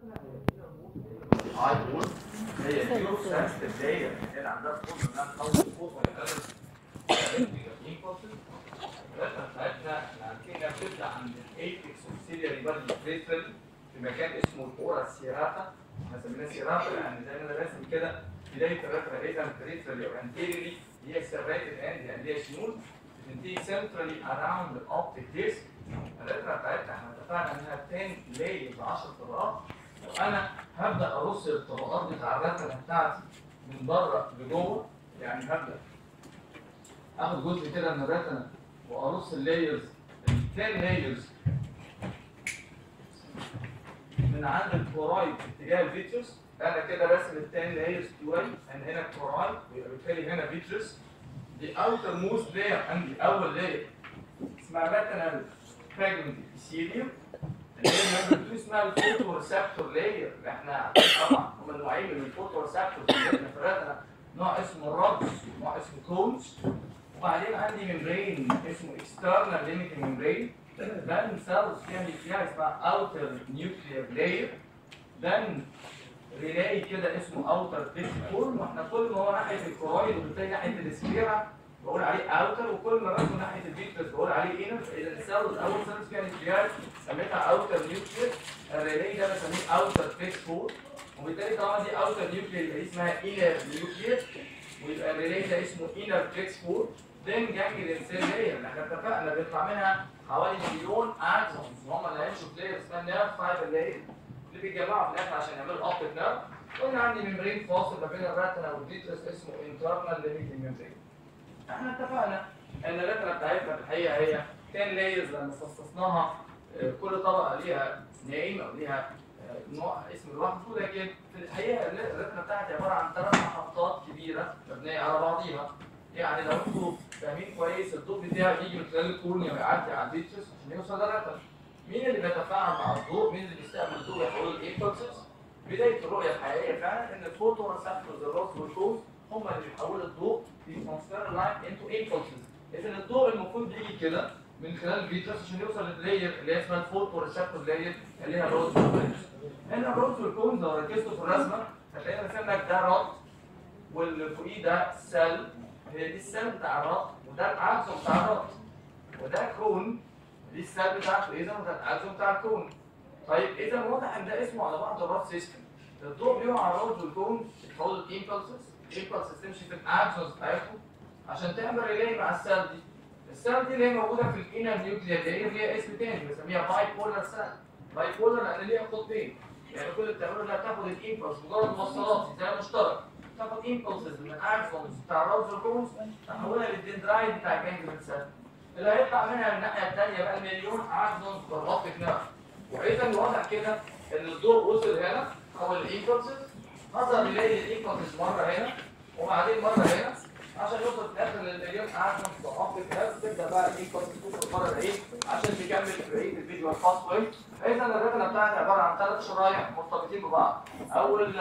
هاي هي النيورو سنسيتيف داير اللي عندها فرصه انها تحول الصوت ولا بتاعتنا احنا عارفين انها بتبدا عند الايبكس والسيلياري بادي بريفرال في مكان اسمه الاورا سيراتا. احنا سميناه سيراتا لان زي ما انا راسم كده بدايه الرفرة اذا بريفرالي او انتيريلي هي سيرفيتد اند يعني هي شمول بتنتهي سنترالي اراوند الاوبتيك ديسك. الرفرة بتاعتنا احنا اتفقنا انها 10 لايرز 10 طبقات. وانا هبدا ارص الطبقات بتاع الرفرة بتاعتي من بره لجوه، يعني هبدا اخد جزء كده من الرتنه وارص اللايرز ال 10 لايرز من عند الكورايد في اتجاه الفيتروس. انا كده راسم ال 10 لايرز بتوعي، انا هنا الكورايد ويبقى بالتالي هنا فيتروس. دي اوتر موست لاير عندي، اول لاير اسمها ريتنال فراجمنت ابيثيليوم. اللاير نمبر 2 اسمها الفوتو ريسبتور لاير. احنا طبعا هم نوعين من الفوتو ريسبتور في الرتنه، نوع اسمه الرابس ونوع اسمه كونز. وبعدين عندي ممبرين اسمه اكسترنال ليميتنج ممبرين. then cells فيها نيوكليا اسمها outer nuclear layer. then ريلاي كده اسمه outer physical. واحنا كل ما هو ناحيه الكورويد وبالتالي ناحيه السكليرا بقول عليه outer، وكل ما باخد ناحيه الفيترس بقول عليه inner. فاذا السيلز اول سيلز فيها نيوكليا سميتها outer nuclear. الريلاي ده بسميه outer physical، وبالتالي طبعا دي outer nuclear يبقى دي اسمها inner nuclear، ويبقى الريلاي ده اسمه inner physical. then ganglion cell layer اللي احنا اتفقنا بيطلع منها حوالي مليون اكسونز وهم اللي هيمشوا في لاير اسمها نيرف فايبر لاير اللي بيتجمعوا في الاخر عشان يعملوا اوبتيك نيرف. قلنا عندي ممبرين فاصل ما بين الرتنا والفيترس اسمه انترنال ليميتنج ممبرين. احنا اتفقنا ان الرتنا بتاعتنا في الحقيقه هي 10 لايرز لما فصصناها كل طبقه ليها نايم او ليها نوع اسم لوحده، لكن في الحقيقه الرتنا بتاعتي عباره عن 3 محطات كبيره مبنيه على بعضيها. يعني لو انتوا فاهمين كويس الضوء بتاعه بيجي من خلال الكورنيا ويعدي على الفيترس عشان يوصل للرتنا. مين اللي بيتفاعل مع الضوء؟ مين اللي بيستقبل الضوء يحول الايمبلسز؟ بدايه الرؤيه الحقيقيه فعلا ان الفوتو ريسبتورز الراس والكوز هم اللي بيحولوا الضوء في ترانسفير لاين انتو ايمبلسز. اذا الضوء المفروض بيجي كده من خلال الفيترس عشان يوصل لللاير اللي اسمها الفوتو ريسبتور لاير اللي هي الراس والكوز. هنا الراس والكوز لو ركزتوا في الرسمه هتلاقي راسم لك ده رات واللي فوقيه ده سيل، هي دي السيل بتاع الرأس وده العكسون بتاع الرأس، وده كون دي السيل بتاعته اذا وده العكسون بتاع الكون. طيب اذا واضح ان ده اسمه على بعض الرأس سيستم. الضوء بيقع على الرأس والكون بيتحول الامبلسز تمشي في العكسونز بتاعتهم عشان تعمل ريلاي مع السيل دي. السيل دي اللي هي موجوده في الانر نيوكليير لاير ليها اسم تاني بنسميها باي بولار سيل. باي بولار لان ليها قطبين، يعني كل اللي بتعمله انها تاخد الامبلس مجرد موصلات زي مشترك، تاخد امبلسز من الاكسونز بتاع الراوز والكونز تحولها للدندرايت بتاع الجانجليون سيل اللي هيطلع منها من الناحيه الثانيه بقى مليون اكسونز بالاوبتيك نيرف. واذا الوضع كده ان الضوء وصل هنا حول الامبلسز، حصل ريلاي الامبلسز مره هنا وبعدين مره هنا عشان يوصل في الاخر للمليون اكسونز بالاوبتيك نيرف. تبدا بقى الامبلسز توصل بره العين عشان تكمل بقيه الفيديو الخاص بيه. اذا الرتنه بتاعتي عباره عن 3 شرايح مرتبطين ببعض. اول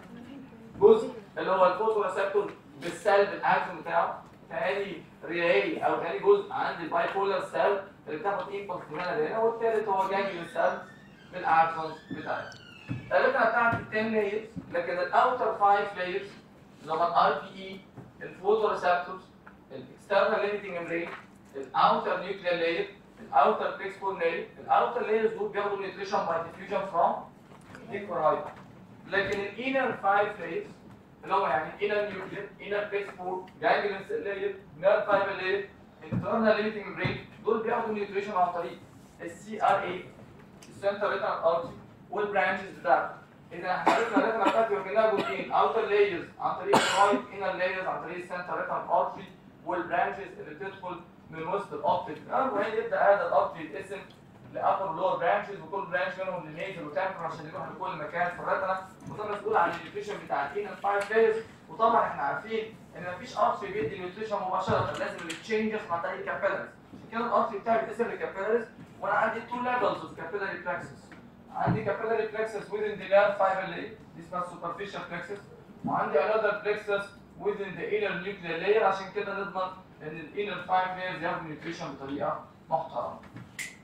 جزء اللي هو الفوتو ريسبتور بالسلب الاكسون بتاعه، ثاني ريلاي او ثاني جزء عندي الباي بولار سيل اللي بتاخد امبلس من هنا لهنا، والثالث هو جانجليون سيل بالاكسونز بتاعتها. الرتنه بتاعتي 10 لايرز، لكن الاوتر 5 لايرز اللي هم الار بي اي، الفوتو ريسبتورز، الاكسترنال ليميتنج ممبرين، الاوتر نيوكليير لاير، الاوتر فيكسبول لاير. الاوتر لايرز دول بياخدوا نيوتريشن باي ديفيوجن فروم الكورايد، لكن الانر 5 لايرز اللي هو يعني انر نيوكليير، انر فيكسبول، جانجليون سيل لاير، نيرف فايبر لاير، انترنال ليميتنج ممبرين، دول بياخدوا نيوتريشن عن طريق السي ار اي، السنتر ريتنال ارتري والبرانشز بتاعته. اذا احنا عرفنا الريتنا بتاعتي وكلها جزئين، اوتر لايرز عن طريق الرايت، انر لايرز عن طريق السنتر ريتنال ارتري والبرانشز اللي بتدخل من وسط الاوبتيك نيرف. وهي يبدا هذا الارتري يتقسم لابر ولور برانشز، وكل برانش منهم للنيزل وتامبر عشان يروح لكل مكان في الرتنه، وده مسؤول عن النيوتريشن بتاع الانر 5 لايرز. وطبعا احنا عارفين ان مفيش ارتري بيدي نيوتريشن مباشره، لازم التشينجز عن طريق الكابيلاريز. عشان كده الارتري بتاعي بيتقسم لكابيلاريز، وانا عندي 2 ليفلز اوف كابيلاري بلاكسس. عندي كابيلاري بلاكسس within the nerve fiber layer، دي اسمها superficial plexus، وعندي another plexus within the inner nuclear layer. عشان كده نضمن ان الانر 5 layers ياخدوا نيوتريشن بطريقه محترمه.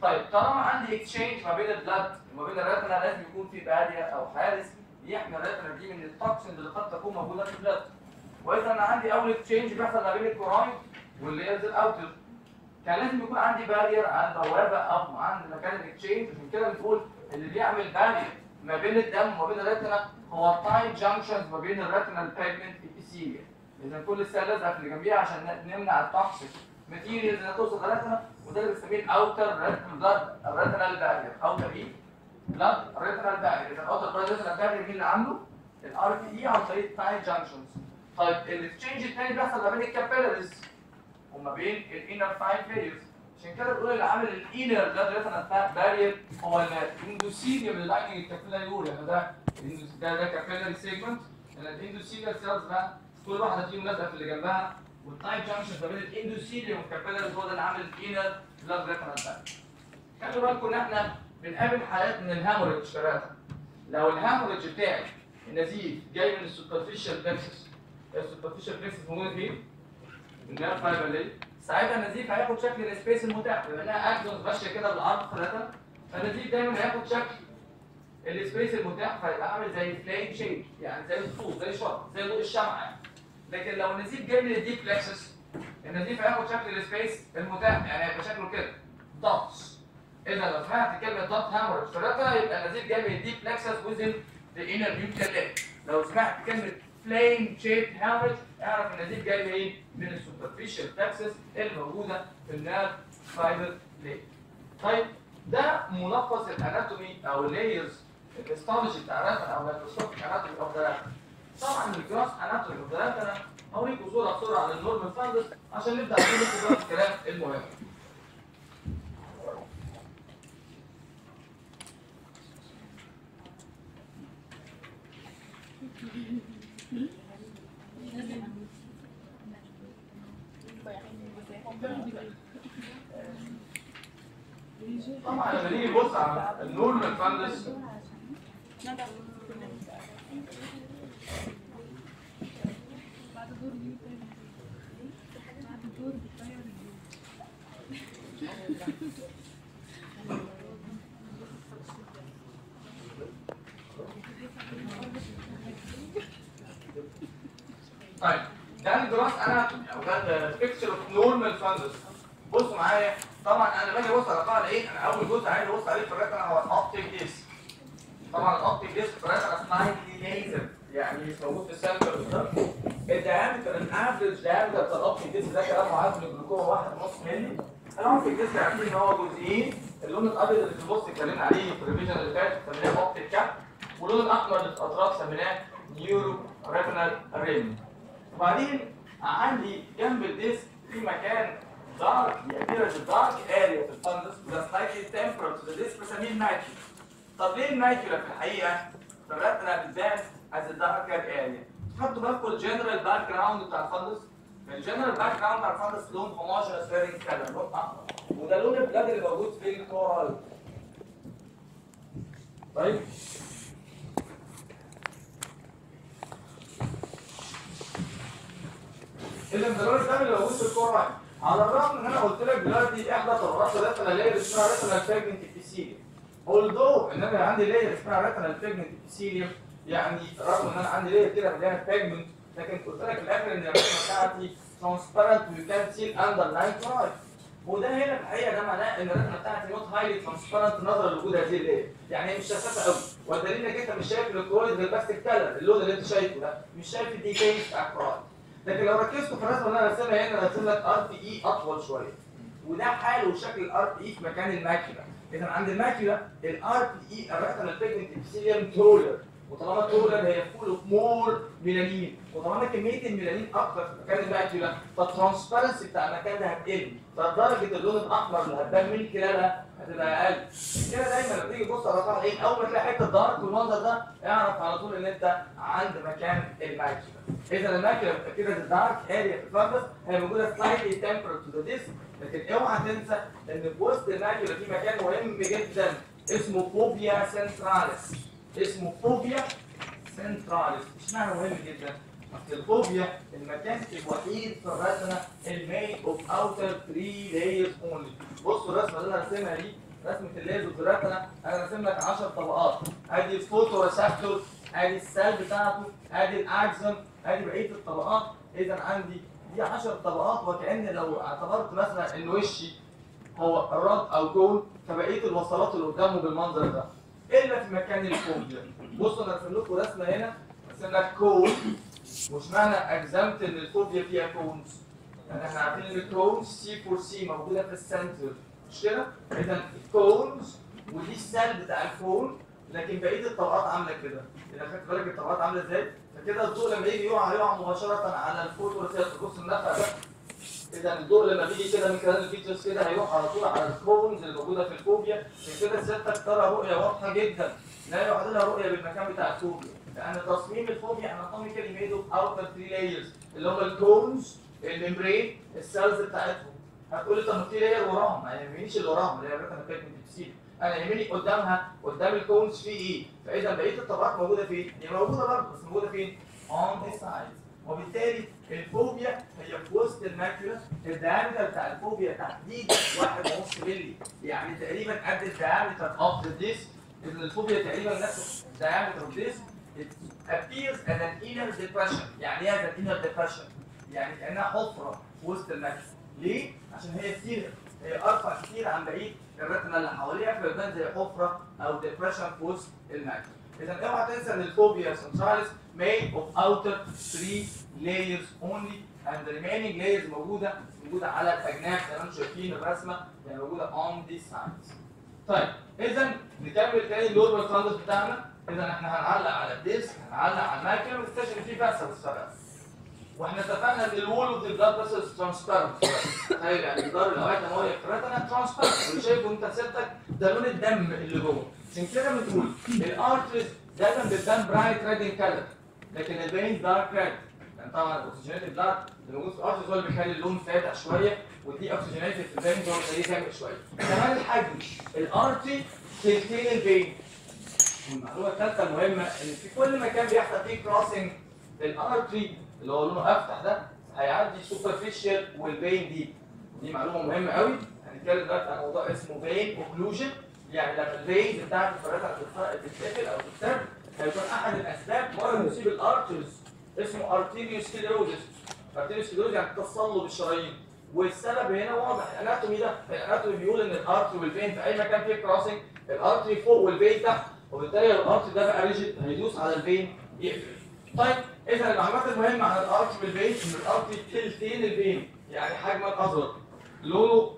طيب طالما عندي اكسشينج ما بين البلاد وما بين الريتنا لازم يكون في بارير او حارس يحمي الريتنا دي من التوكسين اللي قد تكون موجوده في البلاد. واذا انا عندي اول اكسشينج بيحصل ما بين الكورايد والليرز الاوتر، كان لازم يكون عندي بارير عند بوابه او عند مكان الاكسشينج. عشان كده بنقول اللي بيعمل بارير ما بين الدم وما بين الريتنا هو التايت جانكشنز ما بين الريتنال بيجمنت ابيثيليوم. اذا كل السيل الازرق اللي جنبيها عشان نمنع التوكسيك ماتيريالز اللي توصل للريتنا، وده اللي بنسميه الاوتر بلاد الريتنال بارير، اوتر ايه؟ بلاد الريتنال بارير. اذا الاوتر بلاد الريتنال بارير مين اللي عامله؟ الار بي اي عن طريق التايت جانكشنز. طيب الاكسشينج الثاني بيحصل ما بين الكابيلاريز وما بين الانر فاين لايرز. عشان كده بنقول اللي عامل الانر بلاد ريتنال بارير هو الاندوثيليوم اللي لايننج الكابيلاري وول. يعني ده كابيلاري سيجمنت. الاندوثيليال سيلز بقى كل واحده فيهم لازقه في اللي جنبها، والتايت جانكشن ما بين الاندوثيليوم والكابيلاريز هو ده اللي عامل الانر بلاد ريتنال بارير. خلوا بالكم ان احنا بنقابل حالات من الهاموريدج ثلاثه. لو الهاموريدج بتاعي النزيف جاي من السوبرفيشال بلكسس، السوبرفيشال بلكسس موجود فين؟ النيرف فايبر ليه؟ ساعتها النزيف هياخد شكل السبيس المتاح، بما انها اكسونز ماشيه كده بالعرض ثلاثه، فالنزيف دايما هياخد شكل السبيس المتاح، فيبقى عامل زي فليم شيب، يعني زي الخطوط زي شرط زي ضوء الشمعه يعني. لكن لو النزيف جاي من الديب بلكسس، النزيف هياخد شكل السبيس المتاح، يعني هيبقى شكله كده دوتس. اذا لو سمعت كلمه دوت هاموريدج ثلاثه يبقى النزيف جاي من الديب بلكسس وزن ذا انر نيوكلير ليج. لو سمعت كلمه فليم شيب هاموريدج اعرف النزيف جاي منين؟ من السوبرفيشال بلكسس الموجوده في النيرف فايبر ليج. طيب ده ملخص الاناتومي او اللايرز الهيستولوجي بتاع الريتنا او الميكروسكوبيك اناتومي اوف ذا ريتنا. طبعا الجراس اناتومي اوف ذا ريتنا هوريكم صوره بسرعه عن النورمال فاندس عشان نبدا نقول الكلام المهم. طبعا لما نيجي نبص على النورمال فاندس طيب ده الجراس اناتومي او ده البيكتشر اوف نورمال فاندس. بصوا معايا، طبعا انا باجي ابص على قاعده ايه؟ انا اول جزء عايز ابص عليه في الريتنا هو الاوبتيك ديسك. طبعا الاوبتيك ديسك في الريتنا اسمها ليزر، يعني مش موجود في السنتر بالظبط. الدايمتر الافريج دايمتر بتاع الاوبتيك ديسك ده كلام معاك بالجلوكوما 1.5 مللي. الاوبتيك ديسك عارفين ان هو جزئين، اللون الابيض اللي في النص اتكلمنا عليه في الريفيجن اللي فات سميناه اوبتيك كاب، واللون الاحمر اللي في الاطراف سميناه نيورو ريتنال ريم. وبعدين عندي جنب الديسك في مكان دارك appears a dark area في الفندس وده slightly temporal to the disc بسميه الماكيولا. طب ليه الماكيولا في الحقيقه؟ في الريتنا بتبان as a darker area. خدتوا بالكم الجنرال باك جراوند بتاع الفندس؟ الجنرال باك جراوند بتاع الفندس لون homogeneous red color، لون احمر، وده لون البلاد اللي موجود في الكورايد. طيب اللي مدلول الدم اللي موجود في الكورايد، على الرغم ان انا قلت لك دلوقتي احدى طبقات الريتنا لاير اسمها ريتنال بيجمنت ابيثيليوم. although ان انا عندي لاير اسمها ريتنال بيجمنت ابيثيليوم، يعني رغم ان انا عندي لاير كده مليانه بيجمنت، لكن قلت لك في الاخر ان الريتنا بتاعتي ترانسبيرنت ويو كان سي اندر لاين كورايد. وده هنا في الحقيقه ده معناه ان الريتنا بتاعتي نوت هايلي ترانسبيرنت نظرا لوجود هذه اللاير، يعني هي مش شفافه قوي، والدليل انك انت مش شايف الكورايد غير بس الكلر اللون اللي انت شايفه ده، مش شايف الديتيلز بتاع الكورايد. لكن لو ركزتوا في الرسمه اللي انا راسمها هنا راسم لك ار بي اي اطول شويه، وده حاله وشكل الار بي اي في مكان الماكيولا. اذا عند الماكيولا الار بي اي الريتنال بيجمنت ابيثيليوم تولر، وطالما تولر هي فول اوف مور ميلانين، وطالما كميه الميلانين اكتر في مكان الماكيولا فالترانسبيرنسي بتاع المكان ده هتقل، فدرجه اللون الاحمر اللي هتبان من خلالها هتبقى اقل. كده دايما لما تيجي تبص على قطع العين اول ما تلاقي حته دارك بالمنظر ده اعرف على طول ان انت عند مكان الماكيولا. اذا الماكيولا كده الدارك اريا في الفندس هي موجوده سلايتلي تمبرال تو ذا ديسك، لكن اوعى تنسى ان في وسط الماكيولا في مكان مهم جدا اسمه فوبيا سنتراليس. اسمه فوبيا سنتراليس. اشمعنى مهم جدا؟ اصل الفوبيا المكان الوحيد في الرسمه الميد اوف اوتر 3 لايرز اونلي. بصوا الرسمه اللي انا راسمها دي رسمه الليزر بتاعتنا انا راسم لك 10 طبقات، ادي الفوتو ريسبتور، ادي السيل بتاعته، ادي الاكسون، ادي بقيه الطبقات. اذا عندي دي 10 طبقات، وكأن لو اعتبرت مثلا ان وشي هو الرد او كون، فبقيه الوصلات اللي قدامه بالمنظر ده الا في مكان الفوبيا. بصوا انا راسم لكم رسمه هنا، راسم لك كون، وش معنى اجزمت ان الفوبيا فيها كونز؟ يعني احنا عارفين ان الكونز سي فور سي موجوده في السنتر، مش كده؟ اذا الكونز ودي السيل بتاع الكون، لكن بقيه الطبقات عامله كده. اذا خدت بالك الطبقات عامله ازاي؟ فكده الضوء لما يجي يقع مباشره على الفوتو ريسبتور. بص النفق ده، اذا الضوء لما بيجي كده من خلال الفيتشرز كده هيروح على طول على الكونز اللي موجوده في الفوبيا. عشان كده سيادتك ترى رؤيه واضحه جدا، لا يعد لها رؤيه بالمكان بتاع الفوبيا، لان تصميم الفوبيا اناتوميكالي ميد اوف اوتر 3 لايرز اللي هم الكونز، الممبرين، السيلز بتاعتهم. هتقول لي طب في لاير وراهم، ما يهمنيش اللي وراهم اللي هي الريتنا بيجمنت، انا يهمني قدامها، قدام الكونز في ايه؟ فاذا بقيه الطبقات موجوده فين؟ هي موجوده برضه بس موجوده فين؟ on the sides. وبالتالي الفوبيا هي في وسط الماكيولا. الديامتر بتاع الفوبيا تحديدا 1.5 مللي، يعني تقريبا قد الديامتر اوف ذا ديسك. اذا الفوبيا تقريبا نفس الديامتر اوف ديسك. It appears as an inner depression. يعني ايه as an inner depression؟ يعني كانها حفره في وسط الماكيولا. ليه؟ عشان هي كتير، هي ارفع كتير عن بقيه الريتنا اللي حواليها، فيبان زي حفره او ديبريشن في وسط الماكيولا. اذا اوعى تنسى ان الفوبيا سنتراليس made of outer 3 layers only and the remaining layers موجوده على الاجناب زي ما انتم شايفين الرسمه، يعني موجوده on these sides. طيب اذا نكمل تاني اللوربال فاندس بتاعنا. اذا احنا هنعلق على الديسك، هنعلق على الماكيولا، ونكتشف فيه بس واحنا اتفقنا ان الوول اوف ذا بلاد فيسلز ترانسبيرنت. تخيل يعني جدار الاوعيه الدمويه في الريتنا ترانسبيرنت، واللي شايفه انت سيادتك ده لون الدم اللي جوه. عشان كده بنقول الارتريز دايما بتبان برايت ريد ان كلر، لكن الفينز دارك ريد. يعني طبعا الاكسجينيتد بلاد اللي موجود في الارتريز هو اللي بيخلي اللون فاتح شويه، ودي اوكسجينيتد في الفينز هو اللي بيخليه غامق شويه. كمان الحجم، الارتري تلتين الفين. والمعلومه الثالثه المهمه ان في كل مكان بيحصل فيه كروسنج الارتري اللي هو لونه افتح ده هيعدي سوبرفيشال والفين دي معلومه مهمه قوي. هنتكلم دلوقتي عن موضوع اسمه فين اوكلوجن، يعني لما الفين بتاعت الفراتة تتقفل او تتسد هيكون احد الاسباب مره يصيب الارترز اسمه ارتيريوسكليروزس. ارتيريوسكليروزس يعني تصلب الشرايين، والسبب هنا واضح. الاناتومي ده، الاناتومي بيقول ان الارتري والفين في اي مكان فيه كروسنج، الارتري فوق والفين تحت، وبالتالي الارتري ده بقى ريجيد هيدوس على الفين يقفل. طيب اذا المعلومات المهمه عن الارتري والفين ان الارتري تلتين الفين، يعني حجمه اصغر، لونه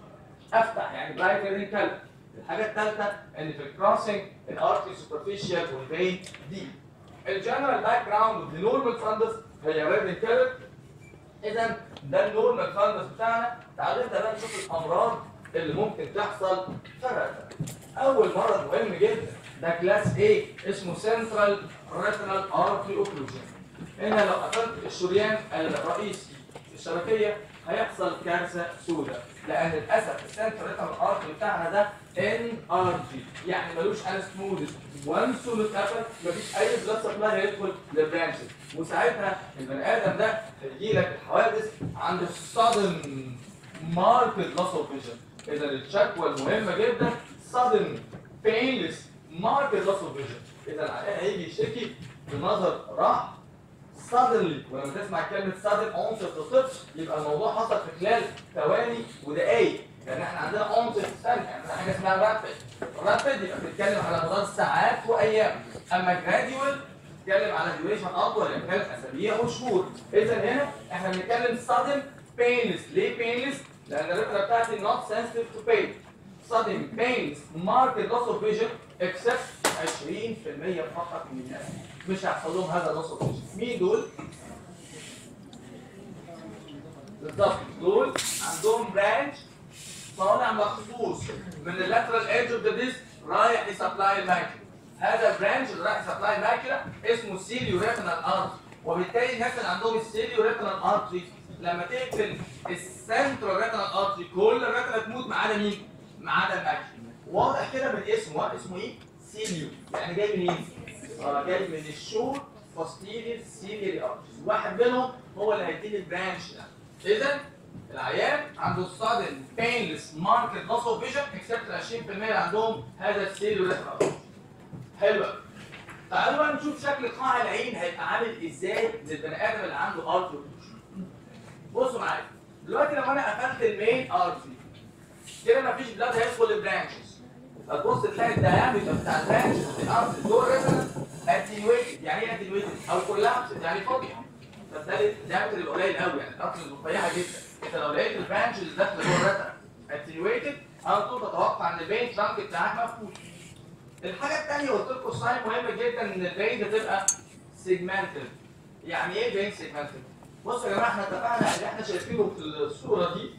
افتح يعني برايت ريد كلر. الحاجه الثالثه ان في الكروسنج الارتري سوبرفيشال والفين دي. الجنرال باك جراوند اوف ذا نورمال فاندس هي ريد كلر. اذا ده النورمال فاندس بتاعنا. تعالوا نبدا بقى نشوف الامراض اللي ممكن تحصل في الرئه. اول مرض مهم جدا ده كلاس A اسمه سنترال ريتنال ارتري اوكلوجن. هنا لو قفلت الشريان الرئيسي الشبكيه هيحصل كارثه سوداء، لان للاسف السنترال ريتنال ارتري بتاعنا ده NRT، يعني ملوش انستموزس. وانس متقفل مفيش اي بلاد سبلاي هيدخل للبرانشز، وساعتها البني ادم ده هيجي لك الحوادث عند الصدم ماركت لاس اوف فيجن. اذا الشكوى المهمه جدا sudden painless marked loss of vision. اذا العيان هيجي يشتكي بنظر راح suddenly، ولما تسمع كلمه sudden onset للطفل يبقى الموضوع حصل في خلال ثواني ودقائق، لان احنا عندنا onset ثانيه، عندنا حاجه اسمها rapid يبقى بتتكلم على مدار ساعات وايام، اما gradual بتتكلم على duration اطول يعني بتتكلم اسابيع وشهور. اذا هنا احنا بنتكلم sudden painless. ليه painless؟ لان الريتنا بتاعتي not sensitive to pain. sudden painless marked loss of vision except 20% فقط من الناس مش هيحصل لهم هذا loss of vision. مين دول؟ بالظبط دول عندهم برانش طالع مخصوص من اللاترال ايدج اوف ذا ديسك رايح لسبلاي الماكيولا. هذا البرانش اللي رايح سبلاي الماكيولا اسمه سيليو ريتنال ارتري، وبالتالي الناس اللي عندهم السيليو ريتنال ارتري لما تقفل السنترال ريتنال ارتري كل الريتنا تموت ما عدا مين؟ ما عدا الماكيولا. واضح كده من اسمه، اسمه ايه؟ سيليو، يعني جاي منين؟ جاي من الشور posterior ciliary arteries، واحد منهم هو اللي هيديني البرانش ده. اذا العيان عنده sudden painless marked loss of vision except ال 20% اللي عندهم هذا السيل ريتنا. حلوه. تعالوا بقى نشوف شكل قاع العين هيبقى عامل ازاي للبني ادم اللي عنده ارتري. بصوا معايا دلوقتي لو انا قفلت المين ارتري كده مفيش بلاد هيدخل البرانشز. هتبص تلاقي الدايمتر بتاع البرانشز الارتري جوه الريتنا اتنيويتد. يعني ايه اتنيويتد؟ او كولابسد يعني فاضيه. فبالتالي الدايمتر يبقى قليل قوي يعني الارتري رفيعه جدا. انت لو لقيت البرانشز داخله جوه الريتنا اتنيويتد على طول تتوقع ان البين ترانك بتاعك مفقود. الحاجه الثانيه قلت لكم ساين مهمه جدا ان البين بتبقى سيجمنتد. يعني ايه بين سيجمنتد؟ بصوا يا جماعه احنا اتفقنا اللي احنا شايفينه في الصوره دي.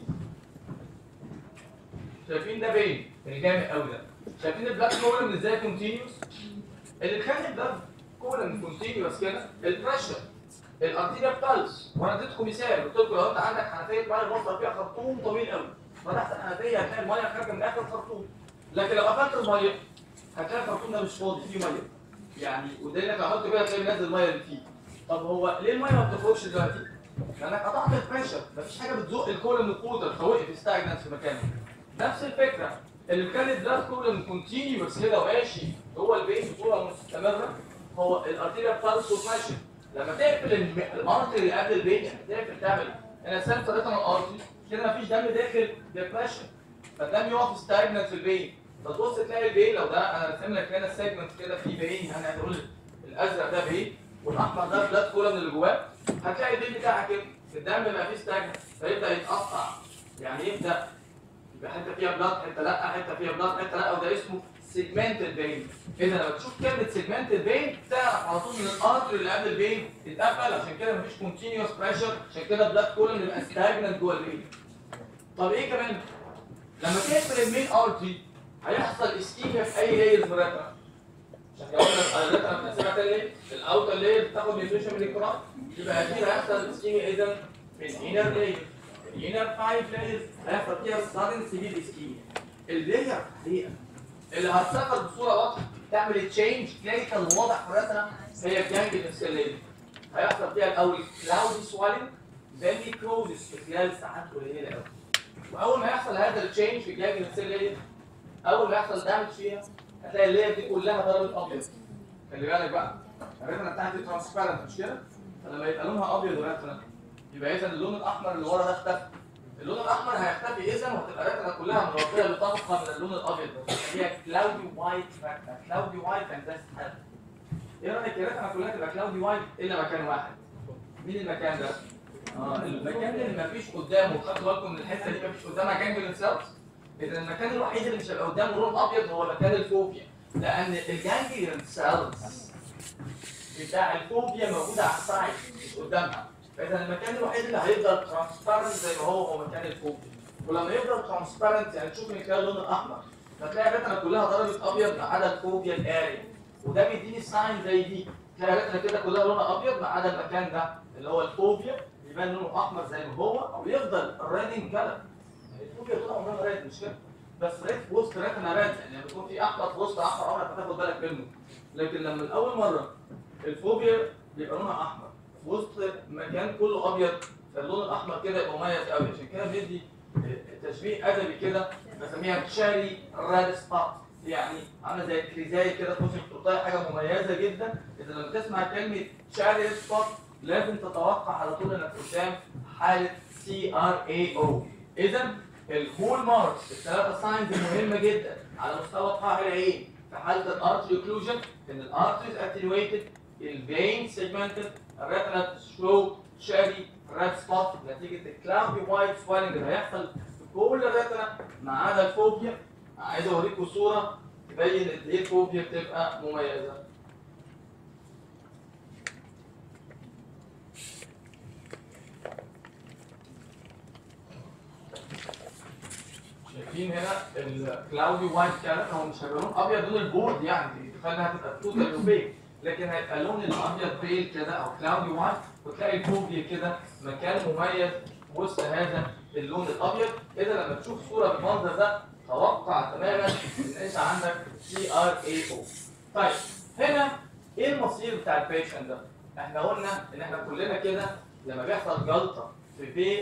شايفين ده بين الجامد قوي ده. شايفين البلاك كولم ازاي كونتينيوس؟ اللي بيخلي البلاك كولم كونتينيوس كده البريشر الارتيريا بتالس. وانا اديتكم مثال قلت لكم لو انت عندك حنفيه ميه موصل فيها خرطوم طويل قوي فتحت الحنفيه هتلاقي الميه خارجه من اخر الخرطوم. لكن لو قفلت الميه هتلاقي الخرطوم ده مش فاضي فيه ميه. يعني ودانك لو عملت كده هتلاقي منزل الميه اللي فيه. طب هو ليه الميه ما بتخرجش دلوقتي؟ لانك قطعت البريشر، مفيش حاجه بتزق الكولم من الكوتر فوقف استاجنت في مكانه. نفس الفكره اللي بيخلي البلاد كولم كونتينيوس كده وماشي هو البين بصوره مستمره هو الارتيريا بتالس وماشي. لما تقفل الارتري اللي قبل البين يعني تقفل تعمل انا سنتر ريتنال ارتري كده مفيش دم داخل ديبريشن فالدم يقف ستاجنت في البين. فتبص تلاقي البين لو ده انا راسم لك هنا السيجمنت كده في بين يعني هنقول الازرق ده بين والاحمر ده بلاد كولم اللي جواه هتلاقي البين بتاعك كده الدم بقى فيه ستاجنت فيبدا يتقطع. يعني يبدا يبقى حته فيها بلاد حته لا حته فيها بلاد حته لا وده اسمه سيجمنتد بين. اذا لما تشوف كلمه سيجمنتد بين تعرف على طول ان الارتري اللي قبل البين اتقفل عشان كده مفيش كونتينيوس بريشر عشان كده بلاد كولم يبقى ستاجنت جوه البين. طب ايه كمان؟ لما تقفل المين ارتري هيحصل اسكيميا في اي لاير من الريتنا. عشان كده قلنا الريتنا بنقسمها تاني ليه؟ الاوتر لاير بتاخد نيوتريشن من الكرات يبقى اكيد هيحصل اسكيميا اذا في الانر لاير. الانر 5 لايرز هيحصل فيها سادن سيفير اسكيميا. اللاير الحقيقه اللي هتسافر بصوره واضحه تعمل تشينج كلينيكال واضح في الريتنا هي الجانجليون سيل. هيحصل فيها الاول كلاودي سوالين زي كروزس في خلال ساعات قليله قوي. واول ما يحصل هذا التشينج في الجانجليون سيل اول ما يحصل دامج فيها هتلاقي اللاير دي كلها ضربت ابيض. خلي بالك بقى الريتنا بتاعتي ترانسبيرنت مش كده؟ فلما يبقى لونها ابيض الريتنا يبقى اذا اللون الاحمر اللي ورا ده اختفى. اللون الاحمر هيختفي اذا وهتبقى الريتنا كلها مغطيه بطبقه من اللون الابيض ده هي كلاودي وايت ريتنا. كلاودي وايت اند ذاتس هاب. ايه رايك الريتنا كلها تبقى كلاودي وايت الا مكان واحد. مين المكان ده؟ المكان اللي مفيش قدامه خدوا بالكم من الحته دي مفيش قدامها جانجليون سيلز. اذا المكان الوحيد اللي مش هيبقى قدامه لون ابيض هو مكان الفوبيا لان الجانجليون سيلز بتاع الفوبيا موجوده على السايد مش قدامها. فاذا المكان الوحيد اللي هيفضل ترانسبيرنت زي ما هو مكان الفوبيا. ولما يفضل ترانسبيرنت يعني تشوف من خلال اللون الاحمر فتلاقي الريتنا كلها ضربت ابيض ما عدا الفوبيا الاري وده بيديني ساين زي دي. تلاقي الريتنا كده كلها لونها ابيض ما عدا المكان ده اللي هو الفوبيا يبان لونه احمر زي ما هو ويفضل الريدنج كلر. الفوبيا طول عمرها ريد مش كده؟ بس ريد في وسط ريتنا ريد يعني بيكون في احمر في وسط احمر عمرك ما تاخد بالك منه. لكن لما لاول مره الفوبيا بيبقى لونها احمر في وسط مكان كله ابيض فاللون الاحمر كده يبقى مميز قوي. عشان كده بيدي تشبيه ادبي كده بسميها تشاري ريد سبوت يعني عامله زي الكريزايه كده تخش تحطها حاجه مميزه جدا. اذا لما تسمع كلمه تشاري ريد سبوت لازم تتوقع على طول انك قدام حاله CRAO. اذا الهول ماركس الثلاثه ساينز المهمه جدا على مستوى قاع العين في حاله الارتري اوكلوجن ان الارتريز اتنويتد الفين سيجمنتد الريتنا شو شاري ريد سبوت نتيجه الكلاودي وايت سوالنج اللي هيحصل في كل الريتنا ما عدا الفوبيا. عايز اوريكم صوره تبين قد ايه الفوبيا بتبقى مميزه. شايفين هنا الكلاودي وايت كلر هو مش هيبقى لون ابيض لون البورد يعني تخيل انها تبقى توتال اوبيك لكن هيبقى لون الابيض بيل كده او كلاودي وايت وتلاقي الفوبيا كده مكان مميز وسط هذا اللون الابيض. اذا لما تشوف صوره بالمنظر ده توقع تماما ان انت عندك CRAO. طيب هنا ايه المصير بتاع البيشنت ده؟ احنا قلنا ان احنا كلنا كده لما بيحصل جلطه في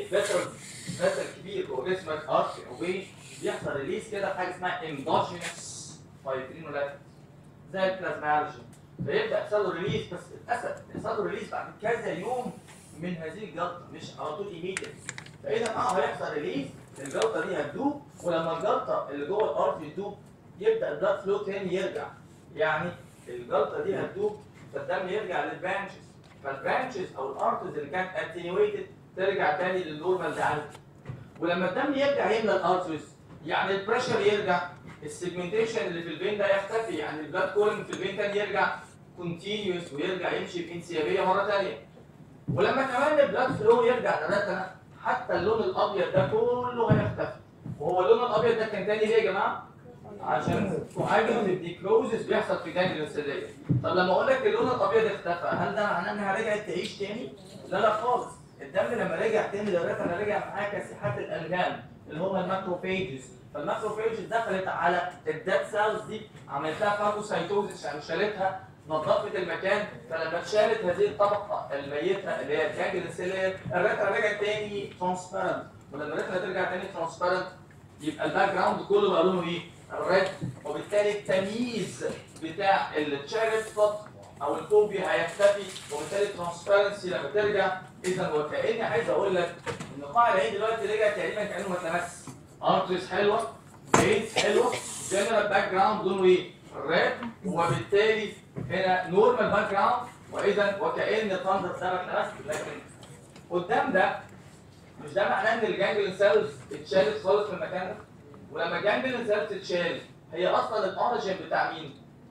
فيسل كبير جوه جسمك ارتري او فين بيحصل ريليز كده في حاجه اسمها اندوجينس فايبرينولايتس زي البلازمالجيا، فيبدا يحصل له ريليز، بس للاسف يحصل له ريليز بعد كذا يوم من هذه الجلطه مش على طول ايميديت. فاذا هيحصل ريليز الجلطه دي هتدوب، ولما الجلطه اللي جوه الارتري تدوب يبدا البلاد فلو تاني يرجع، يعني الجلطه دي هتدوب فالدم يرجع للبرانشز، فالبرانشز او الارترز اللي كانت اتنيويتد ترجع تاني للنورمال بتاعها. ولما الدم يرجع يملى الارترز يعني البريشر يرجع، السيجمنتيشن اللي في الفين ده يختفي، يعني البلاد كولينج في الفين تاني يرجع كونتينيوس ويرجع يمشي بانسيابيه مره ثانيه. ولما كمان البلاد فلو يرجع للرتنه حتى اللون الابيض ده كله هيختفي. وهو اللون الابيض ده كان تاني ليه يا جماعه؟ عشان كواجوليتيف ديكروزس بيحصل في جانجليون سيليه. طب لما اقول لك اللون الابيض اختفى هل ده معناه انها رجعت تعيش تاني؟ لا لا خالص. الدم لما رجع تاني للرتنه رجع معاه كاسحات الالغام اللي هم الماكروفيجز، فالماكروفيجز دخلت على الديد سيلز دي عملت لها فاجوسايتوزس يعني شالتها نظفت المكان، فلما اتشالت هذه الطبقه الميته اللي هي الجانجليون سيليه الرتنه رجعت تاني ترانسبيرنت، ولما الرتنه ترجع تاني ترانسبيرنت يبقى الباك جراوند كله بقى لونه ايه؟ الريد، وبالتالي التمييز بتاع التشارت سبوت او الفوبيا هيختفي، وبالتالي الترانسبيرنسي لما ترجع. اذا وكاني عايز اقول لك ان قاع العين دلوقتي رجع تقريبا كانه ما اتلمس. ارتريز حلوه، فينز حلوه، جنرال باك جراوند لونه ايه؟ الريد، وبالتالي هنا نورمال باك جراوند، واذا وكان الترانزيت ده ما اتلمس. لكن قدام ده مش ده معناه ان الجانجليون سيلز اتشالت خالص من المكان ده؟ ولما الجانجليون سيلز تتشال هي اصلا الاوريجين بتاع مين؟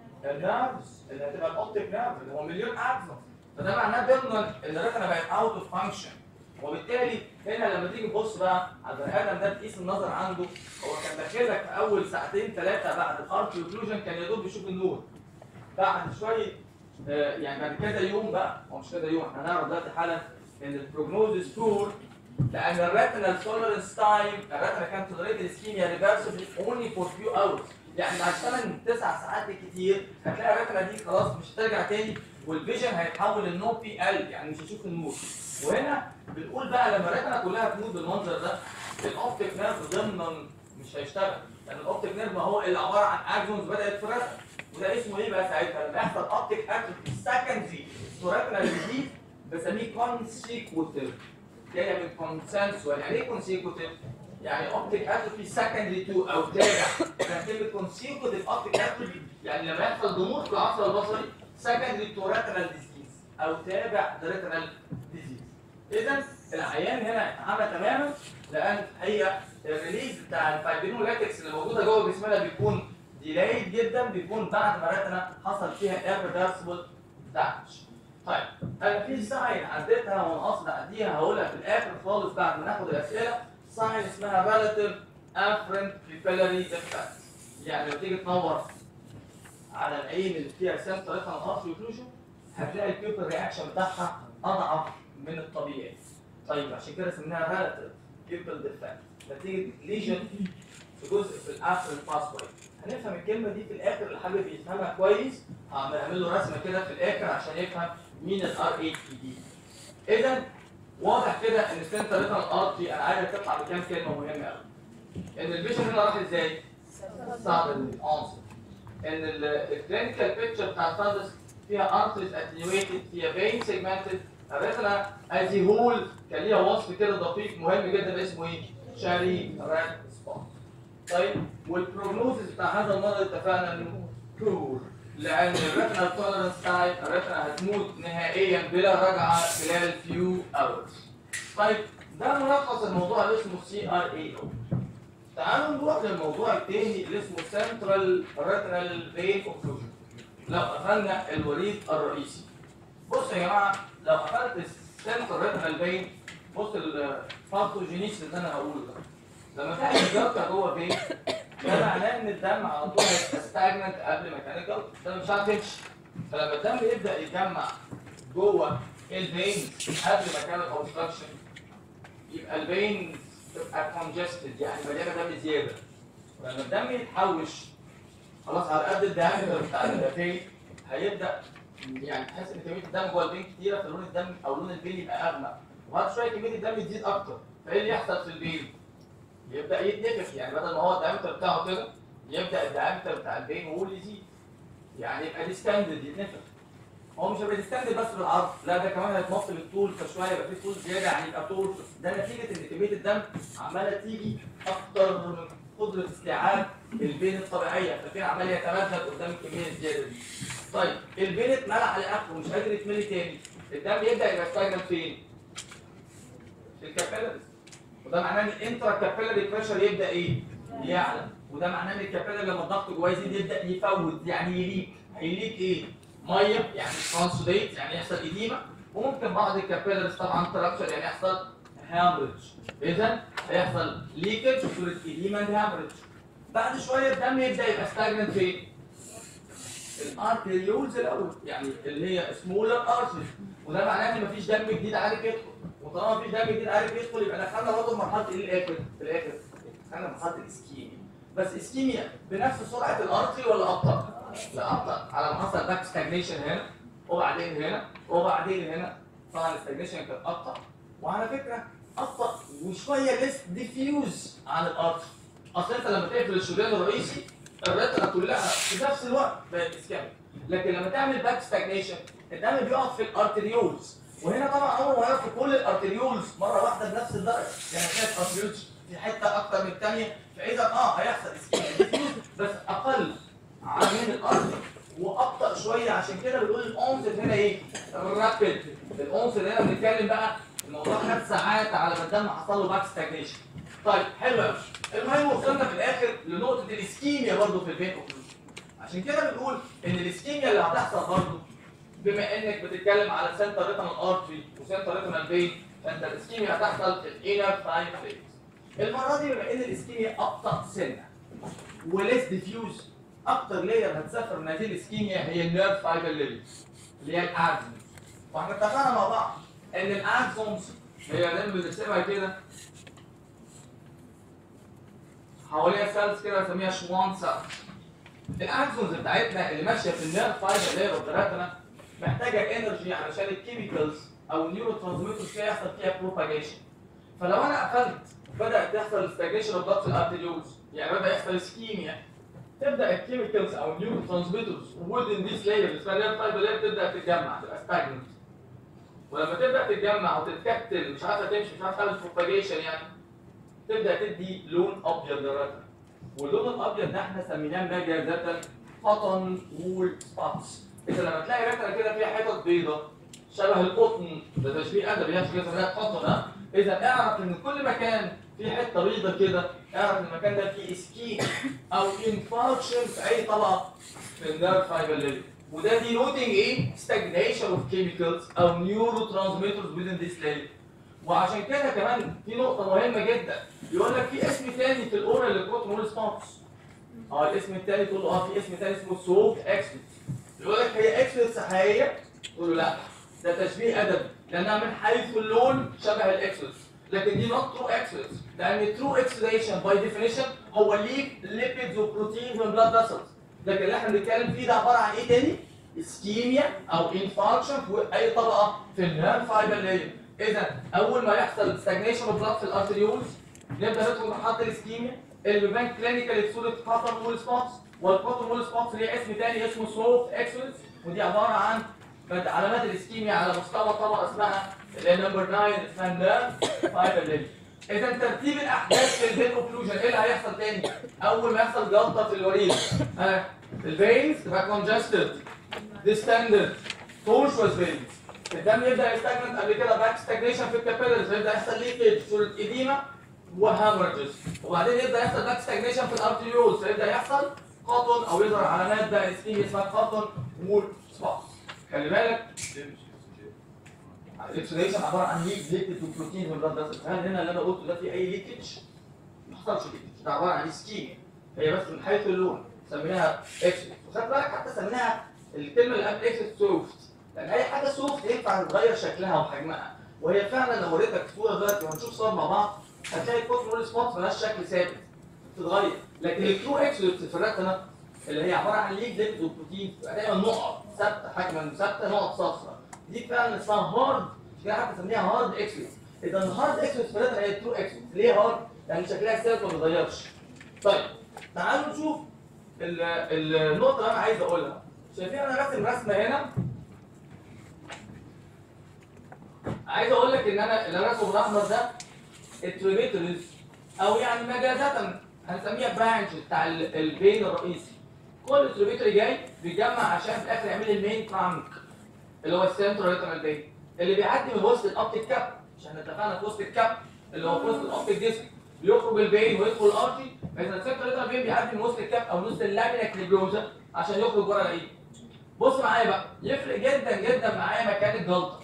النيرفز اللي هتبقى الاوبتيك نيرف اللي هو مليون اكسون، فده معناه ضمن ان الرتنه بقت اوت اوف فانكشن. وبالتالي هنا لما تيجي تبص بقى على البني ادم ده تقيس النظر عنده، هو كان داخلك في اول ساعتين ثلاثه بعد الارتي اوكلوجن كان يا دوب بيشوف النور. بعد شويه يعني بعد كذا يوم بقى، هو مش كذا يوم، احنا هنعرف دلوقتي حالا ان البروجنوزس بور لان الريتنال توليرنس تايم الريتنا كانت توليريت الاسكيميا ريفرسبل اونلي فور فيو اورز، يعني بعد 8 9 ساعات بالكتير هتلاقي الريتنا دي خلاص مش هترجع تاني، والفيجن هيتحول للنو بي ال يعني مش هيشوف النور. وهنا بنقول بقى لما الريتنا كلها تموت بالمنظر ده الاوبتيك نيرف ضمن مش هيشتغل، لان الاوبتيك نيرف ما هو اللي عباره عن اكزونز بدات في الريتنا، وده اسمه ايه بقى ساعتها؟ لما يحصل اوبتيك اتروفي سكندري ريتنا ديزيز بسميه كونسيكوتيف، جايه من كونسنسوال. يعني ايه كونسيكوتيف؟ يعني اوبتيك اتروفي سكندري تو او تابع. كلمه كونسيكوتيف اوبتيك اتروفي يعني لما يحصل ضمور في العصب البصري سكندري تو ريتنال ديزيز او تابع لريتنال ديزيز. اذا العيان هنا عامه تماما لان هي الريليز بتاع الفايبرينولاتكس اللي موجوده جوه جسمنا بيكون ديلايد جدا، بيكون بعد ما الريتنا حصل فيها irreversible damage. طيب انا في ساين عديتها ونقصد اعديها هقولها في الاخر خالص بعد ما ناخد الاسئله. ساين اسمها relative afferent pupillary defect، يعني لما تيجي تنور على العين اللي فيها سنترال ارتري اوكلوجن هتلاقي البيبل رياكشن بتاعها اضعف من الطبيعي. طيب عشان كده سميناها relative pupil defect نتيجه ليجن في جزء في الافرنت باسواي. هنفهم الكلمه دي في الاخر، اللي حابب يفهمها كويس هعمل له رسمه كده في الاخر عشان يفهم مين الار اي تي دي. اذا واضح كده ان السنتر ريتنال ارتري انا عايز تطلع بكام كلمه مهمه قوي. ان الفيجن هنا راح ازاي؟ صعب العنصر. ان الكلينيكال بيكتشر بتاع الفاندس فيها ارتريز اتنيويتد، فيها فين سيجمنتد، الريتنا از هول كان ليها وصف كده دقيق مهم جدا اسمه ايه؟ شاري راد سبوت. طيب والبروجنوزس بتاع هذا المرض اتفقنا انه بور، لان الريتنال توليرنس تايم الريتنا هتموت نهائيا بلا رجعه خلال فيو اورز. طيب ده ملخص الموضوع اللي اسمه سي ار اي او. تعالوا نروح للموضوع الثاني اللي اسمه سنترال ريتنال فين اوكلوجن. لو قفلنا الوريد الرئيسي، بص يا جماعه لو قفلت السنترال ريتنال فين بص الباثوجينيس اللي انا هقوله ده، لما تلاقي الجلطه جوه فين ده معناه ان الدم على طول هيستاجنت قبل ما كان الجلطه، ده مش عارف يمشي. فلما الدم يبدا يتجمع جوه الفين قبل ما كان الاوبستراكشن يبقى الفين تبقى كونجستد يعني مليانه دم زياده. ولما الدم يتحوش خلاص على قد الدايمتر بتاع الفين هيبدا يعني تحس ان كميه الدم جوه الفين كتيره فلون الدم او لون الفين يبقى اغمق، وبعد شويه كميه الدم تزيد اكتر، فايه اللي يحصل في البين؟ يبدا يتنفخ، يعني بدل ما هو الدايمتر بتاعه كده يبدا الدايمتر بتاع البين وول يزيد، يعني يبقى ديستندد يتنفخ. هو مش هيبقى ديستندد بس بالعرض، لا ده كمان هيتمط بالطول، فشويه يبقى في طول زياده يعني يبقى طول، ده نتيجه ان كميه الدم عماله تيجي اكتر من قدره استيعاب البين الطبيعيه، فالبين عمال يتمدد قدام الكميه الزياده دي. طيب البين اتملى على اخره ومش قادر يتملي تاني، الدم يبدا يبقى ستاجنال فين؟ في الكابيلاريز، وده معناه ان الانترا كابيلاري بريشر يبدا ايه؟ يعلى، وده معناه ان الكابيلاري لما الضغط جواه يزيد يبدا يفوت، يعني يليك، هيليك ايه؟ ميه يعني ترانسوديت يعني يحصل اديمه، وممكن بعض الكابيلاريز طبعا تراكشر يعني يحصل هامرج، اذا هيحصل ليكج وصوره اديمه اند هامرج. بعد شويه الدم يبدا يبقى ستاجننت فين؟ الارتريولز الاول، يعني اللي هي سمولر ارتريز، وده معناه ان مفيش دم جديد عارف يدخل، وطالما مفيش دم جديد عارف يدخل يبقى دخلنا برضه مرحله ايه في الاخر؟ دخلنا مرحله الاسكيميا. بس اسكيميا بنفس سرعه الارتري ولا ابطا؟ لا ابطا، على ما حصل باك ستاجنيشن هنا وبعدين هنا وبعدين هنا، طبعا الستاجنيشن كانت ابطا، وعلى فكره ابطا وشويه ليس ديفيوز عن الارتري. اصل انت لما تقفل الشريان الرئيسي الريتنا كلها في نفس الوقت بقت اسكاميك، لكن لما تعمل باك ستاجنيشن الدم بيقف في الارتريولز، وهنا طبعا عمره ما هيقف في كل الارتريولز مره واحده بنفس الدرجه، يعني هتلاقي الارتريولز في حته اكتر من الثانيه، فاذا هيحصل اسكيميا بس اقل عن الارتري وابطا شويه، عشان كده بنقول الانسل هنا ايه؟ رابيد. الانسل هنا بنتكلم بقى الموضوع خد ساعات على ما الدم حصل له باك ستاجنيشن. طيب حلو قوي. المهم وصلنا في الاخر لنقطه الاسكيميا برضه في الفين اوكلوجن. عشان كده بنقول ان الاسكيميا اللي هتحصل برضه، بما انك بتتكلم على سنتر ريتنال ارتري وسنتر ريتنال فين، فانت الاسكيميا هتحصل في الانر فاين فيز. المره دي بما ان الاسكيميا ابطا سنه وليس ديفيوز، اكتر لاير هتسافر من هذه الاسكيميا هي النيرف فايبر ليفلز اللي هي الاكسونز. واحنا اتفقنا مع بعض ان الاكسونز هي لما بنرسمها كده حواليها سيلز كده بنسميها شوان سيلز. الاكسونز بتاعتنا اللي ماشيه في النيرف فايبر لاير بتاعتنا محتاجه انرجي علشان الكيميكالز او النيورو ترانسميترز فيها يحصل فيها بروباجيشن. فلو انا قفلت بدات تحصل ستاجنيشن اوف بلاد في الارتريولز، يعني بدا يحصل اسكيميا، تبدا الكيميكالز او النيورو ترانسميترز within this layer اللي اسمها النيرف فايبر لاير تبدا تتجمع تبقى ستاجننت، ولما تبدا تتجمع وتتكتل مش عارفه تمشي مش عارفه تعمل بروباجيشن، يعني تبدا تدي لون ابيض للرتم، واللون الابيض ده احنا سميناه مجازة كوتون وول سبوتس. انت لما تلاقي رتمه كده فيها حتت بيضاء شبه القطن، ده تشبيه ادبي يعني كده اسمها قطن، اذا اعرف ان كل مكان فيه حته بيضاء كده اعرف ان المكان ده فيه اسكيم او انفاركشن في اي طبقه في النيرف فايبر ليفل، وده دي نوتنج ايه؟ ستاجنيشن اوف كيميكالز او نيورو ترانسميترز within this layer. وعشان كده كمان في نقطة مهمة جدا، يقول لك في اسم تاني في الأورال للكوتون ريسبونس. الاسم التاني تقول له في اسم تاني اسمه سوفت اكسبت. يقول لك هي اكسبت حقيقية؟ تقول له لا، ده تشبيه أدبي، لأنها من حيث اللون شبه الاكسبت، لكن دي نوت ترو اكسبت، لأن ترو اكسبتيشن باي ديفينيشن هو ليبيدز وبروتين من بلاد فيسلز، لكن اللي احنا بنتكلم فيه ده عبارة عن ايه تاني؟ اسكيميا أو انفاركشن في أي طبقة في النيرف فايبر لاير. إذا أول ما يحصل ستاجنيشن اوف بلاد في الارتريولز نبدأ ندخل مرحلة الاسكيميا اللي بيبان كلينيكالي في صورة كوتون وول سبوتس، والكوتون وول سبوتس ليه اسم تاني اسمه سوفت اكسودس، ودي عبارة عن علامات الاسكيميا على مستوى طبقة اسمها اللي هي نمبر 9 اسمها النيرف فايبر ليفل. إذا ترتيب الأحداث في الفين اوكلوجن إيه اللي هيحصل تاني؟ أول ما يحصل جلطة في الوريد الفينز تبقى كونجستد ديستندد تورشوس فينز، الدم يبدا يستجمد قبل كده باك ستاجنيشن في الكابيلاريز، يبدا يحصل ليكج صوره اديما وهامرجز، وبعدين يبدا يحصل باك ستاجنيشن في الارتريولز فيبدا يحصل قطن او يظهر علامات بقى اسمها قطن وول سبوتس. خلي بالك الاكسديشن عباره عن ليكج وبروتين من البلاد فيسلز، هل هنا اللي انا قلته ده في اي ليكج؟ ما حصلش ليكج، ده عباره عن اسكيميا هي بس من حيث اللون سميناها اكسد، وخد بالك حتى سميناها الكلمه اللي قبل اكسد سوفت، لان اي حاجه سوفت ينفع تغير شكلها وحجمها، وهي فعلا لو وريتك صوره دلوقتي وهنشوف صور مع بعض هتلاقي الكوتون وول سبوتس مالهاش شكل ثابت بتتغير، لكن الترو اكسودس في الرتنه اللي هي عباره عن ليكج وبروتين بتبقى دايما نقط ثابته حجما ثابته نقط صفراء، دي فعلا اسمها هارد كده حتى نسميها هارد اكسوس. اذا الهارد اكسوس في الريتنا هي ترو اكسوس. ليه هارد؟ يعني شكلها ثابت ما بيتغيرش. طيب تعالوا نشوف النقطه اللي انا عايز اقولها. شايفين انا راسم رسمه هنا، عايز اقول لك ان انا اللي راسمه بالاحمر ده التريبيتوريز، او يعني مجازة هنسميها برانش بتاع الفين الرئيسي. كل تريبيتوري جاي بيجمع عشان في الاخر يعمل لي المين ترانك اللي هو السنترال ريتنال فين اللي بيعدي من وسط الاوبتيك كاب. مش احنا اتفقنا في وسط الكاب اللي هو في وسط الاوبتيك ديسك بيخرج الفين ويدخل الارتي، فاذا السنترال ريتنال فين بيعدي من وسط الكاب او من وسط اللامينا كليبروزا عشان يخرج ورا الايد. بص معايا بقى، يفرق جدا جدا معايا مكان الجلطه.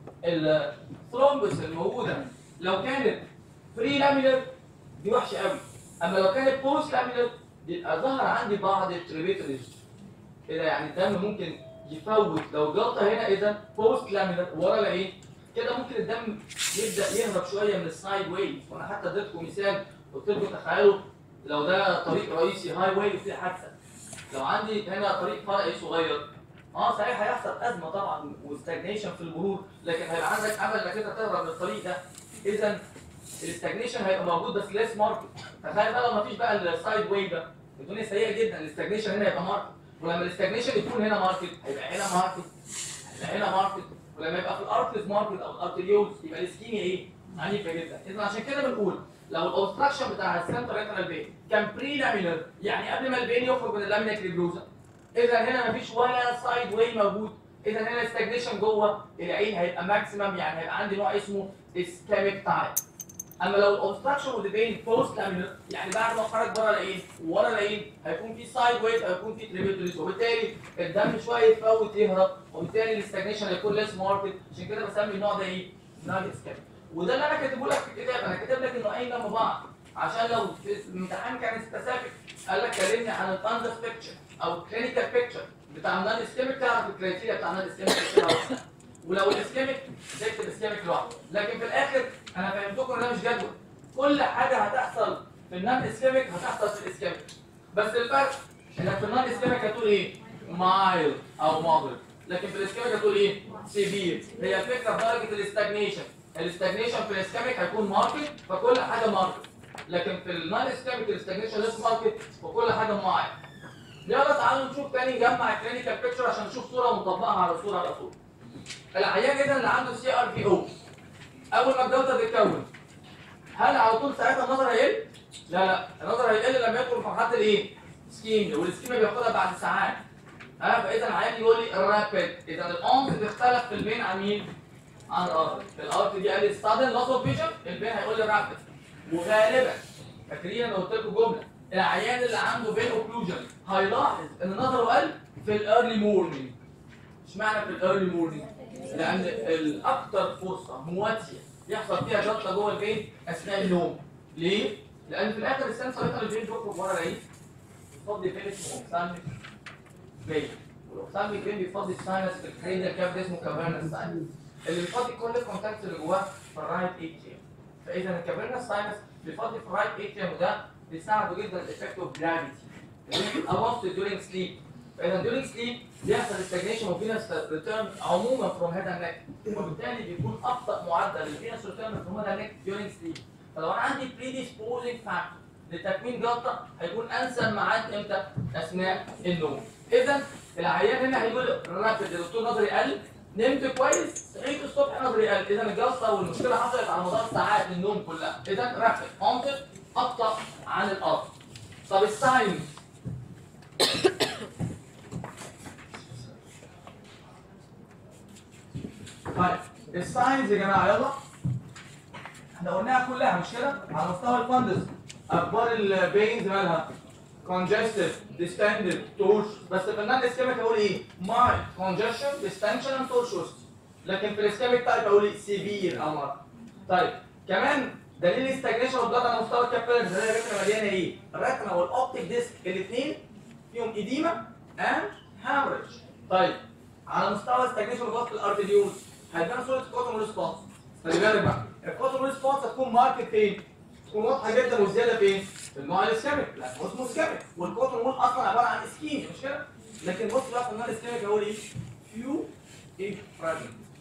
الثرومبس الموجوده لو كانت فري لامينر دي وحشه قوي، اما لو كانت بوست لامينر بيبقى ظهر عندي بعض التريبيتوريز كده، يعني الدم ممكن يفوت لو جلطه هنا. اذا بوست لامينر ورا العين كده ممكن الدم يبدا يهرب شويه من السايد واي. وانا حتى اديتكم مثال قلت لكم تخيلوا لو ده طريق رئيسي هاي واي وفي حادثه، لو عندي هنا طريق فرعي صغير صحيح هيحصل ازمه طبعا وستاجنيشن في المرور، لكن هيبقى عندك امل انك انت تهرب من الطريق ده. اذا الاستاجنيشن هيبقى موجود بس ليس ماركت. تخيل بقى لو مفيش بقى السايد واي ده، الدنيا سيئه جدا. الاستاجنيشن هنا يبقى ماركت، ولما الاستاجنيشن يكون هنا ماركت هيبقى هنا ماركت، هيبقى هنا ماركت، ولما يبقى في الارتريز ماركت او الارتريولز يبقى الاسكيميا ايه؟ عنيفه جدا. اذا عشان كده بنقول لو الاوبستراكشن بتاع السنترال ريتنال فين كان بري لامينر، يعني قبل ما الفين يخرج من اللامينا كليبروزا، اذا هنا مفيش ولا سايد واي موجود. اذا هنا الاستاجنيشن جوه العين هيبقى ماكسيمم، يعني هيبقى عندي نوع اسمه اسكاميك تايب. اما لو الاوبستراكشن والفين بوست لامينر، يعني بعد ما خرج بره العين ورا العين هيكون في سايد واي او هيكون في تريبيتوريز، وبالتالي الدم شويه يفوت يهرب، وبالتالي الاستاجنيشن هيكون ليس ماركت. عشان كده بسمي النوع ده ايه؟ نوع اسكاميك. وده اللي انا كاتبه لك في الكتاب، انا كاتب لك النوعين جنب بعض عشان لو في الامتحان كان سبيسيفيك قال لك كلمني عن الفاندس بيكتشر او كلينيكال بيكتشر بتاع النون اسكيميك، تعرف الكرايتيريا بتاع النون اسكيميك، ولو الاسكيميك تكتب اسكيميك لوحده. لكن في الاخر انا فهمتكم ان ده مش جدول، كل حاجه هتحصل في النون اسكيميك هتحصل في الاسكيميك، بس الفرق انك في النون اسكيميك هتقول ايه؟ مايل او مودريت، لكن في الاسكيميك هتقول ايه؟ سيفير. هي الفكره في درجه الاستاجنيشن. الاستاجنيشن في الاسكيميك هيكون ماركت فكل حاجه ماركت، لكن في النون اسكيميك الاستاجنيشن ليس ماركت وكل حاجه مايل. يلا تعالوا نشوف تاني نجمع الكلينيكال بيكتشر عشان نشوف صوره ونطبقها على صوره. العيان اذا اللي عنده سي ار بي او اول ما الجلطه تتكون هل على طول ساعتها النظر هيقل؟ لا، النظر هيقل لما يدخل في مرحله الايه؟ سكيميا، والسكيميا بياخدها بعد ساعات. فاذا العيان يقول لي رابيد. اذا الانس بيختلف في البين عن مين؟ عن الارت. الارت دي قال لي سادن لوس اوف فيجن، البين هيقول لي رابيد. وغالبا فاكرين انا قلت لكم جمله العيان اللي عنده بين اوكلوجن هيلاحظ ان نظره قل في الايرلي مورنينج. اشمعنى في الايرلي مورنينج؟ لان الاكثر فرصه مواتيه يحصل فيها جلطه جوه البين اثناء النوم. ليه؟ لان في الاخر السنسور يقدر البين بيخرج ورا العين يفضي فين اسمه اوكسالميك فين، والاوكسالميك فين بيفضي الساينس في الكرينيال كاب اسمه كافيرنس ساينس اللي بيفضي كل الكونتاكتس اللي جواه في الرايت اتريوم. فاذا الكافيرنس ساينس بيفضي في الرايت اتريوم، وده بيساعده جدا الايفكت اوف جرافيتي almost during sleep. فاذا during sleep بيحصل استجنيشن وفينس ريتيرن عموما فروم هيد اند نيك، وبالتالي بيكون ابطا معدل الفينس ريتيرن فروم هيد اند نيك during sleep. فلو انا عندي predisposing factor لتكوين جلطه هيكون انسب ميعاد امتى؟ اثناء النوم. اذا العيان هنا هيقول رابيد يا دكتور نظري قل، نمت كويس صحيت الصبح نظري قل، اذا الجلطه والمشكله حصلت على مدار ساعات النوم كلها. اذا رابيد اونست ابطا عن الارض. طب الساينز طيب الساينز يا جماعه يلا احنا قلناها كلها مش كده؟ على مستوى الفندس اخبار البينز مالها؟ كونجستيف ديستندد تورش، بس في النون اسكيميك اقول ايه؟ مايل كونجشن ديستنشن اند تورشوس، لكن في الاسكيميك تايب اقول ايه؟ سيفير امر. طيب كمان دليل استجنيشن اوف بلاد على مستوى الكابيلز اللي هي الريتنا مليانه ايه؟ الريتنا والاوبتيك ديسك الاثنين فيهم ايديما اند هامرج. طيب على مستوى استجنيشن اوف بلاد الارتريولز هيدينا صوره كوتون ريسبونس. خلي بالك بقى الكوتون ريسبونس هتكون ماركت فين؟ تكون واضحه جدا وزياده فين؟ في النوع الاسكيميك، لا هو اسمه اسكيميك والكوتون وول اصلا عباره عن اسكيميا مش كده؟ لكن بص بقى في النوع الاسكيميك هقول ايه؟ فيو ايه فراجمنت.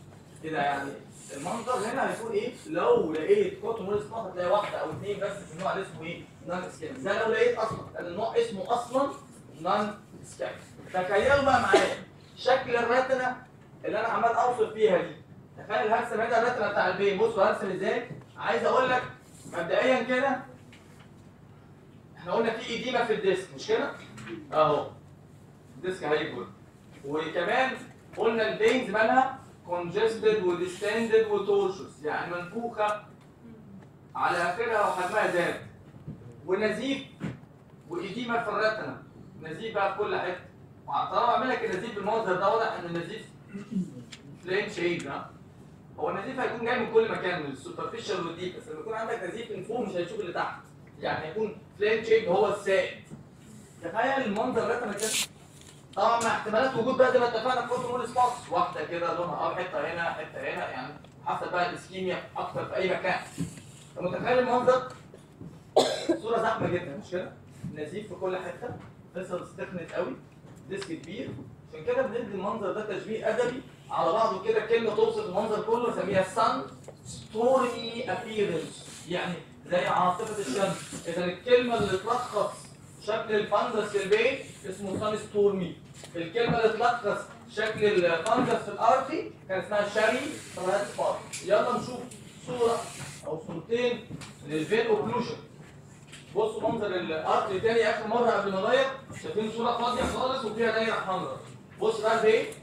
كده يعني المنظر هنا هيكون ايه؟ لو لقيت كوتون وول سبوت هتلاقي واحده او اثنين بس في النوع اللي اسمه ايه؟ نون اسكاميك. ده لو لقيت اصلا لان النوع اسمه اصلا نون اسكاميك. تخيلوا بقى معايا شكل الريتنا اللي انا عمال اوصف فيها دي. تخيل هرسم هنا الريتنا بتاع البين. بصوا هرسم ازاي؟ عايز اقول لك مبدئيا كده احنا قلنا في ايديما في الديسك مش كده؟ اهو الديسك هيكبر. وكمان قلنا البينز مالها congested وديستندد وتورشوس يعني منفوخه على اخرها وحجمها زاد. ونزيف وايديما في الريتنا. نزيف بقى في كل حته. طالما بعمل لك النزيف بالمنظر ده واضح ان النزيف فلين شيد. هو النزيف هيكون جاي من كل مكان من السوبرفيشال والديب، بس لما يكون عندك نزيف من فوق مش هيشوف اللي تحت. يعني هيكون فلين شيد هو السائد. تخيل المنظر ده كده. طبعا مع احتمالات وجود بقى زي ما اتفقنا في كوتون وول سبوتس، واحده كده لونها حته هنا حته هنا يعني حسب بقى الاسكيميا اكتر في اي مكان. انت متخيل المنظر؟ صوره زحمه جدا مش كده؟ نزيف في كل حته، فيسلز تخنت قوي، ديسك كبير. عشان كده بندي المنظر ده تشبيه ادبي على بعضه كده، كلمه توصف المنظر كله نسميها سان ستوري ابييرنس، يعني زي عاصفه الشمس. اذا الكلمه اللي تلخص شكل الفندس في البيت اسمه سان ستورمي. الكلمه اللي تلخص شكل الفندس في الارتي كان اسمها شاري طلعت سبارك. يلا نشوف صوره او صورتين للفين اوكلوجن. بصوا منظر الارتي تاني اخر مره قبل ما اغير. شايفين صوره فاضيه خالص وفيها دايره حمراء. بص بقى البيت،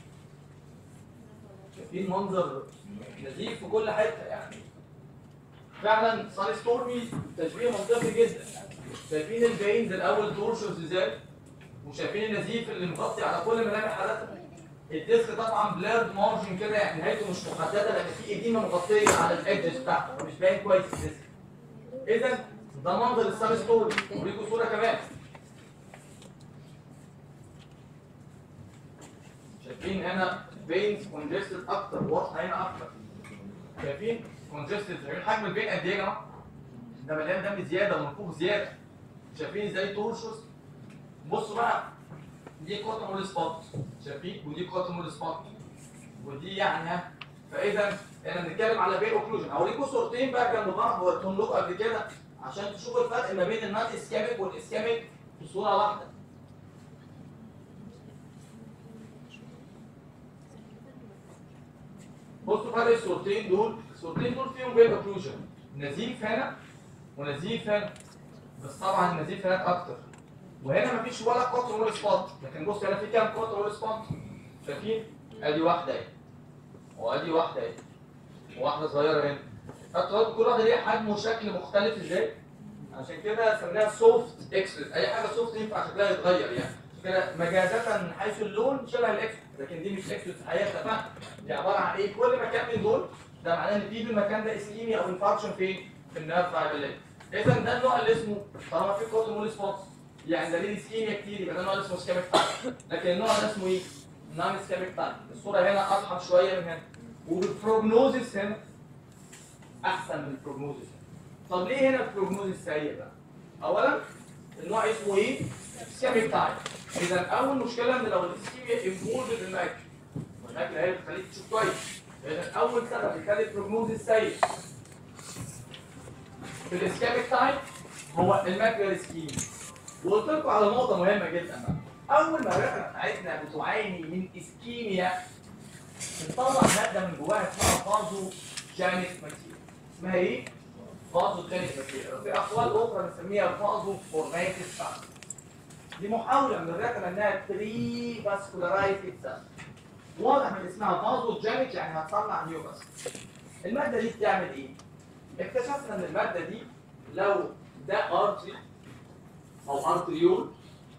شايفين منظر نزيف في كل حته يعني. فعلا سان ستورمي تشبيه منطقي جدا. شايفين البينز الاول تورشوز ازاي؟ وشايفين النزيف اللي مغطي على كل ملامح حالتها. الديسك طبعا بليرد مارجن كده يعني نهايته مش محدده لان في ايديما مغطيه على الايدجز بتاعته فمش باين كويس الديسك. اذا ده منظر السان ستورمي. اوريكم صوره كمان. شايفين هنا بينز كونجستد اكتر، واضحه هنا اكتر. شايفين كونجستد؟ شايفين حجم البين قد ايه يا جماعه؟ ده مليان دم زياده ومنفوخ زياده. شايفين ازاي تورشوس؟ بصوا بقى دي كوتون وول سبوت، شايفين؟ ودي كوتون وول سبوت ودي يعني فاذا احنا بنتكلم على بين اوكلوجن. هوريكم صورتين بقى جنب بعض وريتهم لكم قبل كده عشان تشوفوا الفرق ما بين النون اسكاميك والاسكاميك في صوره واحده. بصوا فرق الصورتين دول. الصورتين دول فيهم بين اوكلوجن، نزيف هنا ونزيف هنا، بس طبعا النزيف هناك اكتر. وهنا مفيش ولا كوتون وول سبوت، لكن بص هنا في كام كوتون وول سبوت؟ شايفين؟ ادي واحده اهي وادي واحده اهي وواحده صغيره هنا. خدتوا كل واحده ليها حجم وشكل مختلف ازاي؟ عشان كده سميناها سوفت اكسبريس. اي حاجه سوفت ينفع شكلها يتغير يعني. عشان كده مجازة من حيث اللون شبه الاكسبريس، لكن دي مش اكسبريس الحقيقه. اتفقنا؟ دي عباره عن ايه؟ كل مكان من دول ده معناه ان في المكان ده اسكيميا او انفاركشن فين؟ في النيرف فايبريليت. اذا ده النوع اللي اسمه طالما في كوتون وول سبوتس يعني دليل اسكيميا كتير، يبقى ده النوع اللي اسمه اسكيميك تايب. لكن النوع ده اسمه ايه؟ نون اسكيميك تايب. الصوره هنا اضحك شويه من هنا، والبروجنوزيس هنا احسن من البروجنوزيس. طب ليه هنا البروجنوزيس سيء بقى؟ اولا النوع اسمه ايه؟ اسكيميك تايب. اذا اول مشكله ان لو الاسكيميا انفولد الماكل، والماكل هي اللي بتخليك تشوف كويس. اذا اول سبب بيخلي البروجنوزيس سيء في الاسكيميك تايب هو الماكلر اسكيميا. وقلت لكم على نقطه مهمه جدا بقى. اول ما الرئه بتاعتنا بتعاني من اسكيميا بتطلع ماده من جواها اسمها فازو جانيك ماتيريال. اسمها ايه؟ فازو جانيك ماتيريال. في اقوال اخرى بنسميها فازو فورماتيف فاكتور. دي محاوله من الرئه انها تري فاسكولارايز اتسيلف. واضح من اسمها فازو جانيك يعني هتصنع نيو فاسكولار. الماده دي بتعمل ايه؟ اكتشفنا ان الماده دي لو ده ارتري او ارتريول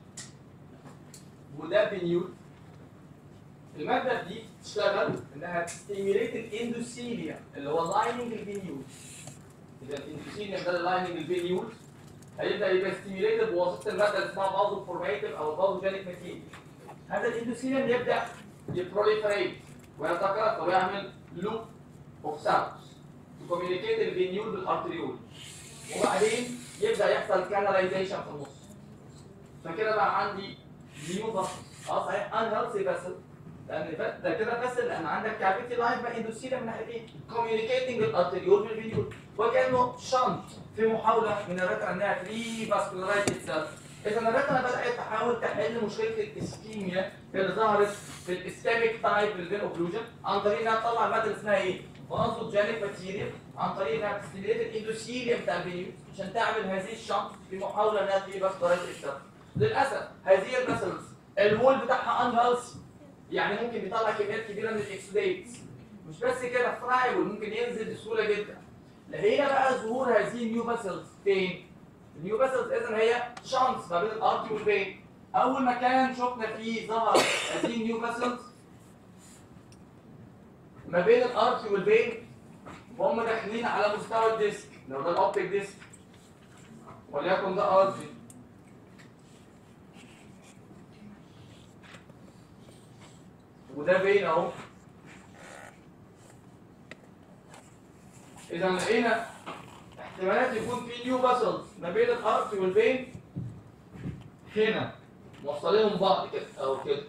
وده فينيول، الماده دي تشتغل انها تستيميليت الاندوثيليوم اللي هو لايننج الفينيول. اذا الاندوثيليوم ده لايننج الفينيول هيبدا يبقى ستيميليتد بواسطه الماده اللي اسمها فازو فورماتيف او فازو جانيك ماتيريال. هذا الاندوثيليوم يبدا يبروليفريت ويتكاثر ويعمل لوب اوف سيلز تكوميونيكيت الفينيول بالارتريول، وبعدين يبدا يحصل كاناليزيشن في النص. فكده بقى عندي نيو فاسل. صحيح ان هيلثي فاسل لان ده كده بس لان عندك كافيتي لاين بقى اندوثيليوم من ناحيتين كوميونيكيتنج بالارتريول بالفينيول وكانه شنط في محاوله من الريتنا انها تري فاسكولارايز اتسيلف. اذا الريتنا بدات تحاول تحل مشكله الاسكيميا اللي ظهرت في الاسكيميك تايب للفين اوكلوجن عن طريق انها تطلع الماده اللي اسمها ايه؟ فازوجينيك ماتيريال عن طريق انها تستيميليت الاندوثيليوم بتاع الفينيول عشان تعمل هذه الشنط في محاوله انها تري فاسكولارايز اتسيلف. للاسف هذه الفاسلز الوول بتاعها انهالسي يعني ممكن بيطلع كميات كبيره من الاكسوديتس. مش بس كده فرايبل ممكن ينزل بسهوله جدا. لقينا بقى ظهور هذه النيو فاسلز فين؟ النيو فاسلز اذا هي شانس ما بين الارتي والفين. اول مكان شفنا فيه ظهر هذه النيو فاسلز ما بين الارتي والفين وهم داخلين على مستوى الديسك. لو ده الاوبتيك ديسك وليكن ده ارتي وده فين اهو. اذا لقينا احتمالات يكون في نيو فاسلز ما بين الارتي والفين هنا موصلينهم بعض كده او كده.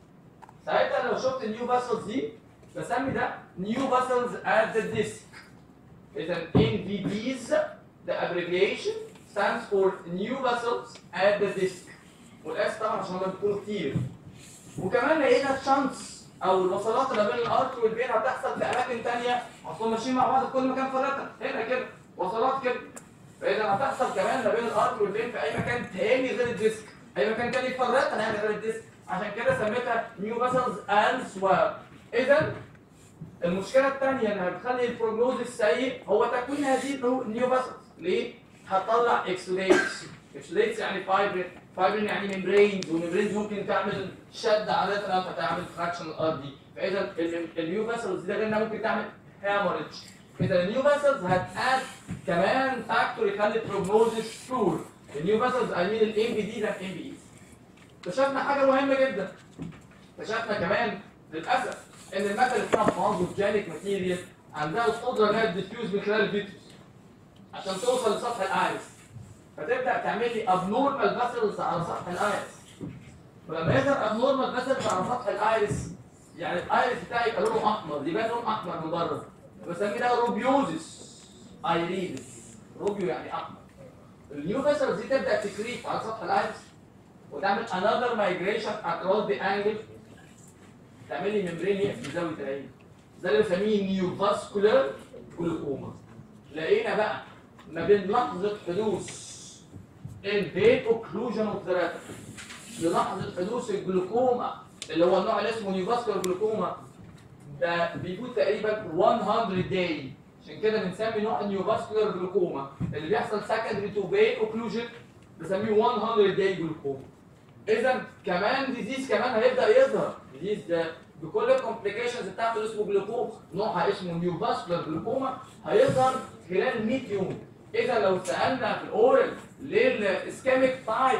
ساعتها لو شفت النيو فاسلز دي بسمي ده نيو فاسلز at the disc. اذا NVDs the abbreviation stands for new vessels at the disc. والاس طبعا عشان هم بيكونوا كتير. وكمان لقينا الشانس او الوصلات اللي بين الارت والفين هتحصل في اماكن ثانيه اصلا ماشيين مع بعض في كل مكان في الرتم هنا كده وصلات كده. فاذا هتحصل كمان ما بين الارت والفين في اي مكان تاني غير الديسك. اي مكان تاني في الرتم يعني غير الديسك. عشان كده سميتها نيو فاسلز elsewhere. اذا المشكله الثانيه انها بتخلي البروجنوز سيء هو تكوين هذه النيو فاسلز. ليه؟ هتطلع اكسوديتس. اكسوديتس يعني فايبرين. فايبرين يعني ممبرينز والممبرينز ممكن تعمل شد على الرتنا فتعمل فراكشن الارضي. فاذا النيو فاسلز دي غير انها ممكن تعمل هاموريدج. اذا النيو فاسلز هتاد كمان فاكتور يخلي البروجنوزس بور. النيو فاسلز اي مين الام بي دي ده ام بي. اكتشفنا حاجه مهمه جدا. اكتشفنا كمان للاسف ان الماده اللي اسمها فازوجينيك ماتيريال عندها القدره انها تديفيوز من خلال الفيتروس عشان توصل لسطح الايرس. فتبدا تعمل لي ابنورمال فاسلز على سطح الايرس. ولما يظهر ابنورمال فاسلز على سطح الايرس يعني الايرس بتاعي يبقى لونه احمر يبان لون احمر من بره. بسميه ده روبيوزس ايريدس. روبيو يعني احمر. النيو فاسلز دي تبدا تكريت على سطح الايرس وتعمل another migration across the angle. تعمل لي ممبرين يقفل زاويه العين. ده اللي بنسميه نيو فاسكولار جلوكوما. لقينا بقى ما بين لحظه حدوث الفين اوكلوجن اوف ذا ريتنا للحظه حدوث الجلوكوما اللي هو النوع اللي اسمه نيو فاسكولار جلوكوما ده بيفوت تقريبا 100 داي. عشان كده بنسمي نوع النيو فاسكولار جلوكوما اللي بيحصل سكندري تو فين اوكلوجن بنسميه 100 داي جلوكوما. اذا كمان ديزيز كمان هيبدا يظهر. ديزيز ده بكل الكومبليكيشنز بتاعته اسمه جلوكوما. نوعها اسمه نيو فاسكولار جلوكوما هيظهر خلال 100 يوم. اذا لو سالنا في الاورال ليه الاسكيميك تايب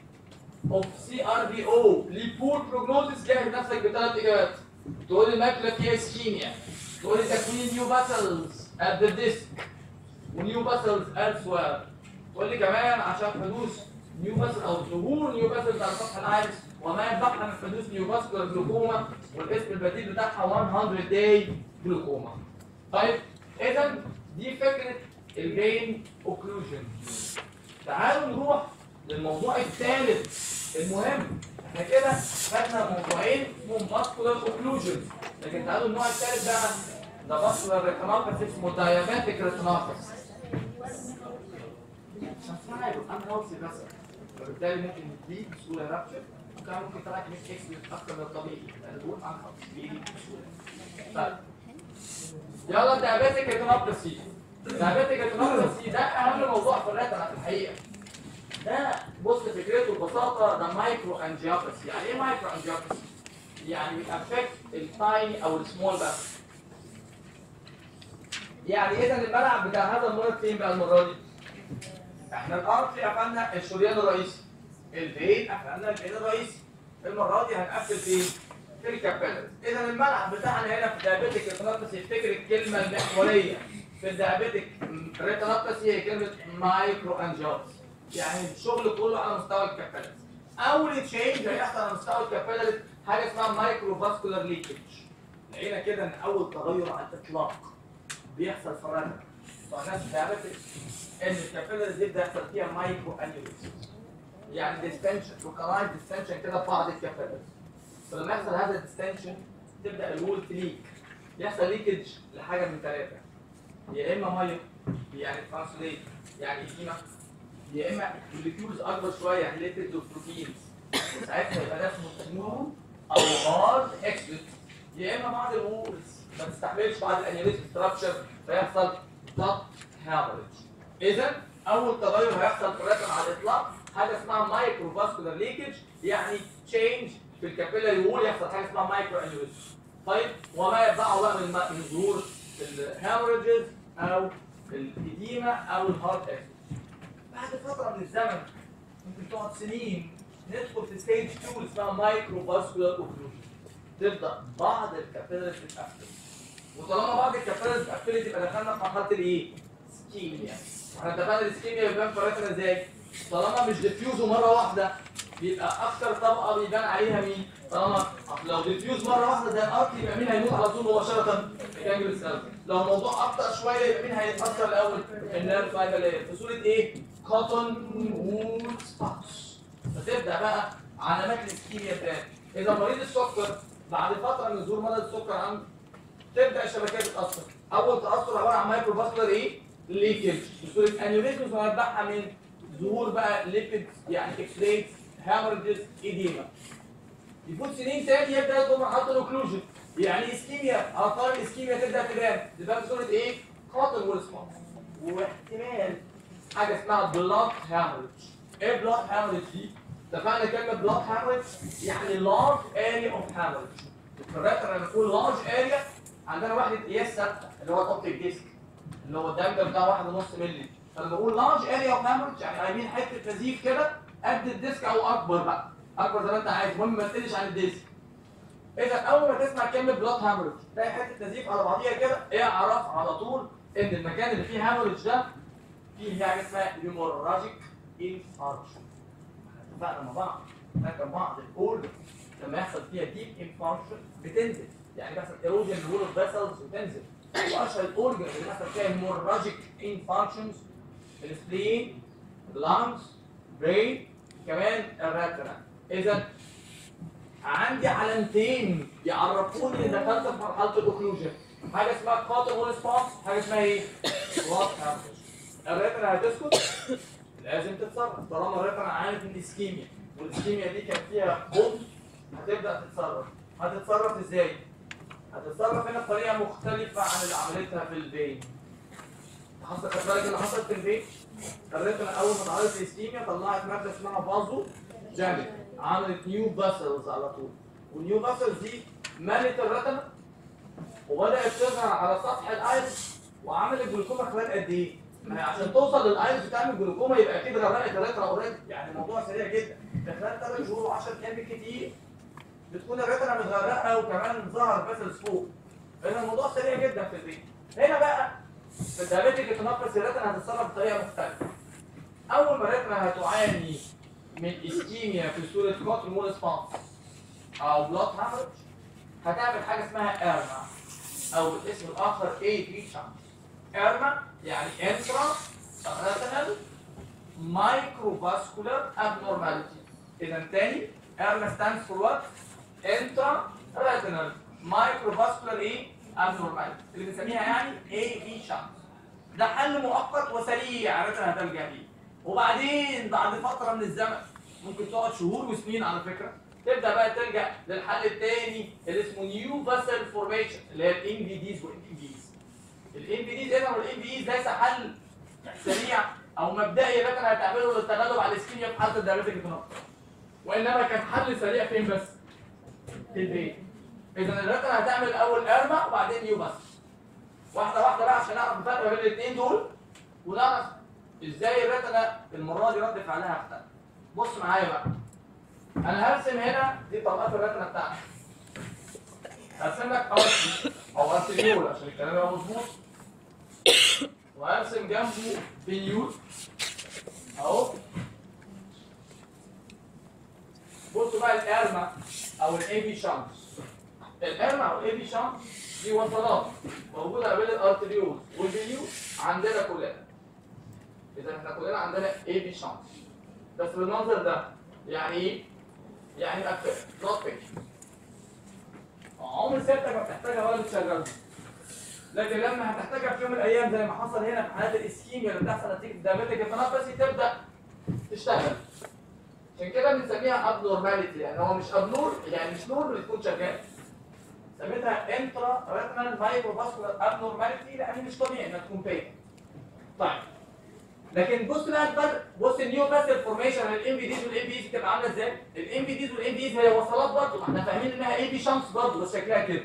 اوف سي ار بي او ليه بور بروجنوزس جاهز نفسك بثلاث اجابات. تقول لي الماكله فيها اسكيميا. تقول لي تكوين نيو فاسلز ات ذا ديسك ونيو فاسلز elsewhere. تقول لي كمان عشان حدوث نيو فاسل او ظهور نيو فاسلز على سطح الايرس وما يتبقى من حدوث نيو فاسكولار جلوكوما والاسم البديل بتاعها 100 داي جلوكوما. طيب اذا دي فكره الفين اوكلوجن. تعالوا نروح للموضوع الثالث المهم. احنا كده خدنا موضوعين اسمهم فاسكولار اوكلوجن لكن تعالوا النوع الثالث بقى ده فاسكولار ريتينوباثي اسمه دايابيتيك ريتينوباثي. عشان صعب انهالسي بس وبالتالي ممكن يديك بسهوله رابشر وكمان ممكن تلاقي كميه اكس اكتر من الطبيعي لان بقول انهالسي بيجي بسهوله. طيب يلا الدايابيتيك ريتينوباثي. الدايابيتيك ريتينوباثي ده اهم موضوع في الريتنا في الحقيقه. ده بص فكرته ببساطه ده مايكرو انجيوباثي. يعني ايه مايكرو انجيوباثي؟ يعني بيأفكت التايني او السمول بس. يعني اذا الملعب بتاع هذا المرض فين بقى المره دي؟ احنا الارض قفلنا الشريان الرئيسي. الفين قفلنا الفين الرئيسي. المره دي هنقفل فين؟ في الكابيلاريز. اذا الملعب بتاعنا هنا في الدايابيتيك ريتينوباثي افتكر الكلمه المحوريه في الدايابيتيك ريتينوباثي هي كلمه مايكرو انجيوباثي. يعني الشغل كله على مستوى الكابيلاريز. اول تشينج هيحصل على مستوى الكابيلاري حاجه اسمها مايكرو فاسكولار ليكج. لقينا كده ان اول تغير على الاطلاق بيحصل في الرنة فالناس تعرف ان الكابيلاري دي بيحصل فيها مايكرو انيوريزم، يعني ديستنشن لوكالايز ديستنشن كده في بعض الكابيلاري. فلما يحصل هذا الديستنشن تبدا الوول تليك، يحصل ليكج لحاجه من ثلاثه، يا اما ميه يعني ترانسليت يعني ايديما، يا اما موليكيولز اكبر شويه ريليتد تو بروتينز وساعتها يبقى ده اسمه سموث او هارد اكسبت، يا اما بعض الوولز ما تستحملش بعض الانيوريزم ستراكشر فيحصل ضغط هامرج. اذا اول تغير هيحصل في الرسم على الاطلاق حاجه اسمها مايكرو فاسكولار ليكج، يعني تشينج في الكابيلاري وول يحصل حاجه اسمها مايكرو انيوريزم. طيب وما يتبعه بقى من ظهور الهامرجز او الإديمة او الهارد اكسبت. بعد فتره من الزمن ممكن تقعد سنين ندخل في ستيج 2 اسمها مايكرو فاسكولار اوكلوجن، تبدا بعض الكابيلاريز تتقفل، وطالما بعض الكابيلاريز اتقفلت يبقى دخلنا في مرحله الايه؟ سكيميا. احنا اتفقنا السكيميا بيبان في الرسمه ازاي؟ طالما مش ديفيوز مره واحده بيبقى اكتر طبقه بيبان عليها مين؟ طالما لو ديفيوز مره واحده زي الارك يبقى مين هيموت على طول مباشره؟ الجانجل سيل. لو الموضوع ابطا شويه يبقى مين هيتاثر الاول؟ النيرف فايبر لاير في صوره ايه؟ كوتون وول سبوتس. فتبدا بقى علامات الاسكيميا تاني. اذا مريض السكر بعد فتره من ظهور مرض السكر عنده تبدا الشبكات تتاثر. اول تاثر عباره عن مايكرو فاسكولار ايه؟ ليكج في صوره انيوريزمز وهيتبعها من ظهور بقى ليبيدز يعني اكسريز هامرجز ايديما. يفوت سنين تاني يبدا يدخل مرحله الاوكلوجن، يعني اسكيميا اثار الاسكيميا تبدا تبان في صوره ايه؟ كوتون وول سبوتس، واحتمال حاجه اسمها بلاد هامرج. ايه بلاد هامرج دي؟ اتفقنا كلمه بلاد هامرج يعني لارج اريا اوف هامرج. فالرقم لما نقول لارج اريا عندنا وحده قياس ثابته اللي هو الاوبتيك ديسك اللي هو الدايمتر بتاعه 1.5 مللي. فلما بقول لارج اريا اوف هامرج يعني عايزين حته نزيف كده قد الديسك او اكبر بقى، اكبر زي ما انت عايز، المهم ما تقلش عن الديسك. اذا اول ما تسمع كلمه بلاد هامرج تلاقي حته نزيف على بعضيها كده، اعرف على طول ان المكان اللي فيه هامرج ده فيه حاجه اسمها هيموراجيك انفاركشن. اتفقنا مع بعض لكن بعض الاورجن لما يحصل فيها ديب انفاركشن بتنزل، يعني بيحصل ايروجن للوول اوف فيسلز وتنزل. واشهر الاورجن اللي بيحصل فيها هيموراجيك انفاركشنز السبلين، اللانجز، برين، كمان الريتنا. اذا عندي علامتين يعرفوني ان دخلت في مرحله الاوكلوجن، حاجه اسمها كوتون وول سبوتس، حاجه اسمها ايه؟ بلاد هامرج. الريتنا هتسكت لازم تتصرف طالما الريتنا عانت من اسكيميا، والاسكيميا دي كان فيها بوم هتبدا تتصرف. هتتصرف ازاي؟ هتتصرف هنا بطريقه مختلفه عن اللي عملتها في الفين. خد بالك اللي حصل في الفين الريتنا اول ما اتعرضت للاسكيميا طلعت ماده اسمها فازو جامد، عملت نيو فاسلز على طول، والنيو فاسلز دي ملت الريتنا وبدات تظهر على سطح الايرس وعملت جلوكوما خلال قد ايه؟ عشان توصل للايرس بتعمل جلوكوما يبقى اكيد غرقت الريتنا اوريدي، يعني الموضوع سريع جدا، في خلال 3 شهور و10 ايام بالكتير بتكون الريتنا متغرقه وكمان ظهر فاسلز فوق. لان الموضوع سريع جدا في البيت. هنا بقى في الدايابيتيك ريتينوباثي الريتنا هتتصرف بطريقه مختلفه. اول ما الريتنا هتعاني من اسكيميا في صوره كوتون وول سبوتس او بلاد هامرج هتعمل حاجه اسمها ايرما او بالاسم الاخر اي بي شانس. ايرما يعني انترا ريتينال مايكرو فاسكولار ابنورماليتي. اذا تاني ايرما ستاندز فور وات؟ انترا ريتينال مايكرو فاسكولار ايه؟ ابنورماليتي اللي بنسميها يعني اي بي شانس. ده حل مؤقت وسريع الريتنا هتلجأ ليه. وبعدين بعد فتره من الزمن ممكن تقعد شهور وسنين على فكره تبدا بقى تلجا للحل الثاني اللي اسمه نيو فاسل فورميشن اللي هي الام بي ديز والام بي ديز. الام بي ديز هنا والام بي ديز ليس حل سريع او مبدئي لكن هتعمله للتغلب على الاسكيميا في حاله الدايابيتيك ريتينوباثي، وانما كان حل سريع فين بس؟ في البيت. اذا الريتنا هتعمل اول ايرما وبعدين نيو فاسل. واحده واحده بقى عشان نعرف الفرق بين الاثنين دول ونعرف ازاي الريتنا المره دي رد فعلها اختلف. بص معايا بقى. انا هرسم هنا دي طبقات الريتنا بتاعتي. هرسم لك او ارتريول عشان الكلام يبقى مظبوط. وهرسم جنبه فينيول اهو. بصوا بقى الارما او الاي بي شانت. الارما او الاي بي شانت دي وصلات موجوده ما بين الارتريول والفينيول عندنا كلنا. اذا احنا كلنا عندنا اي بي شانت بس بالمنظر ده. يعني ايه؟ يعني مقفله نوت فيك. عمر سيادتك ما بتحتاجها ولا بتشغلها، لكن لما هتحتاجها في يوم من الايام زي ما حصل هنا في حالات الاسكيميا اللي بتحصل نتيجه الدايابيتيك ريتينوباثي تبدا تشتغل. عشان كده بنسميها ابنورماليتي، يعني هو مش ابنور، يعني مش نور بتكون شغال. سميتها انترا ريتنال مايكروفاسكولار ابنورماليتي لان مش طبيعي انها تكون باين. طيب لكن بص بقى الفرق، بص النيو فاسل فورميشن الام بي ديز والام بي ايز بتبقى عامله ازاي؟ الام بي ديز والام بي ايز هي وصلات برضه، احنا فاهمين انها اي بي شانس برضه بس شكلها كده.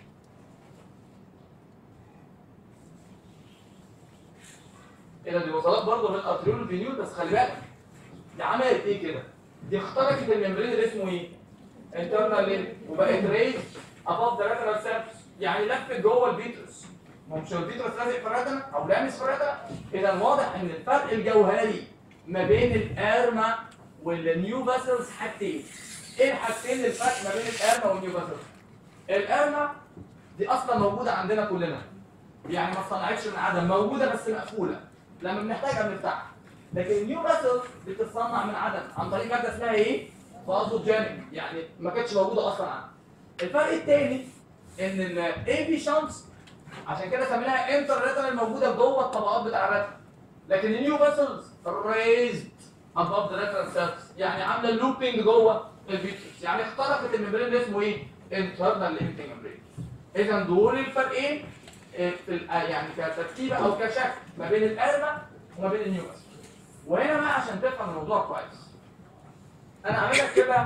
ايه ده؟ دي وصلات برضه بين الارتريول والفينيول بس خلي بالك دي عملت ايه كده؟ دي اخترقت الممبرين اللي اسمه ايه؟ انترنال ليمب وبقت ريز اباف ذا ريتنال سيرفيس، يعني لفت جوه الفيترس. ما هو مش الفيترس لازق في الريتنا او لامس في الريتنا؟ اذا واضح ان الفرق الجوهري ما بين الارما والنيو فاسلز حاجتين. ايه الحاجتين الفرق ما بين الارما والنيو فاسلز؟ الارما دي اصلا موجوده عندنا كلنا، يعني ما اتصنعتش من عدم، موجوده بس مقفوله، لما بنحتاجها بنفتحها. لكن النيو فاسلز بتتصنع من عدم عن طريق ماده اسمها ايه؟ فازوجينيك، يعني ما كانتش موجوده اصلا عندنا. الفرق الثاني ان الاي بي شانس عشان كده سميناها انتر ريتنال موجوده جوه الطبقات بتاع الريتنا، لكن النيو فاسلز ريزد اباف ذا ريتنال سيرفيس، يعني عامله لوبينج جوه الفيترس، يعني اخترقت الممبرين اللي اسمه ايه؟ انترنال ليميتنج ممبرين. اذا دول الفرقين في يعني كترتيب او كشكل ما بين الارما وما بين النيو فاسلز. وهنا بقى عشان تفهم الموضوع كويس انا عامل لك كده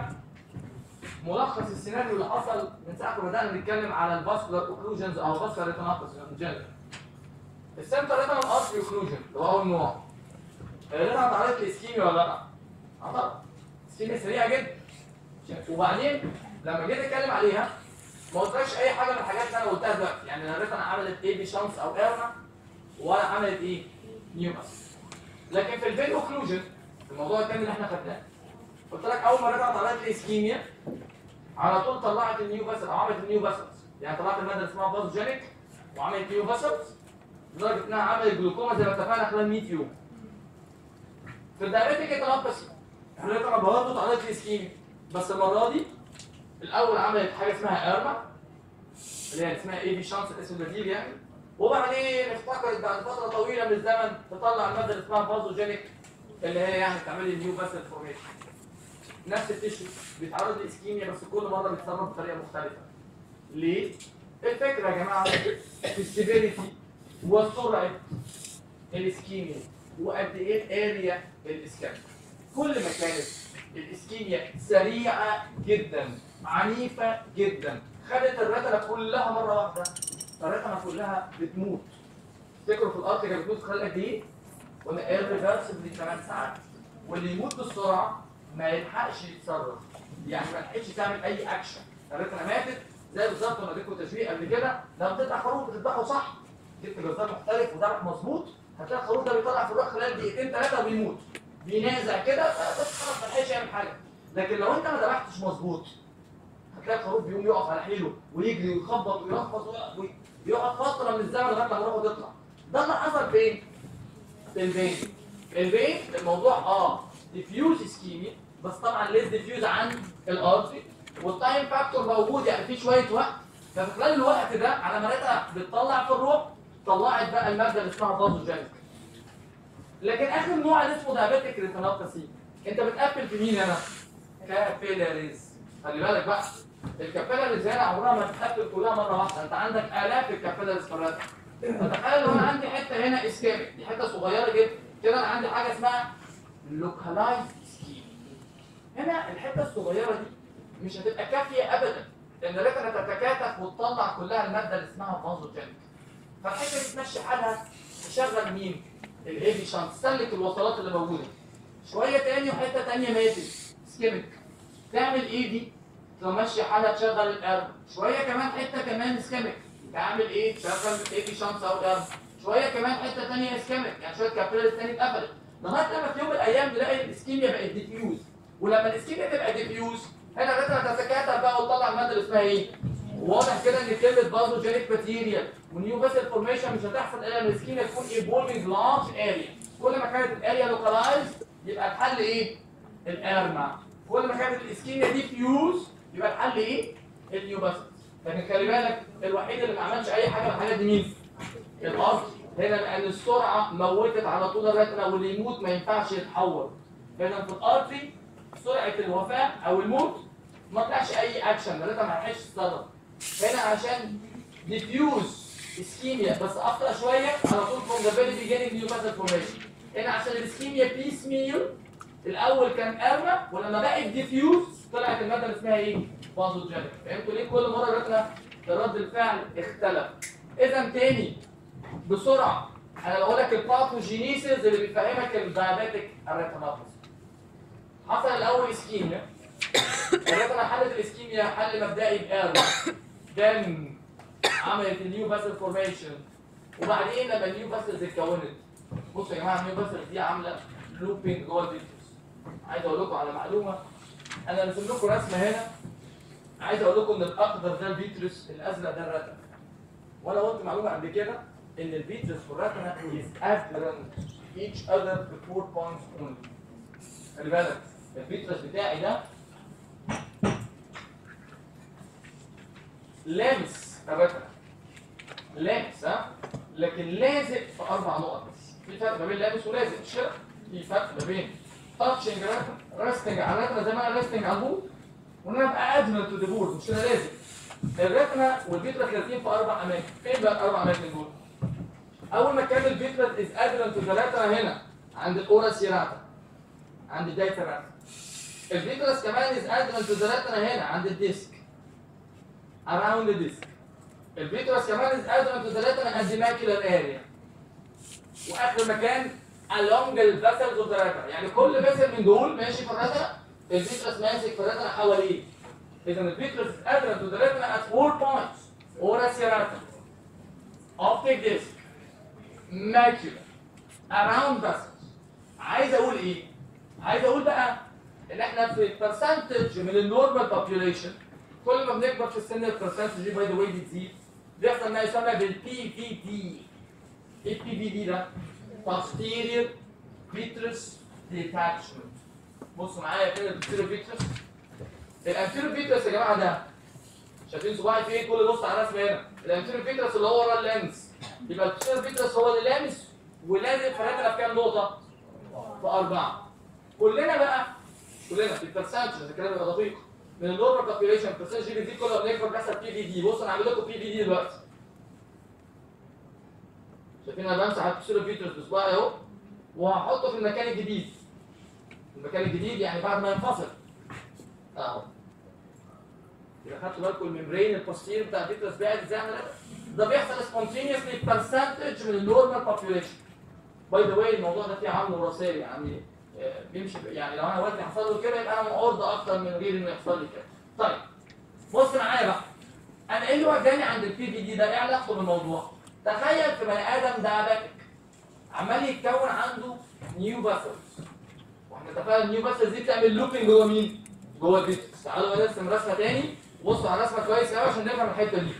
ملخص السيناريو اللي حصل من ساعه ما بدانا نتكلم على الفاسكولار اوكلوجنز او فاسكولار ريتينوباثي ان جنرال. السنتر ريتينال ارتري اوكلوجن اللي هو اول نوع الريتنا اتعرضت لاسكيميا ولا لا؟ طبعا اسكيميا سريعه جدا. وبعدين لما جيت اتكلم عليها ما قلتلكش اي حاجه من الحاجات اللي انا قلتها دلوقتي، يعني لا الريتنا عملت ايه بي شانس او ايرنا ولا عملت ايه؟ نيوماس. لكن في الفين اوكلوجن الموضوع الثاني اللي احنا خدناه قلت لك اول ما الريتنا اتعرضت لاسكيميا على طول طلعت النيو فاسل او عملت النيو فاسلز، يعني طلعت الماده اللي اسمها فازوجينيك وعملت نيو فاسلز لدرجه انها عملت جلوكوما زي ما اتفقنا خلال 100 يوم. في الدايابيتيك ريتينوباثي الريتنا برضه اتعرضت لاسكيميا بس المره دي الاول عملت حاجه اسمها ايرما اللي هي اسمها اي بي شانس الاسم البديل يعني، وبعدين افتكرت بعد فتره طويله من الزمن تطلع الماده اللي اسمها فازوجينيك اللي هي يعني تعمل لي نيو فاسل فورميشن. نفس التشو بيتعرض لاسكيميا بس كل مره بيتصرف بطريقه مختلفه. ليه؟ الفكره يا جماعه في السيفيريتي وسرعه الاسكيميا وقد ايه الاريا الاسكيميا. كل ما كانت الاسكيميا سريعه جدا عنيفه جدا خدت الريتنا كلها مره واحده الريتنا كلها بتموت. تفتكروا في الارض كانت بتموت خلال قد ايه؟ قلنا ايرفيرسبلي 8 ساعات. واللي يموت بسرعه ما يلحقش يتصرف، يعني ما لحقش تعمل اي اكشن. الريتنا ماتت زي بالظبط ما اديتكم تشبيه قبل كده لما بتذبح خروف بتذبحه صح، جبت جزار محترف وذبح مظبوط هتلاقي الخروف ده بيطلع في الروح خلال دقيقتين 3 وبيموت، بينازع كده بس خلاص ما لحقش يعمل حاجه. لكن لو انت ما ذبحتش مظبوط هتلاقي الخروف بيقوم يقف على حيله ويجري ويخبط ويرفض ويقعد فتره من الزمن لغايه لما روحه تطلع. ده اللي حصل فين؟ في الفين. الفين الموضوع ديفيوز اسكيميا بس طبعا ليس ديفيوز عن الارتري والتايم فاكتور موجود، يعني في شويه وقت. ففي خلال الوقت ده على ما ريتها بتطلع في الروح طلعت بقى الماده اللي اسمها فازوجينيك. لكن اخر نوع اللي اسمه دايابيتيك ريتينوباثي انت بتقفل في مين هنا؟ كابيلاريز. خلي بالك بقى الكابيلاريز هنا عمرها ما تتقفل كلها مره واحده، انت عندك الاف الكابيلاريز في الرئه. فتخيل لو انا عندي حته هنا اسكيميك، دي حته صغيره جدا كده، انا عندي حاجه اسمها لوكالايز اسكيميك. هنا الحته الصغيره دي مش هتبقى كافيه ابدا ان الريتنا تتكاتف وتطلع كلها الماده اللي اسمها فازوجينيك. فالحته دي تمشي حالها تشغل مين؟ الاي بي شانت، تسلك الوصلات اللي موجوده. شويه تاني وحته تانيه ماتت اسكيميك، تعمل ايه دي؟ تمشي حالها تشغل الارم. شويه كمان حته كمان اسكيميك، تعمل ايه؟ تشغل الاي بي شانت او الارم. شويه كمان حته تانيه اسكيميك، يعني شويه كابيلاريز تاني اتقفلت لغايه لما في يوم من الايام نلاقي الاسكيميا بقت ديفيوز ولما الاسكيميا تبقى ديفيوز هنا الريتنا تتكاثر بقى وتطلع الماده اللي اسمها ايه؟ واضح كده ان كلمه بازوجينيك ماتيريال ونيو فيسل فورميشن مش هتحصل الا لما الاسكيميا تكون انفولفنج لارج اريا. كل ما كانت الاريا لوكالايز يبقى الحل ايه؟ الارما. كل ما كانت الاسكيميا ديفيوز يبقى الحل ايه؟ النيو فيسل. لكن خلي بالك الوحيد اللي ما عملش اي حاجه من الحاجات دي مين؟ الارض. هنا لان السرعه موتت على طول الريتنا واللي يموت ما ينفعش يتحول. هنا في الارتري سرعه الوفاه او الموت ما طلعش اي اكشن، الريتنا ما لحقش الصدى. هنا عشان ديفيوز اسكيميا بس ابطا شويه على طول فروم ذا فيري بيجيننج نيو فاسل فورميشن. هنا عشان الاسكيميا بيس ميل الاول كان ارما ولما بقت ديفيوز طلعت الماده اللي اسمها ايه؟ بازوجينيك. فهمتوا ليه كل مره الريتنا رد الفعل اختلف؟ اذا تاني بسرعه انا بقول لك الباثوجينيسيس اللي بيفهمك الدايابيتيك الريتينوباثي. حصل الاول اسكيميا، الريتنا حلت الاسكيميا حل مبدئي بارما، دم عملت النيو فاسل فورميشن، وبعدين لما النيو فاسلز اتكونت بصوا يا جماعه النيو فاسلز دي عامله لوبينج جوه الفيتروس. عايز اقول لكم على معلومه، انا رسم لكم رسمه هنا، عايز اقول لكم ان الاخضر ده الفيتروس، الازرق ده الرتنا. وانا قلت معلومه قبل كده ان الفيتروس والرتنا is adherent each other to 4 points only. خلي بالك الفيتروس بتاعي ده لامس الرتنا، لامس لكن لازق في 4 نقط بس. في فرق ما بين لامس ولازق، مش كده؟ في فرق ما بين تاتشنج رتنا، ريستنج على الرتنا زي ما انا ريستنج على البول، وان انا ابقى ادمنت تو ذا بول، مش كده لازق. الرتنا والفيتروس لازقين في 4 اماكن، فين بقى ال4 اماكن دول؟ اول مكان الفيتروس از ادمنت تو ذا رتنا هنا عند الاورا سيراتا، عند بدايه الرتنا. الفيتروس كمان از ادمنت تو ذا رتنا هنا عند الديسك، around the disc. الفيتروس كمان is adherent to the retina and the macular area. واخر مكان along the vessels of the retina، يعني كل فيسل من دول ماشي في الرتنا الفيتروس ماسك في الرتنا حواليه. اذا الفيتروس is adherent to the retina at 4 points: ora serrata, optic disc, macula, around vessels. عايز اقول ايه؟ عايز اقول بقى ان احنا في percentage من النورمال population كل ما بنكبر في السن البرسنتج دي باي ذا واي بتزيد، بيحصل ما يسمى بالبي في دي. ايه البي في دي ده؟ posterior vitreous detachment. بصوا معايا كده الانتيريور فيترس. الانتيريور فيترس يا جماعه ده شايفين صباعي فين؟ كل بص على الرسمه هنا. الانتيريور فيترس اللي هو ورا اللينس، يبقى الانتيريور فيترس هو اللي لامس ولازق في الرتنا في كام نقطه؟ في 4. كلنا بقى في البرسنتج الكلام يبقى دقيق من النورمال بوبيوليشن برسنتج دي بتزيد كل ما بنكبر بيحصل بي في دي. بص انا هعمل لكم بي في دي دلوقتي. شايفين انا بمسح البسيلو فيترس بصباعي اهو وهحطه في المكان الجديد. المكان الجديد يعني بعد ما ينفصل اهو. اذا خدتوا بالكم الممبرين البوستير بتاع الفيترس بعد ازاي عمل ده بيحصل سبونتينيوسلي برسنتج من النورمال بوبيوليشن. باي ذا واي الموضوع ده فيه عامل وراثي، يعني بيمشي يعني لو انا وزني حصل له كده يبقى انا عرضه اكتر من غير انه يحصل لي كده. طيب بص معايا بقى، انا ايه اللي وداني عند البي في دي ده؟ ايه علاقته بالموضوع؟ تخيل في بني ادم دايابيتك عمال يتكون عنده نيو فاسلز، واحنا اتفقنا النيو فاسلز دي بتعمل لوبينج جوه مين؟ جوه الفيترس. تعالوا بقى نرسم رسمه تاني، بصوا على الرسمه كويس قوي عشان نفهم الحته دي.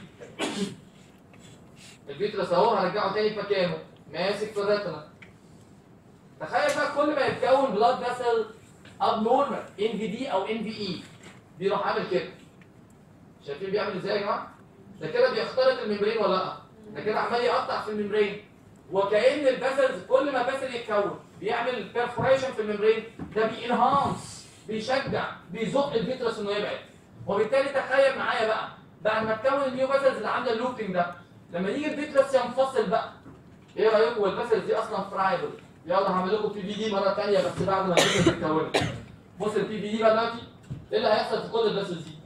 الفيترس اهو هرجعه تاني في مكانه ماسك في الرتنا. تخيل بقى كل ما يتكون بلاد فاسل اب نورمال ان في دي او ان في اي بيروح عامل كده. شايفين بيعمل ازاي يا جماعه؟ ده كده بيخترق الممبرين ولا لا؟ ده كده عمال يقطع في الممبرين، وكأن الفاسلز كل ما فاسل يتكون بيعمل بيرفوريشن في الممبرين، ده بينهانس، بيشجع، بيزق الفيترس انه يبعد. وبالتالي تخيل معايا بقى بعد ما تكون النيو فاسلز اللي عامله اللوبينج ده، لما يجي الفيترس ينفصل بقى، ايه رايكم؟ والفاسلز دي اصلا فرايبل. يلا هعمل لكم بي في دي مره ثانيه بس بعد ما الفيترس تتكون. بص البي في دي بقى دلوقتي ايه اللي هيحصل في كل الفاسلز دي؟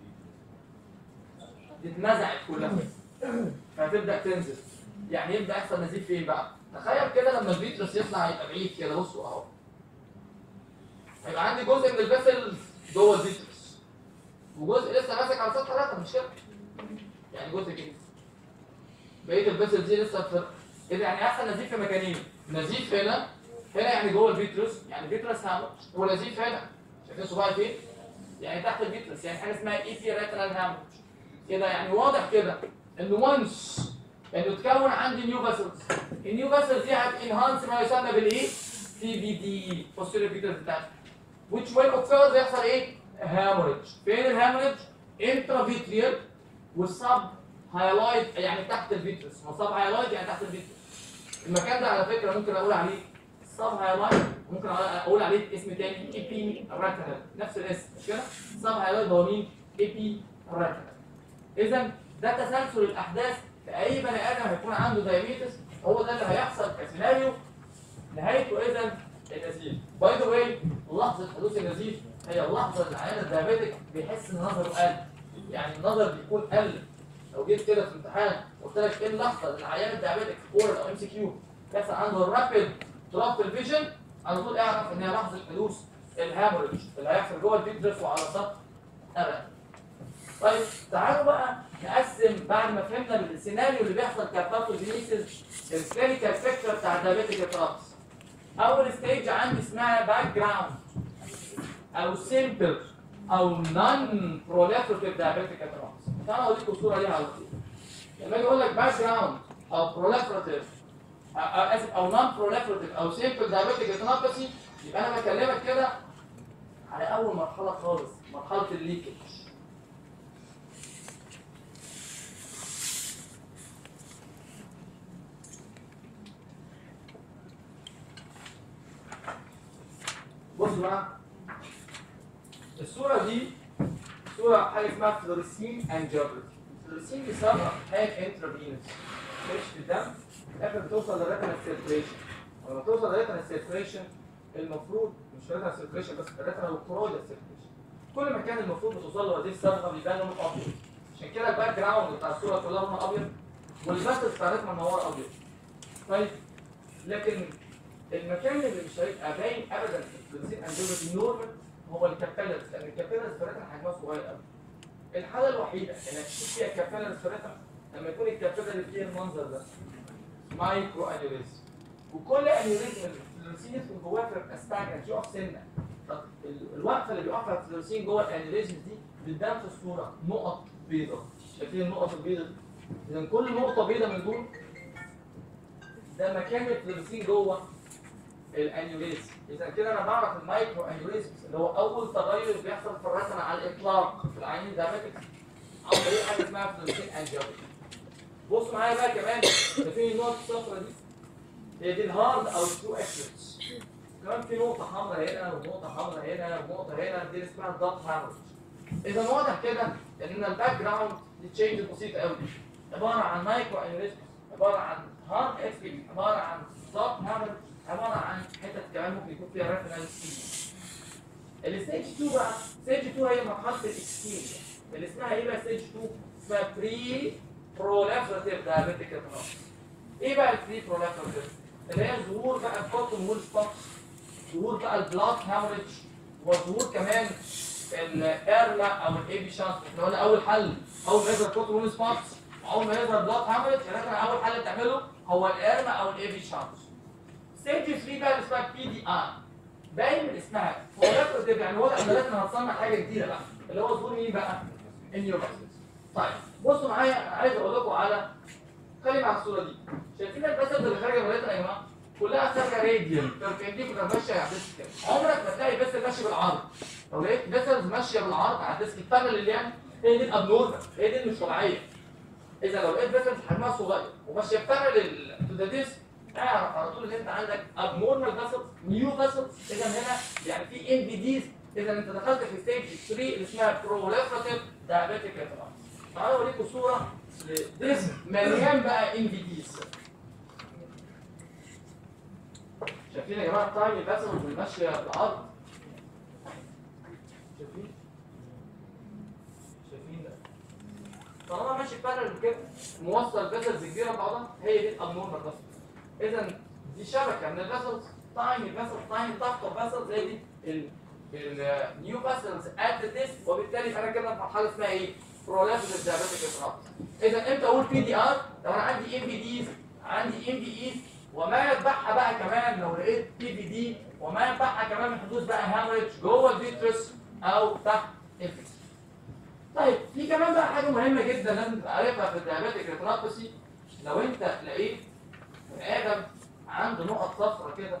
اتنزعت كلها فهتبدا تنزل، يعني يبدا يحصل نزيف فين بقى؟ تخيل كده لما الفيترس يطلع يبقى بعيد كده، بصوا اهو هيبقى عندي جزء من الفاسلز جوه الفيترس وجزء لسه ماسك على سطح الرتم، مش كده؟ يعني جزء كده بقيه الفاسلز دي لسه في كده. يعني احسن نزيف في مكانين، نزيف هنا يعني جوه الفيترس، يعني الفيترس ونزيف هنا. شايفين صباعي فين؟ يعني تحت الفيترس، يعني حاجه اسمها اي بي ريتنال هامج كده. يعني واضح كده انه وانس انه تكون عندي نيو فاسلز، النيو فاسلز دي هتنهانس ما يسمى بالايه؟ سي في دي posterior vitreous detachment which will occur يحصل ايه؟ hemorrhage. فين الهاموريج؟ intravitrial والسب هايلايت يعني تحت الفيترس، والسب هايلايت يعني تحت الفيترس. المكان ده على فكره ممكن اقول عليه السب هايلايت، ممكن اقول عليه اسم تاني ايبي راتينال، نفس الاسم مش كده؟ السب هايلايت هو مين؟ ايبي راتينال. اذا ده تسلسل الاحداث في اي بني ادم هيكون عنده دايابيتس، هو ده اللي هيحصل كسيناريو. نهايته اذا النزيف. باي ذا واي لحظه حدوث النزيف هي اللحظه اللي العيان الدايابيتك بيحس ان نظره قل، يعني النظر بيكون قل. لو جيت كده في امتحان قلت لك ايه اللحظه اللي العيان الدايابيتك اورال او ام سي كيو بيحصل عنده الرابيد دروب في الفيجن، على طول اعرف ان هي لحظه حدوث الهاموريج اللي هيحصل جوه الفيترس وعلى سطح ابدا. طيب تعالوا بقى نقسم بعد ما فهمنا السيناريو اللي بيحصل كاباتوجينيسيس الكلينيكال بيكتشر بتاع الدايابيتك اترابس. اول ستيج عندي اسمها باك جراوند او سيمبل او نون بروليفريتيف دايابيتك اترابس. تعالوا اوريكم صوره ليها على طول. لما اجي اقول لك باك جراوند او بروليفريتيف اسف او نون بروليفريتيف او سيمبل دايابيتك اترابسي، يبقى انا بكلمك كده على اول مرحله خالص، مرحله الليكج. بصوا بقى الصورة دي صورة حاجة اسمها فلوريسين انجيوبلوتي. الفلوريسين بيسرع حاجة انترافينوس مش في الدم، في الآخر بتوصل للريتنال سيركيليشن. ولما توصل للريتنال سيركيليشن المفروض مش ريتنال سيركيليشن بس الريتنال والكورونال سيركيليشن. كل مكان المفروض بتوصل له هذه الصبغة بيبان لونه أبيض. عشان كده الباك جراوند بتاع الصورة كلها لونها أبيض والباسل بتاع الريتنال منورة أبيض. طيب لكن المكان اللي مش هيبقى باين ابدا في الفلوريسين انجيوبلوتي نورمال هو الكابيلارز، لان الكابيلارز فريتها حجمها صغير قوي. الحاله الوحيده انك تشوف فيها الكابيلارز فريتها لما يكون الكابيلارز فيها المنظر ده مايكرو انيوريزم. وكل انيوريزم الفلوريسين يدخل جواه في استاجنت يقف سنه. طب الوقفه اللي بيقفها الفلوريسين جوه الانيوريزم دي بتبان في الصوره نقط بيضاء. شايفين النقط البيضاء دي؟ اذا كل نقطه بيضاء من دول ده مكان الفلوريسين جوه الانيوريزم. اذا كده انا بعرف المايكرو انيوريزم اللي هو اول تغير بيحصل في الرسمه على الاطلاق في العينين الدايابيتك عن طريق حاجه اسمها فلوريسين انجيوبلوتي. بصوا معايا بقى كمان، شايفين النقط الصفراء دي؟ هي دي الهارد او الترو اكسبتس. كمان في نقطه حمراء هنا ونقطه حمراء هنا ونقطه هنا، دي اسمها الدارك هاموريج. اذا واضح كده ان الباك جراوند دي تشينج بسيطه قوي، عباره عن مايكرو انيوريزم، عباره عن هارد اكسبت، عباره عن دارك هاموريج، عباره عن حتت كمان ممكن يكون فيها ريتنال ستيج. الستيج 2 بقى، ستيج 2 هي مرحله الاكستيج اللي اسمها ايه بقى؟ ستيج 2 اسمها بري بروليفراتيف دايابيتك اترابس. ايه بقى البري بروليفراتيف؟ اللي هي ظهور بقى الكوتون وول سبوتس، ظهور بقى البلاك هاموريج، وظهور كمان الارما او الاي بي شانت. احنا قلنا اول حل اول ما يظهر كوتون وول سبوتس واول ما يظهر بلاك هاموريج، يعني اول حل تعمله هو الارما او الاي بي شانت. ستيج 3 بقى اللي اسمها بي دي ار، باين من اسمها بروليفراتيف، يعني واضح ان احنا هنصنع حاجه جديده بقى اللي هو ظهور مين بقى؟ النيوباسيس. طيب بصوا معايا، عايز اقول لكم على خلي على الصوره دي. شايفين الباسلز اللي خارجه من الريتنا يا جماعه؟ كلها سابقه راديال بيربنديكولار ماشيه على الديسك كده. عمرك ما تلاقي باسل ماشي بالعرض. لو لقيت باسلز ماشيه بالعرض على الديسك البانل يعني هي دي الابنورمال، هي دي مش طبيعيه. اذا لو لقيت باسلز حجمها صغير وماشيه بانل تو ذا ديسك اعرف على طول ان انت عندك ابنورمال فاسلز نيو فاسلز. اذا هنا يعني في ام في ديز. اذا انت دخلت في ستيج 3 اللي اسمها بروليفراتيف دايابيتك اترابس. تعالوا اوريكم صوره لديسك مليان بقى ام في ديز. شايفين يا جماعه التايم فاسلز اللي ماشيه بالعرض؟ شايفين ده؟ طالما ماشي بانل كده موصل فاسلز كبيره ببعضها هي دي الابنورمال فاسلز. اذا دي شبكه من الفاسلز، تايم فاسلز، تايم ضغط فاسلز، زي دي النيو فاسلز ات ذا ديسك. وبالتالي انا كده في مرحله اسمها ايه؟ بروليفراتيف دايابيتك اترابس. اذا امتى اقول بي دي ار؟ لو انا عندي ام بي ديز، عندي ام بي ايز، وما يتبعها بقى كمان لو لقيت بي في دي، وما يتبعها كمان من حدوث بقى هامرج جوه الفيترس او تحت الفيترس. طيب في كمان بقى حاجه مهمه جدا لازم تبقى عارفها في الديابيتك ريتينوباثي. لو انت لقيت بني ادم عنده نقط صفرا كده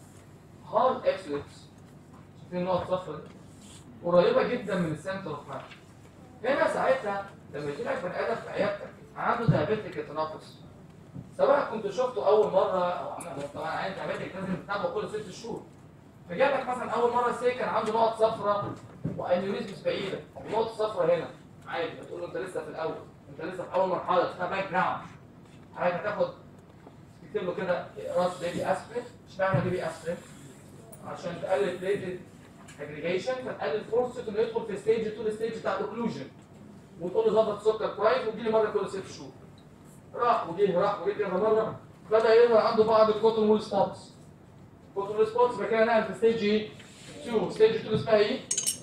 هارد اكسلتس، شايفين النقط الصفرا دي قريبه جدا من السنتر اوف ماس، هنا ساعتها لما يجي لك بني ادم في عيادتك عنده ديابيتك ريتينوباثي، سواء كنت شفته اول مره او طبعا عين ديابيتك لازم تتابعه كل 6 شهور، فجابك مثلا اول مره سي كان عنده نقط صفرا وانيوريزمز بعيده، النقط الصفرا هنا عادي بتقول له انت لسه في الاول، انت لسه في اول مرحله اسمها باك جراوند، حضرتك هتاخد تكتب له كده راس بيبي اسبرين. اشمعنى بيبي اسبرين؟ عشان تقلل بليتد اجريجيشن، فتقلل فرصه انه يدخل في ستيج 2 الستيج بتاع الاوكلوجن، وتقول له ظبط السكر كويس وتجي لي مره كل 6 شهور. راح وجه كذا مره، بدا يظهر عنده بعض الكوتون وول سبوتس. الكوتون وول سبوتس يبقى كده نقل في ستيج ايه؟ 2. ستيج 2 اسمها ايه؟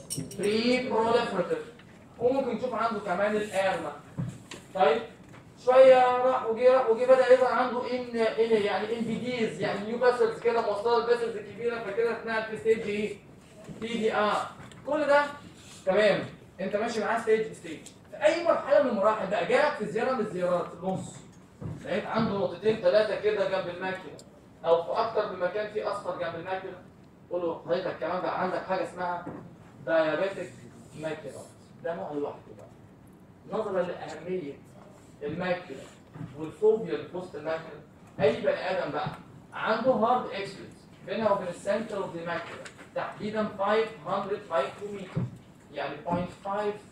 بري بروليفريتيف. وممكن نشوف عنده كمان الارما. طيب شويه راح وجه بدا يظهر عنده يعني ان بي ديز، يعني نيو باسلز كده موصله الباسلز الكبيره، فكده اتنقل في ستيج ايه؟ تي دي ار. كل ده تمام، انت ماشي معاه ستيج ستيج. في اي مرحله من المراحل بقى جالك في زياره من الزيارات في النص لقيت عنده نقطتين 3 كده جنب الماكله، او في اكتر من مكان في اصفر جنب الماكله، قول له حضرتك كمان بقى عندك حاجه اسمها دايابيتك ماكيولا. ده نوع لوحده بقى نظرا لاهميه الماكيولا والفوبيا اللي في وسط الماكيولا. اي بني ادم بقى عنده هارد اكسبريس بينها وبين السنتر اوف ذا ماكيولا تحديدا 500 مايكرومتر، يعني 0.5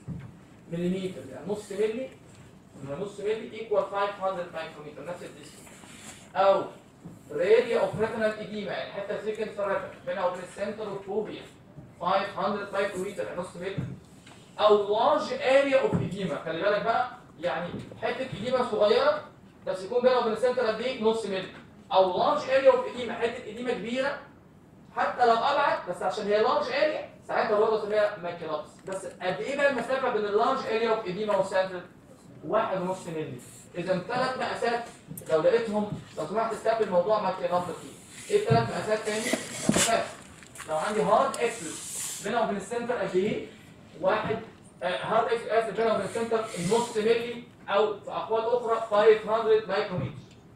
مليمتر، يعني نص ملي، نص ملي ايكوال 500 مايكرومتر، نفس الديسك. او راديا اوف ريتينال ايديما، يعني حته سكند في الريتنا بينها وبين السنتر اوف فوبيا 500 مايكرومتر، يعني نص ملي. او لارج اريا اوف ايديما، خلي بالك بقى، يعني حته ايديما صغيره بس يكون بينها وبين السنتر قد ايه؟ نص ملي. او لارج اريا اوف ايديما، حته ايديما كبيره حتى لو ابعد بس عشان هي لارج اريا ساعتها برضه اسميها ماكيلوبس. بس قد ايه بقى المسافه بين اللارج اريا اوف ايديما والسنتر؟ 1.5 مللي. اذا 3 مقاسات لو لقيتهم لو سمحت استقبل الموضوع ماكيلوبس. ايه ال3 مقاسات تاني؟ مسافات لو عندي هارد اكسس بينها وبين السنتر قد ايه؟ هارد اكسس بينها وبين السنتر نص مللي، او في اقوال اخرى 500 مايكرومتر.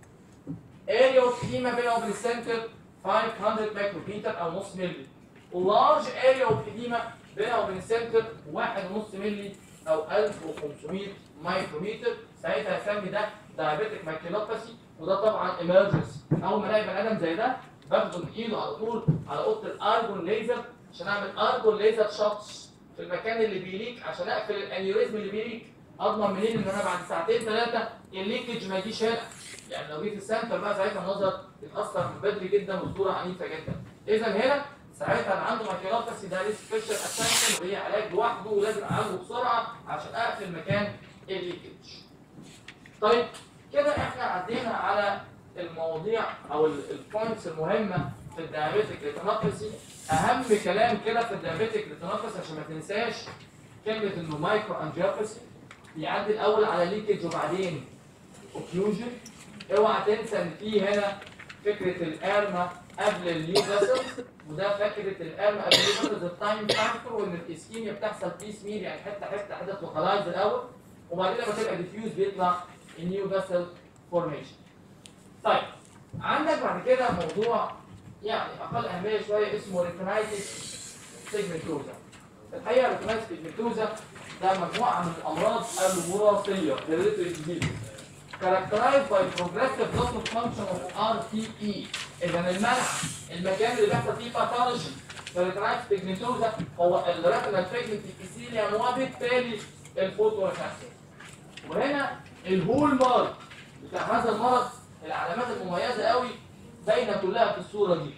اريا اوف ايديما بينها وبين السنتر 500 مايكرومتر او نص مللي. ولارج اريا اوف ايديما بينها وبين السنتر 1.5 مللي او 1500 مايكرومتر. ساعتها هسمي ده دايابيتك ماكيلوباثي، وده طبعا ايمرجنسي. اول ما الاقي بني ادم زي ده باخده من ايده على طول على اوضه الارجون ليزر عشان اعمل ارجون ليزر شوتس في المكان اللي بيليك عشان اقفل الانيوريزم اللي بيليك. اضمن منين ان انا بعد ساعتين 3 الليكج ما يجيش هنا، يعني لو جه في السنتر بقى ساعتها النظر يتاثر من بدري جدا والصوره عنيفه جدا. اذا هنا ساعتها انا عنده ماكيلوباثي ده ليه سبيشال اتنشن وهي علاج لوحده ولازم اعالجه بسرعه عشان اقفل مكان الليكج. طيب كده احنا عدينا على المواضيع او البوينتس المهمه في الدايابيتك ريتينوباثي. اهم كلام كده في الدايابيتك ريتينوباثي عشان ما تنساش كلمه انه مايكرو انجيوباثي بيعدي الاول على ليكج وبعدين اوكلوجن. اوعى تنسى ان في هنا فكره الارما قبل النيو فاسل، وده فكره الارما قبل النيو فاسل التايم فاكتور، وان الاسكيميا بتحصل بيس ميل يعني حته لوكالايز الاول وبعدين لما تبقى ديفيوز بيطلع النيو فاسل فورميشن. طيب عندك بعد كده موضوع يعني اقل اهميه شويه اسمه ريتينايتس بيجمنتوزا. الحقيقه ريتينايتس بيجمنتوزا ده مجموعه من الامراض الوراثيه hereditary disease characterized by progressive loss of function of RPE. اذا المنع المكان اللي بيحصل فيه باثولوجي في ريتينايتس بيجمنتوزا هو الريتينال بيجمنت ابيثيليوم وبالتالي الفوتوريسبتور. وهنا الهول مارك بتاع هذا المرض العلامات المميزه قوي باينه كلها في الصوره دي.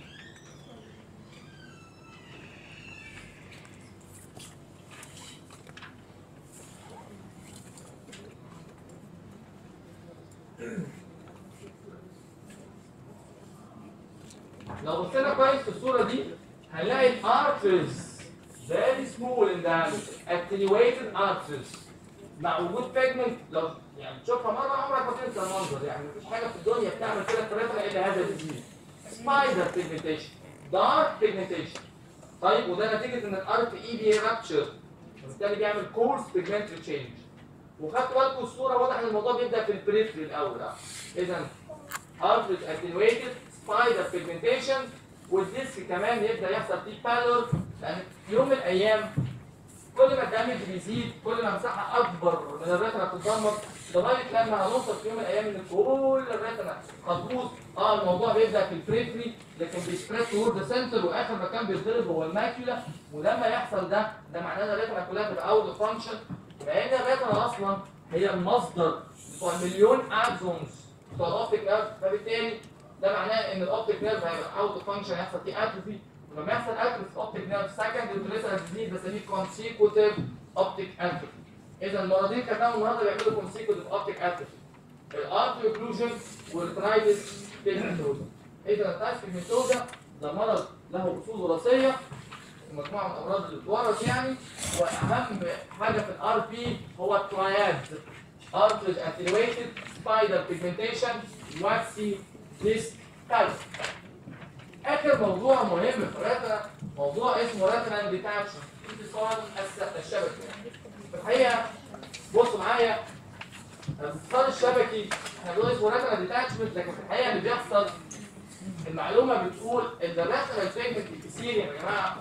لو بصينا كويس في الصوره دي هنلاقي الارترز very small in diameter attenuated arteries مع وجود بيجمنت لو يعني تشوفها مره عمرك ما تنسى المنظر، يعني مفيش حاجه في الدنيا بتعمل كده في الريتنا الا هذا الديزيز. سبايدر بيجمنتيشن، دارك بيجمنتيشن. طيب وده نتيجه ان الار بي اي بيرابتشر وبالتالي بيعمل كورس بيجمنتري تشينج. وخدتوا بالكم الصوره واضح ان الموضوع بيبدا في البريفري الاول. اذا ارتريج اتنويتد سبايدر بيجمنتيشن، والديسك كمان يبدا يحصل فيه بالور، لان في يوم من الايام كل ما الدمج بيزيد كل ما مساحه اكبر من الريتنا بتتدمر، لغايه لما هنوصل في يوم من الايام ان كل الريتنا هتبوظ. الموضوع بيبدا في البريفري لكن بيسبريد تورد ذا سنتر، واخر مكان بيتضرب هو الماكيولا. ولما يحصل ده معناه ان الريتنا كلها بتبقى اوت اوف فانكشن، لان الريتنا اصلا هي المصدر بتوع مليون اكزونز بتوع الاوبتيك نيرف، فبالتالي ده معناه ان الاوبتيك نيرف هيبقى اوت اوف فانكشن، هيحصل فيه اتروفي. ولما يحصل اتروفي في اوبتيك نيرف سكند انتريسال ديزيز بسميه كونسيكوتيف اوبتيك اتروفي. اذا المرضين كانوا النهارده بيعملوا كونسيكوتيف اوبتيك اتروفي، الارتري اوكلوجن والترايتس بيجمنتوزا. اذا الترايتس بيجمنتوزا ده مرض له اصول وراثيه، مجموعه من الامراض اللي بتورث يعني، واهم حاجه في الار بي هو التراياد، ارتريج اتنويتد سبايدر بيجمنتيشن واكسي ديسك تايب. اخر موضوع مهم في الريتنا موضوع اسمه ريتنال ديتاتشمنت، انفصال الشبكي. في الحقيقه بصوا معايا، الانفصال الشبكي احنا بنقول اسمه ريتنال ديتاتشمنت، لكن في الحقيقه اللي بيحصل المعلومه بتقول ان الريتنال بيجمنت الكثير يا جماعه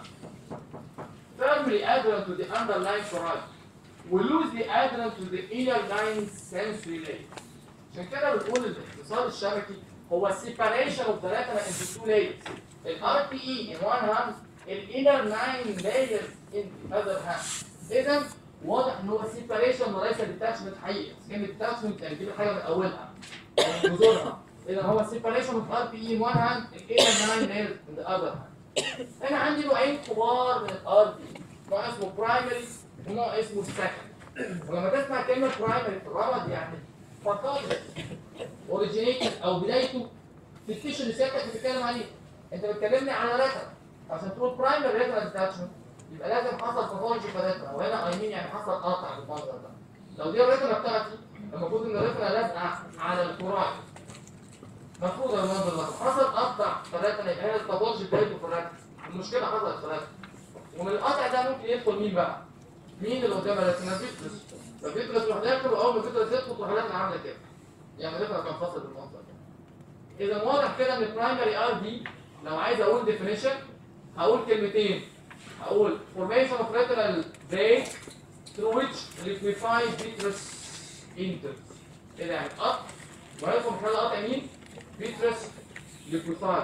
firmly adherent to the underlying choroid loosely adherent to the inner line sensory layer. عشان كده بنقول الانفصال الشبكي هو separation of the retina into two layers. ال RPE in one hand, ال inner 9 layers in the other hand. إذا واضح إن هو separation وليس detachment حقيقي. كلمة detachment يعني تجيب الحاجة من أولها من جذورها. إذا هو separation of RPE in one hand, ال inner 9 layers in the other hand. أنا عندي نوعين كبار من ال RPE. نوع اسمه primary ونوع اسمه secondary. ولما تسمع كلمة primary في الرمد يعني فقط originated او بدايته في التيشو اللي سيادتك بتتكلم عليه. انت بتكلمني على ريتنا، عشان تقول برايمري ريتنا ديتاتشمنت يبقى لازم حصل باثولوجي في الريتنا، وهنا اي مين يعني حصل قطع بالمنظر ده. لو دي الريتنا بتاعتي المفروض ان الريتنا لازقه على الكوراي، المفروض المنظر ده حصل قطع في الريتنا يبقى هنا الباثولوجي بتاعته في الريتنا، المشكله حصلت في الريتنا. ومن القطع ده ممكن يدخل مين بقى؟ مين اللي قدام الريتنا؟ الفيترس. الفيترس يروح داخل، واول ما الفيترس يدخل تروح الريتنا عامله كده. يعني الريتنا بتنفصل بالمنظر ده. إذا واضح كده إن البرايمري ار دي لو عايز أقول ديفينيشن هقول كلمتين، هقول formation of retinal vein through which liquefied vitreous enters. كده يعني قطع وهيدخل محل قطع مين؟ vitreous liquefied.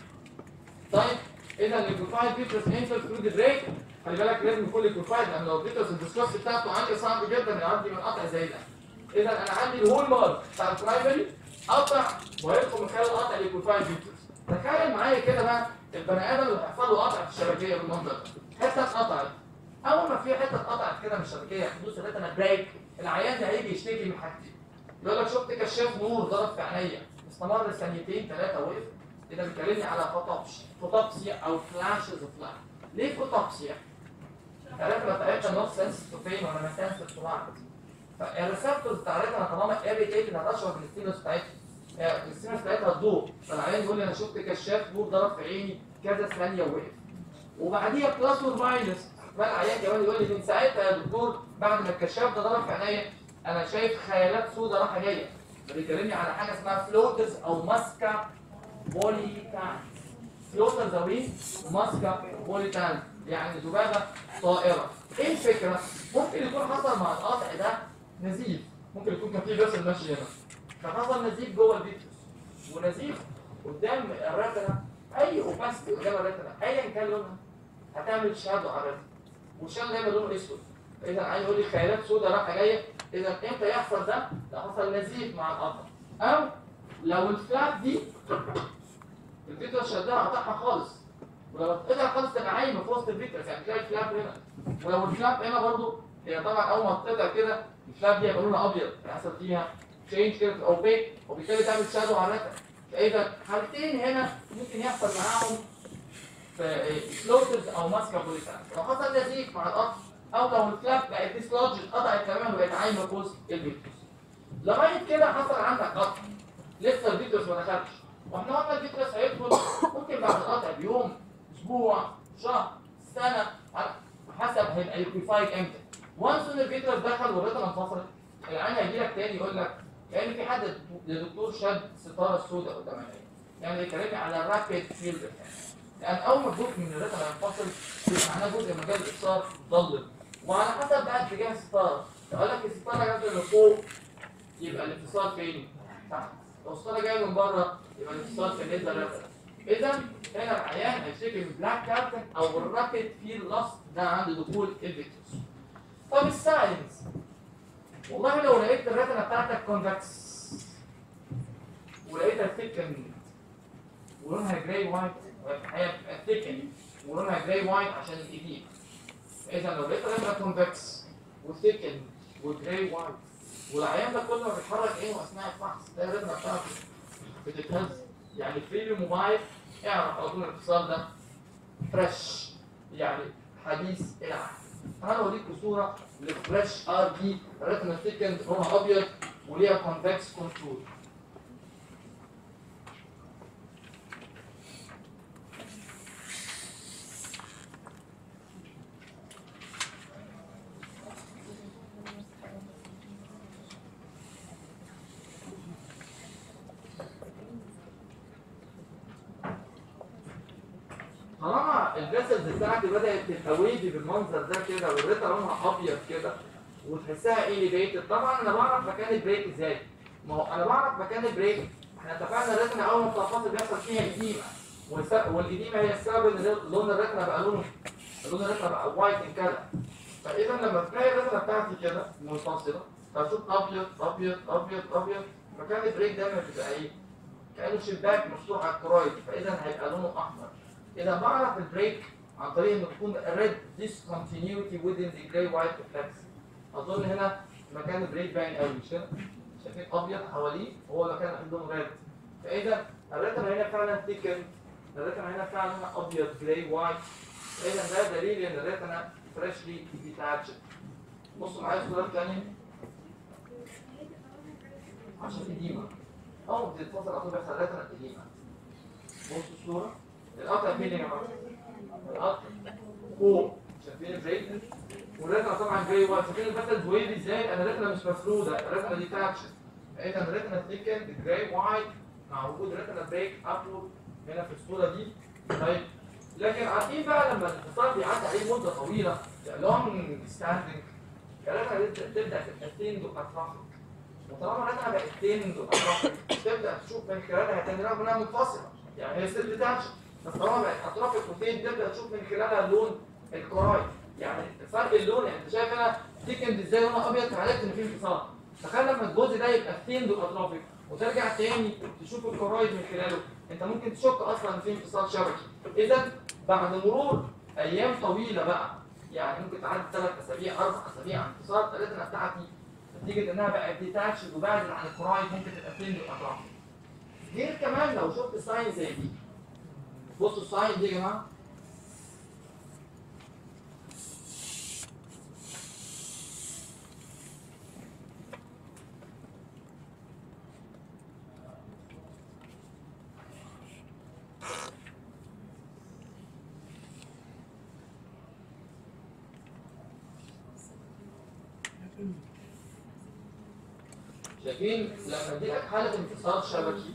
طيب إذا liquefied vitreous enters through the break. خلي بالك لازم يكون liquefied لأن لو الفيترس الديسكوس بتاعته عندي صعب جدا يعدي من قطع زي ده. إذا أنا عندي الهول مارك بتاع البرايمري قطع ويدخل من خلال القطع ليكويفايد فيترس. تخيل معايا كده بقى البني ادم اللي هيحصل له قطع في الشبكيه بالمنظر ده، حته اتقطعت. اول ما في حته اتقطعت كده من الشبكيه حدوث الريتنا بريك، العيان ده هيجي يشتكي من حاجتين. يقول لك شفت كشاف نور ضرب في عينيا استمر ثانيتين ثلاثه وقف. كده بيكلمني على فوتوبسيا او فلاشز اوف لايت. ليه فوتوبسيا؟ الريتنا بتاعتها نوت سنسيتيف ولا ما سنسيتيف لايت. فالريسبتورز بتاع الريتنا طالما اريتيتد هتشعر بالستيمولس بتاعتها. الستيمولس بتاعتها الضوء، فالعيان يقول لي انا شفت كشاف نور ضرب في عيني كذا ثانيه ووقف. وبعديها بلس والماينس، فالعيان كمان يقول لي من ساعتها يا دكتور بعد ما الكشاف ده ضرب في عينيا انا شايف خيالات سوداء رايحه جايه. بيكلمني على حاجه اسمها فلوترز او ماسكا بوليتانز. فلوترز او ايه؟ ماسكا بوليتانز يعني ذبابه طائره. ايه الفكره؟ ممكن يكون حصل مع القطع ده نزيف، ممكن يكون كان في جسر ماشي هنا فحصل نزيف جوه الفيترس، ونزيف قدام الريتنا. اي اوباسيتي قدام الريتنا ايا كان لونها هتعمل شادو على الريتنا، والشادو دايما لونه اسود. اذا عايز يقول لي خيالات سوداء رايحه جايه. اذا امتى يحصل ده؟ لو حصل نزيف مع القطع، او لو الفلاب دي الفيترس شدها قطعها خالص، ولو اتقطع خالص تبقى عايمه في وسط الفيترس يعني تلاقي الفلاب هنا. ولو الفلاب هنا برضو هي طبعا اول ما تتقطع كده الفلاب دي هيبقى لونها ابيض، هيحصل فيها تشينج كده في اوبيك وبالتالي تعمل شادو على الريتنا. فاذا حالتين هنا ممكن يحصل معاهم في فلوترز او ماسكا بوليتانز. لو حصل نزيف مع القطع او لو الفلاب بقت ديسلوج اتقطعت تماما وبقت عايمه في وسط الفيتروس. لغايه كده حصل عندك قطع، لسه الفيتروس ما دخلش، واحنا قلنا الفيتروس هيدخل ممكن بعد القطع بيوم، اسبوع، شهر، سنه، على حسب هيبقى ليكويفايد امتى. وانس ان الفيتروس دخل والريتنا انفصلت، العين هيجي لك تاني يقول لك كان في حد لدكتور شد ستاره سوداء قدام عينيه، يعني يكلمني على رابيد فيلد افكت. لان اول ما الجزء من الريتنا ينفصل يبقى معناه جزء مجال الابصار ضلم، وعلى حسب بقى اتجاه الستاره، يقول لك الستاره جايه من فوق يبقى الانفصال فين؟ تحت. لو الستاره جايه من بره يبقى الانفصال في الليزر ريتنا. اذا هنا العيان هيشتكي من بلاك كارتن او الرابيد فيل لوس ده عند دخول الفيتروس. طب الساينز، والله لو لقيت الريتنا بتاعتك كونفكس ولقيتها ثيكن ولونها جراي وايت، هيبقى ثيكن ولونها جراي وايت عشان الإديمة. إذا لو لقيت الريتنا كونفكس وثيكن وجراي وايت والعيان ده كله ما بيتحرك عينه أثناء الفحص، ده الريتنا بتاعته بتتهز، يعني فري موبايل، اعرف على طول الاتصال ده فريش، يعني حديث العهد. انا اوريكم صوره لفريش ار دي ريتنا ثيكند لونها ابيض وليها كونفكس كونتور. طالما الفيسلز بتاعتي بدات تبقى ويفي بالمنظر ده كده والريتنا لونها ابيض كده وتحسها اليفيتد، طبعا انا بعرف مكان البريك ازاي؟ ما هو انا بعرف مكان البريك، احنا اتفقنا الريتنا اول ما بتنفصل بيحصل فيها اديمه، والاديمه هي السبب ان لون الريتنا بقى لون الريتنا بقى وايت ان كده. فاذا لما تلاقي الريتنا بتاعتي كده منفصله فاشوف ابيض ابيض ابيض ابيض، مكان البريك دايما بيبقى ايه؟ كانه شباك مفتوح على الكرويد، فاذا هيبقى لونه احمر. اذا بعرف البريك عن طريق انه تكون red discontinuity within the gray white reflex. اظن هنا مكان البريك باين قوي، مش كده؟ شايفين ابيض حواليه وهو مكان عندهم ريد. فاذا الريتنا هنا فعلا ثيكن، الريتنا هنا فعلا ابيض جراي وايت، اذا ده دليل ان الريتنا فريشلي ديتاتشد. بصوا معايا الصوره الثانيه عشان الإديمة. أول ما بتتفصل على طول بيحصل ريتنا الإديمة. بصوا الصورة، القطع فين يا جماعة؟ القطع فوق، شايفين البريك؟ والريتنا طبعا جاي وايت، شايفين الباتل ويفي ازاي؟ أنا الريتنا مش مفرودة، الريتنا ديتاتشد. إذا الريتنا ثيكند جراي وايت مع وجود ريتنا بريك أبورد هنا في الصورة دي. طيب لكن عارفين بقى لما الانفصال بيعدي عليه مدة طويلة لونج ستاندنج، الريتنا تبدأ تبقى ثيند وأترافيك. وطالما الريتنا بقت ثيند وأترافيك تبدأ تشوف من خلالها تاني رغم إنها منفصلة، يعني هي ستيل ديتاتشد، بس طالما بقت أترافيك وثيند تبدأ تشوف من خلالها لون الكورايد. يعني فرق اللون، يعني أنت شايف هنا ثيكند إزاي لونها أبيض فعرفت إن في انفصال. تخيل لما الجزء ده يبقى ثيند وأترافيك وترجع تاني تشوف الكورايد من خلاله، انت ممكن تشك اصلا ان في انفصال شبكي. اذا بعد مرور ايام طويله بقى، يعني ممكن تعدي 3 اسابيع 4 اسابيع انفصال الريتنا بتاعتي نتيجه انها بقت ديتاتشد وبعدت عن الكورايد ممكن تبقى ثيند وأترافيك. غير كمان لو شفت ساين زي دي، بصوا الساين دي يا جماعه، شايفين لما دي لك حاله انفصال شبكي.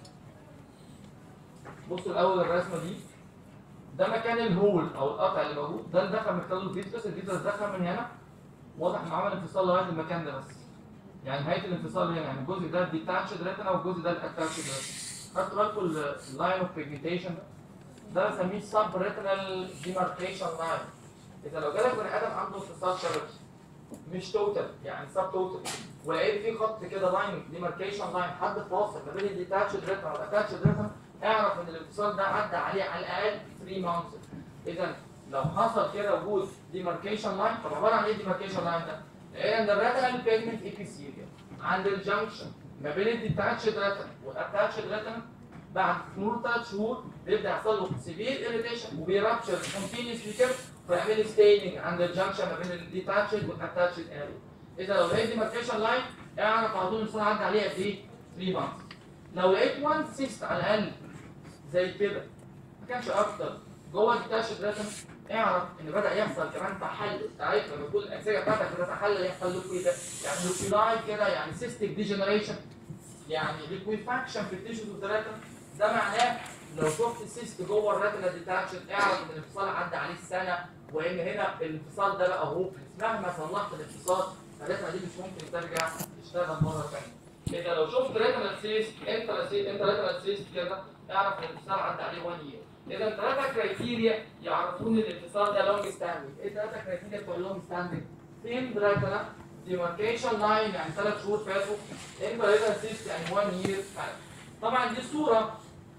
بصوا الاول الرسمه دي، ده مكان الهول او القطع اللي موجود، ده اللي دخل من خلاله الفيتروس، الفيتروس دخل من هنا، واضح انه عمل انفصال لغايه المكان ده بس. يعني نهايه الانفصال هنا، يعني الجزء ده ديتاتشد ريتنا والجزء ده الاتاتشد ريتنا. خدتوا بالكم اللاين اوف بيجمنتيشن ده بنسميه سب ريتنال ديماركيشن لاين. اذا لو جالك بني ادم عنده انفصال شبكي مش توتال، يعني سب توتال، ولقيت في خط كده لاين ديماركيشن لاين، حد فاصل ما بين الديتاتشد ريتنا والاتاتشد ريتنا، اعرف ان الانفصال ده عدى عليه على الاقل 3 مانثس. اذا لو حصل كده وجود ديماركيشن لاين، طب عباره عن ايه ديماركيشن لاين ده؟ لان الريتنال بيجمنت ايبيثيليوم عند الجنكشن ما بين الديتاتشد ريتنا والاتاتشد ريتنا بعد مرور 3 شهور بيبدا يحصل له سيفير اريتيشن وبيرابشر كونتينيوسلي كده، فيعمل لي ستيننج عند الجنكشن ما بين الديتاتشد والاتاتشد اريا. اذا لو لقيت ديماركيشن لاين اعرف على طول الانسان عدى عليه قد ايه؟ 3 مانثs. لو لقيت 1 سيست على الاقل زي كده ما كانش اكتر جوه الديتاتشد ريتم، اعرف ان بدا يحصل كمان تحلل. عارف لما تكون الانسجه بتاعتك بتتحلل يحصل لوكي ده، يعني لوكيلاي كده، يعني سيستيك ديجنريشن، يعني ليكويفاكشن في التيشوز اوف ذا ريتم. ده معناه لو شفت سيست جوه الريتنا ديتاتشد اعرف ان الانفصال عدى عليه السنه، وان هنا الانفصال ده بقى هوبلس. مهما صلحت الانفصال الريتنا دي مش ممكن ترجع تشتغل مره ثانيه. اذا لو شفت ريتنال سيست انت ريتنال سيست كده اعرف ان الانفصال عدى عليه 1 يير. اذا 3 كرايتيريا يعرفون ان الانفصال ده لونج ستاندنج. ايه 3 كرايتيريا بتوع اللونج ستاندنج؟ فين ريتنا ديماركيشن لاين يعني 3 شهور فاتوا، ريتنال سيست يعني 1 يير فات. طبعا دي صوره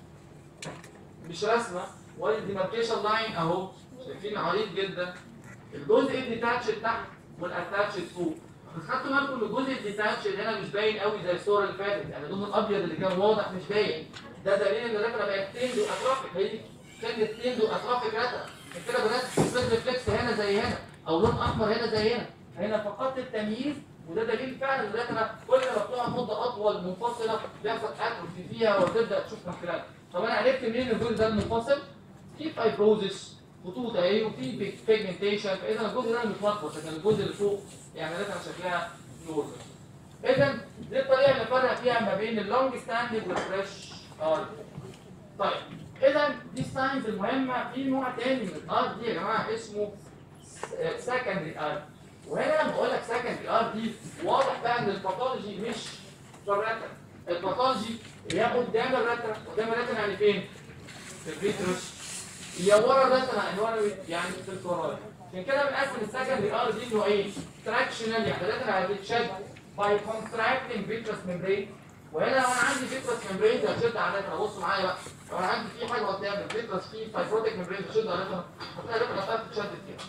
مش رسمه، وادي الديماركيشن لاين اهو شايفين عريض جدا، الجزء الديتاتشد تحت والاتاتشد فوق. بس خدتوا بالكم ان الجزء الديتاتشد هنا مش باين قوي زي الصوره اللي فاتت، يعني اللون الابيض اللي كان واضح مش باين. ده دليل ان الريتنا بقت تندو اترافيك، هي كانت تندو اترافيك ريتنا. كده بدات تسبب ريفلكس هنا زي هنا، او لون احمر هنا زي هنا. هنا فقدت التمييز، وده دليل فعلا ان الريتنا كل ما بتقعد مده اطول منفصله بيحصل اتروفي فيها وتبدا تشوف مشكلات. طب انا عرفت منين الجزء ده المنفصل؟ في فايبروزس خطوط اهي وفي بيجمنتيشن، فاذا الجزء ده متلخبط، لكن الجزء اللي فوق يعني الريتنا شكلها نورمال. اذا دي الطريقه اللي نفرق فيها ما بين اللونج ستاندنج والفريش ار. طيب اذا دي الساينز المهمه. في نوع تاني من الار دي يا جماعه اسمه سكندري ار. وهنا لما بقول لك سكندري ار دي واضح بقى ان الباثولوجي مش في الريتنا، الباثولوجي هي قدام الريتنا. قدام الريتنا يعني فين؟ في الفيتروس. هي ورا الريتنا يعني ورا يعني في الكوراي. عشان كده بنقسم السكندري ار دي نوعين: تراكشنال يعني الريتنا هتتشد باي كونتراكتنج فيتروس ممبرين. وهنا لو انا عندي فيتروس ممبرين هتشد على الريتنا. بصوا معايا بقى، لو انا عندي في حاجه قدام الفيتروس فيه فايبروتيك ممبرين هتشد على الريتنا، هتلاقي الريتنا بتاعتك اتشدت كده.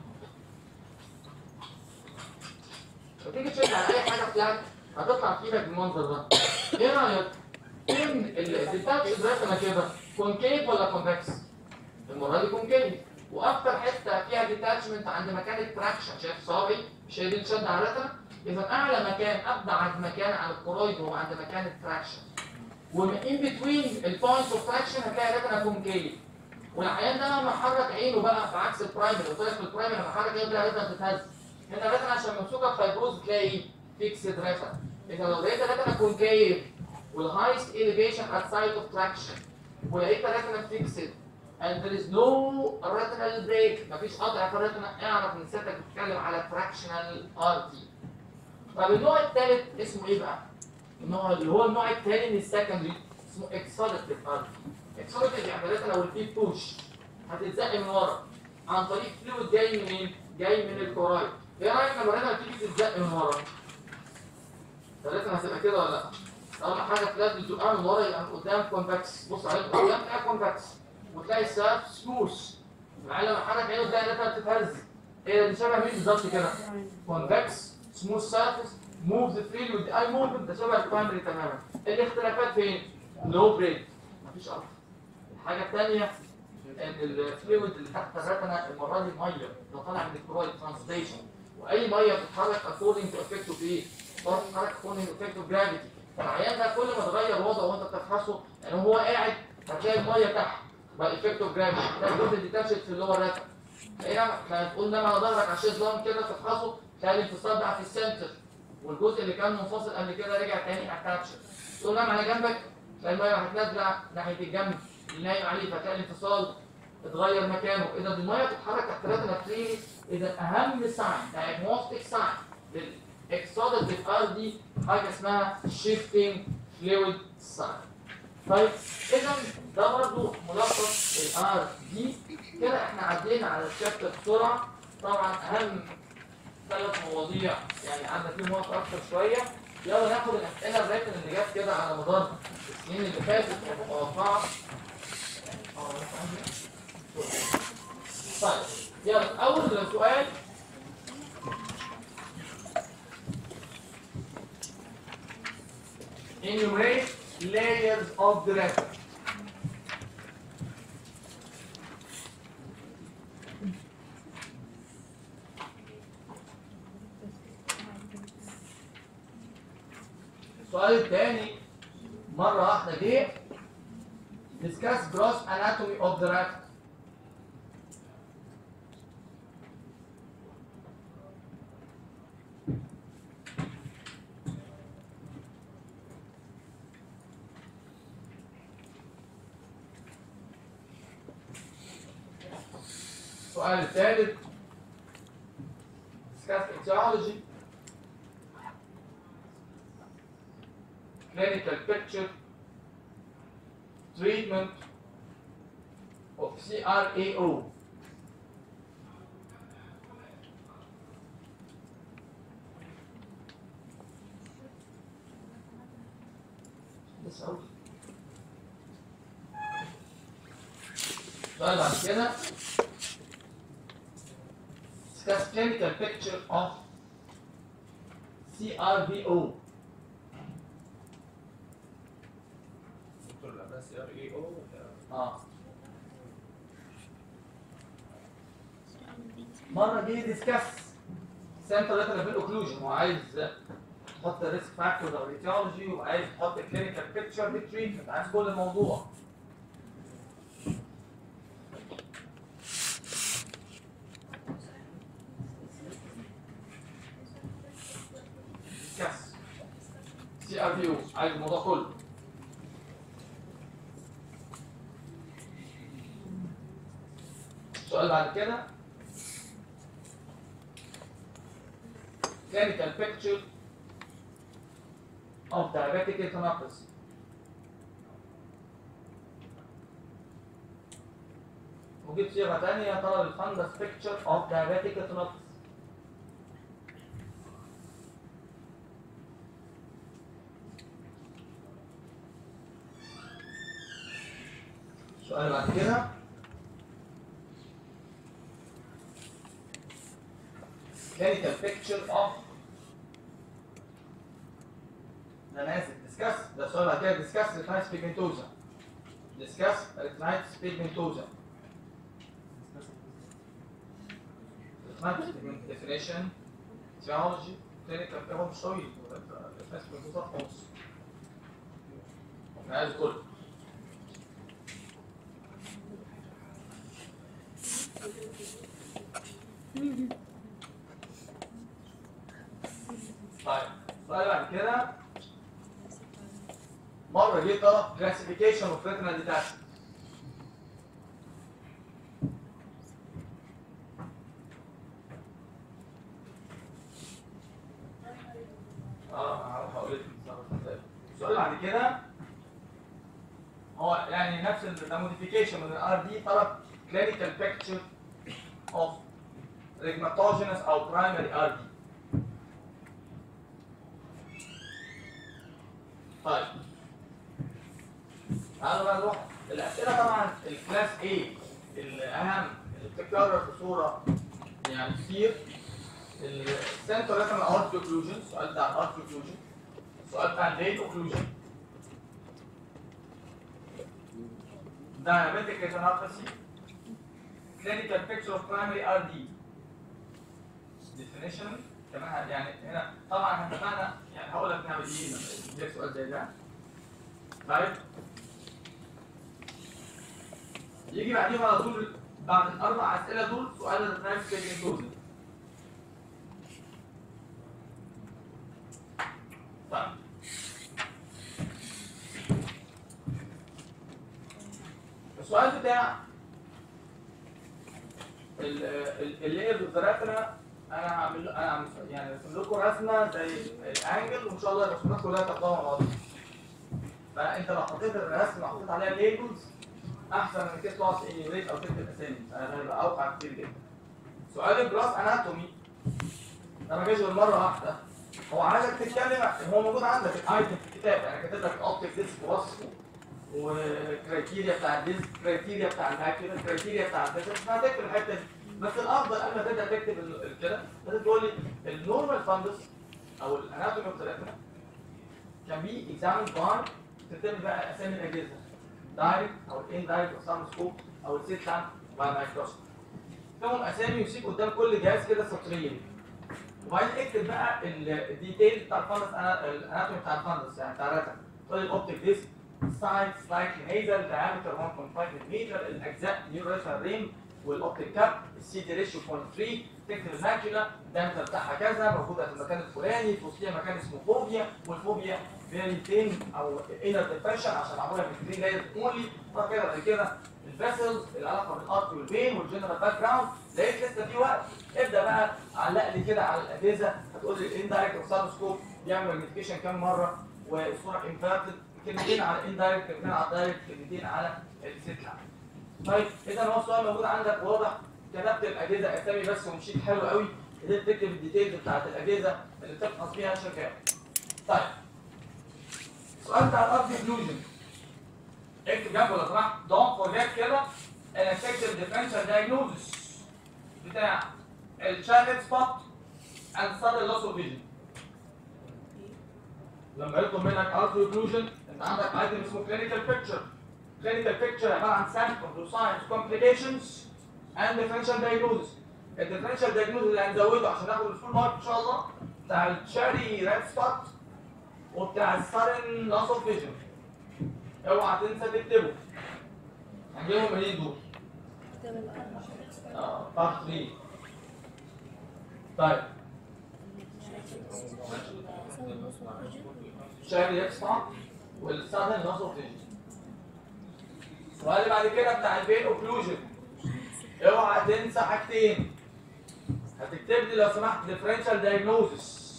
وتيجي تشد على اي حاجه فلات هتطلع في ايدك بالمنظر ده. ايه رايك؟ فين الديتاتشد ريتنا كده؟ كونكيف ولا كونفكس؟ المره دي كونكيف، واكتر حته فيها ديتاتشمنت عند مكان التراكشن. شايف صابعي مش هي دي تشد على الريتنا؟ اذا اعلى مكان ابعد مكان عن الكورويد هو عند مكان التراكشن. وان بتوين البوينتس اوف تراكشن هتلاقي الريتنا كونكيف. والعيان ده لما حرك عينه بقى بعكس البرايمري، قلت لك في البرايمري لما حرك عينه تلاقي الريتنا بتتهز. هنا الريتنا عشان ممسوكه بفايبروز تلاقي فيكسد ريتنا. اذا لو لقيت الريتنا كونكيف والهايست elevation at site of traction ولقيت الريتنا فيكسد and there is no retinal break، مفيش قطع في الريتنا، اعرف ان سيادتك بتتكلم على fractional RT. طب النوع الثالث اسمه ايه بقى؟ النوع اللي هو النوع الثاني من السكندري اسمه exudative RT. exudative يعني الريتنا لو الفيك بوش هتتزق من ورا عن طريق فلويد جاي منين؟ جاي من الكورايد. ايه رايك لما الريتنا تيجي تتزق من ورا؟ الريتنا هتبقى كده ولا لا؟ طالما حاجه فلات بتزقها من ورا يبقى من قدام كونفكس. بص على قدام تلاقي كونفكس وتلاقي السقف سموث. العيال لما حرك عينه تلاقي الريتنا بتتهز. ايه دي شبه مين بالظبط كده؟ كونفكس سموث سيرفيس موفز فريلي وذ اي موفمنت. ده شبه البرايمري تماما. الاختلافات فين؟ لو بريك مفيش قطع. الحاجه الثانيه ان الفلويد اللي تحت الريتنا المره دي ميه، ده طالع من الكرويد ترانسليشن، واي ميه بتتحرك اكوردنج تو افكت اوف ايه؟ بتتحرك اكوردنج تو افكت اوف جرافيتي. فالعيان ده كل ما تغير وضعه وانت بتفحصه يعني هو قاعد هتلاقي الميه تحت بقى افكت اوف جرافيتي. ده الجزء اللي ديتاتشد في اللور ريتنا. هنا لما تقول نام على ظهرك على الشيزلون كده تفحصه تلاقي الانفصال بقى في السنتر، والجزء اللي كان منفصل قبل كده رجع تاني اتاتشد. تقول نام على جنبك تلاقي الميه هتنزل ناحيه الجنب اللي نايم عليه، فتلاقي الانفصال اتغير مكانه. اذا الميه بتتحرك تحت الريتنا فريلي. اذا اهم ساين دايجنوستيك ساين للاكسوداتيف ار دي حاجه اسمها شيفتنج فلويد ساين. طيب اذا ده برضه ملخص الار دي. كده احنا عدينا على الشابتر بسرعه. طبعا اهم 3 مواضيع يعني عندنا فيهم وقت اكتر شويه. يلا ناخد الاسئله الريتن اللي جت كده على مدار السنين اللي فاتت المتوقعه. طيب يلا اول سؤال: enumerate layers of the retina. السؤال الثاني مرة واحدة جه discuss gross anatomy of the rat. السؤال الثالث discuss etiology, clinical picture, treatment of CRAO. السؤال بعد كده discuss clinical picture of CRBO. دكتور لا بس CRAO مرة جه ديسكاس سنترال لاترال اوكلوجن وعايز تحط ريسك فاكتورز او ايتيولوجي وعايز تحط كلينيكال بيكتشر بالتريتمنت، عايز كل الموضوع. ديسكاس CRBO عايز الموضوع كله. السؤال بعد كده clinical picture of diabetic retinopathy. وجيب صيغة تانية طلب الفندس picture of diabetic retinopathy. السؤال بعد كده clinical picture of انا اسف discuss ده السؤال بعد كده discuss retinitis pigmentosa. discuss retinitis pigmentosa. retinitis pigmentosa definition etiology clinical هو مش طويل retinitis pigmentosa خالص. انا عايز كله. طيب السؤال بعد كده مرة جه طلب classification of retinal detachment. هقول لك السؤال بعد كده هو يعني نفس الموديفيكيشن من الار دي، طلب clinical picture of rheumatogenic او primary RD. طيب تعالوا بقى نروح الاسئله. طبعا الكلاس A الاهم اللي بتتكرر بصوره يعني كتير السنترال ريتنال ارت اوكلوجن، السؤال بتاع الارت اوكلوجن، السؤال بتاع الليل اوكلوجن، diabetic retinopathy, clinical picture of primary RD, definition كمان. يعني هنا طبعا احنا اتفقنا يعني هقول لك نعمل ايه لما يجي سؤال زي ده. طيب يجي بعديهم على طول بعد الاربع اسئله دول سؤال الريتينايتس بيجمنتوزا. طيب السؤال بتاع اللايرز اوف ذا ريتنا انا يعني رسم لكم رسمه زي الانجل وان شاء الله الرسومات كلها تاخدوها مع بعض. فانت لو حطيت الرسمه وحطيت عليها ليبلز احسن من كده تقعد انيوريت او تكتب اسامي، هيبقى اوقع كتير جدا. سؤال الجراس اناتومي ده ما جاش غير مره واحده، هو عايزك تتكلم، هو موجود عندك الايتم في الكتاب، يعني كاتب لك اوبتيك ديسك وصفه وكرايتيريا بتاع الديسك، كرايتيريا بتاع الاكل، كرايتيريا بتاع الديسك، فهتكتب الحته دي. بس الافضل قبل ما تبدا تكتب كده لازم تقول لي النورمال فاندس او الاناتومي اوف ذا ريتنا كان بي اكزاميند باي، تكتب بقى اسامي الاجهزه دايركت او الاندايركت او سامسكوب او السيت لامب باي مايكروسكوب، تكتبهم اسامي وسيب قدام كل جهاز كده سطرين وبعدين اكتب بقى الديتيلز بتاع الفندس، الاناتومي بتاع الفندس يعني بتاع الرسم. تقول الاوبتيك ديسك سايد سلايتلي نيزل دايمتر 1.5 ملم، الاجزاء نيورال ريم والاوبتيك كاب، السي تي ريشيو 0.3، تكتب الماكيولا الدايمتر بتاعها كذا، موجوده في المكان الفلاني، في وسطها مكان اسمه فوبيا، والفوبيا فيري ثين او انر ديفنشن عشان معموله من 3 لايرز اونلي. طبعا كده بعد كده الفيسلز، العلاقه بالارت والفين والجنرال باك جراوند. لقيت لسه في وقت، ابدا بقى علق لي كده على الاجهزه. هتقول لي الاندايركت اوسالوسكوب بيعمل ماجنيفيكيشن كام مره، والصوره انفيرتد، كلمتين على الاندايركت، كلمتين على الدايركت، كلمتين على الست. طيب اذا هو السؤال موجود عندك واضح، كتبت الاجهزه اسامي بس ومشيت حلو قوي، قدرت تكتب الديتيلز بتاعت الاجهزه اللي بتفحص فيها الشركات. طيب السؤال بتاع الارض فيوجن، اكتب جنبه لو سمحت دونت فورجيت كده انك تكتب ديفرنشال دايجنوزس بتاع الشانل سبوت اند سادن لوس اوف فيجن. لما يطلب منك ارض فيوجن انت عندك ايتم اسمه كلينيكال بيكتشر. clinical picture عباره عن symptoms و signs complications and differential diagnosis. الديفرنشال diagnosis اللي هنزوده عشان ناخد الفول مارك ان شاء الله بتاع الشاري ريد سبوت وبتاع السارن loss of vision. اوعى تنسى تكتبه. هنجيبهم منين دول؟ بارت 3. طيب شاري ريد سبوت والسارن loss of vision. السؤال اللي بعد كده بتاع البين اوكلوجن، اوعى تنسى حاجتين. هتكتب لي لو سمحت ديفرنشال دايجنوزس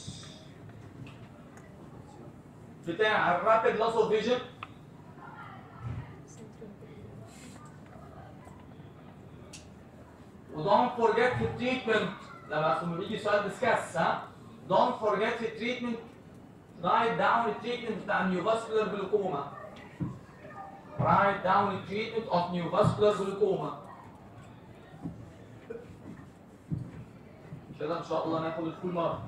بتاع الرابيد لوس اوف فيجن ودونت فورجيت في التريتمنت لما بيجي سؤال ديسكاس. دونت فورجيت في التريتمنت رايت داون التريتمنت بتاع النيوفاسكولار جلوكوما. Write down the treatment of neovascular glaucoma. كده ان شاء الله ناخد الفول مارك.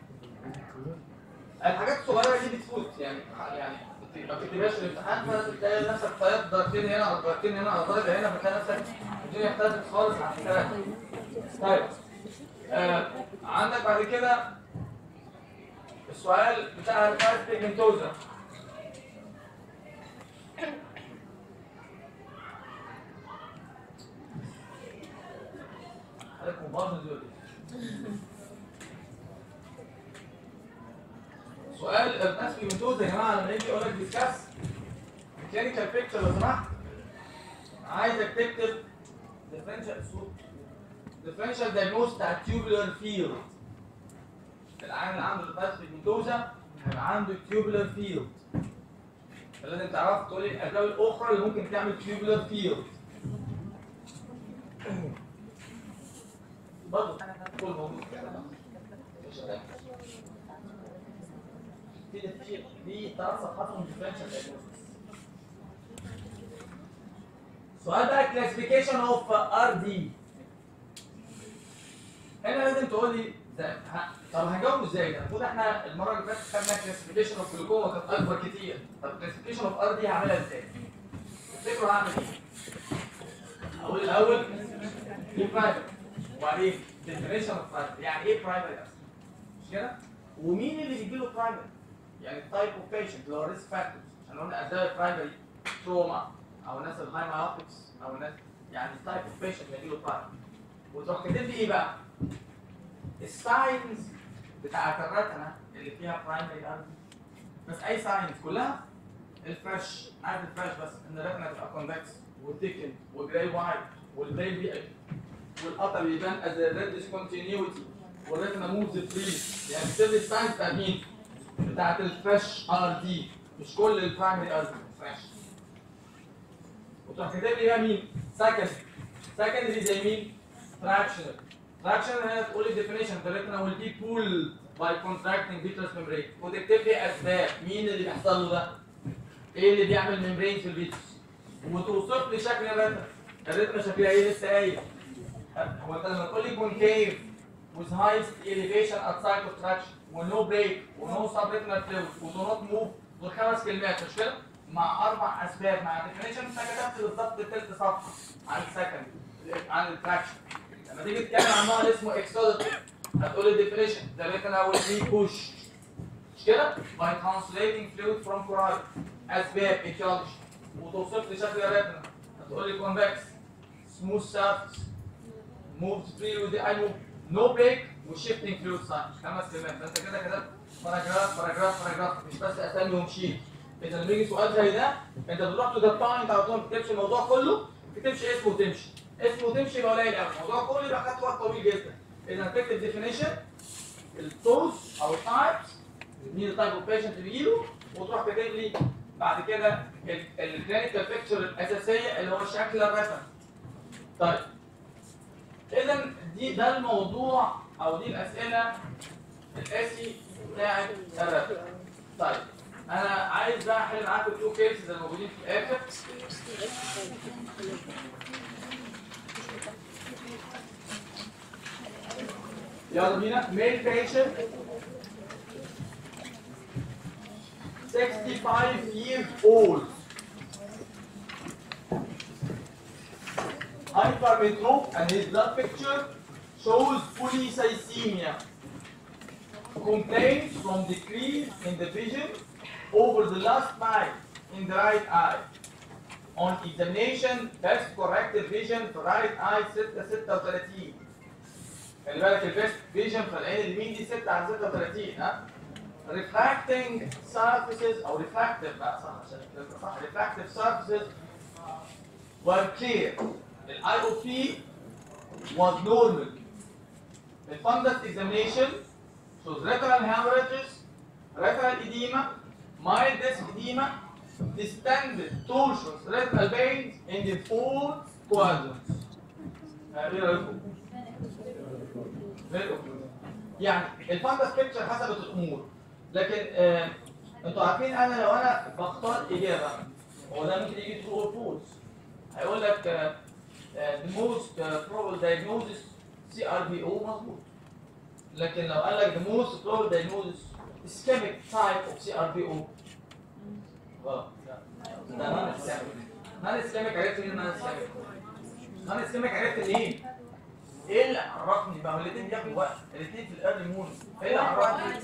الحاجات الصغيره دي بتفوت يعني ما بتكتبهاش في الامتحان، فتلاقي نفسك طيرت درجتين هنا على درجتين هنا على درجه هنا، فتلاقي نفسك الدنيا اختلفت خالص عن الكلام. طيب عندك بعد كده السؤال بتاع الفايت بيجمنتوزا. عليكم برضه دلوقتي. سؤال الفايت بيجمنتوزا يا جماعه لما يجي يقول لك ديسكاس كلينيكال بيكتشر لو سمحت عايزك تكتب ديفرنشال دايجنوز بتاع التيوبولار فيلد. العيان اللي عنده الفايت بيجمنتوزا هيبقى عنده تيوبولار فيلد، فلازم تعرف تقول لي الاسباب الاخرى اللي ممكن تعمل تيوبولار فيلد. برضه كل موجود في 3 صفحات من ديفرنشال دايجنوز. سؤال بقى كلاسيفيكيشن اوف ار دي. هنا لازم تقول لي طب هنجاوب ازاي؟ ده المفروض احنا المره اللي فاتت خدنا كلاسيفيكيشن اوف جلوكوما كانت اكبر كتير. طب كلاسيفيكيشن اوف ار دي هعملها ازاي؟ تفتكروا هعمل ايه؟ اقول الاول دي برايمري وبعدين ديفينيشن اوف برايمري. يعني ايه برايمري اصلا؟ مش كده؟ ومين اللي بيجي له برايمري؟ يعني التايب اوف بيشنت اللي هو الريسك فاكتورز. عشان قلنا اسباب برايمري تروما او الناس الهاي مايوبكس او الناس يعني التايب اوف بيشنت اللي بيجي له برايمري. وتروح كاتب لي ايه بقى؟ الساينز بتاعت الرتنه اللي فيها برايمري ار دي. بس اي ساينز كلها الفريش، عارف الفريش بس ان الرتنه تبقى كونفكس وثيكن وجراي وايت والبرين بي والقطر يبان از ريد ديسكونتينيوتي والرتنه موفز فري. يعني بتكتب لي الساينز بتاعت مين؟ بتاعت الفريش ار دي، مش كل البرايمري ار دي فريش. وتروح كاتب لي بقى مين؟ سكندري زي مين؟ فراكشنال. فراكشنال هنا تقول لي ديفينيشن the retina will be pulled by contracting vitreous membrane. وتكتب لي اسباب مين اللي بيحصل له ده؟ ايه اللي بيعمل ممبرين في الفيترس؟ وتوصف لي شكل الرتنه. الرتنه شكلها ايه لسه قايل؟ هو انت لما تقول لي concave with highest elevation at site of traction و no break و no subretinal fluid و do not move دول 5 كلمات مش كده؟ مع 4 اسباب مع ديفينيشن. انت كتبت بالظبط ثلث صفحه عن السكند عن التراكشن. لما تيجي تتكلم عن نوع اللي اسمه اكسوديتيف هتقول لي definition the retina will be pushed مش كده؟ by translating fluid from choroid اسباب etiology وتوصف لي شكل الريتنا هتقول لي convex smooth surface moves freely with the eye movement no break وshifting fluid sign 5 كلمات فانت كده كتبت باراجراف مش بس اسامي ومشيت. اذا لما يجي سؤال زي ده انت بتروح تو ذا بوينت على طول ما تكتبش الموضوع كله ما تكتبش اسمه وتمشي يبقى قليل قوي الموضوع كله يبقى خدت وقت طويل جدا. اذا هتكتب ديفينيشن التوز او التايبس مين التايب اوف بيشنت اللي بيجيله وتروح كاتب لي بعد كده الكلينيكال بيكتشر الاساسيه اللي هو شكل الرسم. طيب اذا ده الموضوع او دي الاسئله الاساسي بتاعت الرسم. طيب انا عايز بقى احل معاكم التو كيسز الموجودين في الاخر. يلا بينا. male patient 65 years old hypermetrope and his blood picture shows polycythemia complains from decrease in the vision over the last night in the right eye. On examination, best corrected vision for right eye 36. خلي بالك البيست فيجن في العين اليمين دي 6 على 36 ها. refracting surfaces او refractive بقى صح عشان تبقى صح refractive surfaces were clear. The IOP was normal. The fundus examination shows retinal hemorrhages, retinal edema, mild disc edema, distended torsions, retinal veins in the 4 quadrants. ايه رايكم؟ يعني الفندس بيكتشر حسبت الامور لكن انتوا عارفين انا لو انا بختار اجابه هو ده ممكن يجي ترو اور فولس هيقول لك the most probable diagnosis CRBO مظبوط لكن لو قال لك the most probable diagnosis ischemic type of CRBO غلط ده نون اسكيميك عرفت مين نون اسكيميك عرفت منين؟ ايه اللي عرفني بقى الاثنين بياخدوا وقت الاثنين في الايرلي مورنينج ايه اللي عرفني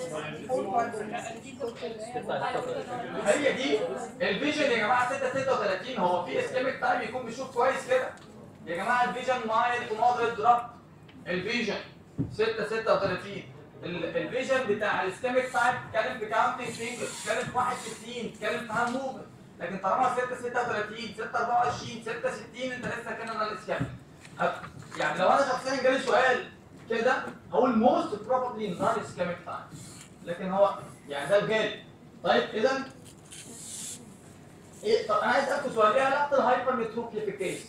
هي دي الفيجن يا جماعه 636 هو في اسكيميك تايم يكون بيشوف كويس كده يا جماعه الفيجن مايل ومودريت دروب الفيجن 636 الفيجن بتاع الاسكيميك تايم بتتكلم في كاونتنج فينجر بتتكلم في 61 بتتكلم في هاند موفمنت لكن طالما 636 624 660 انت لسه كده نون اسكيميك يعني لو انا شخصيا جالي سؤال كده هقول موست بروبابلي نون اسكيميك تايم لكن هو يعني ده الجالي. طيب اذا ايه طب انا عايز اسالك سؤال ايه علاقه الهايبرمتروبيا في الكيس؟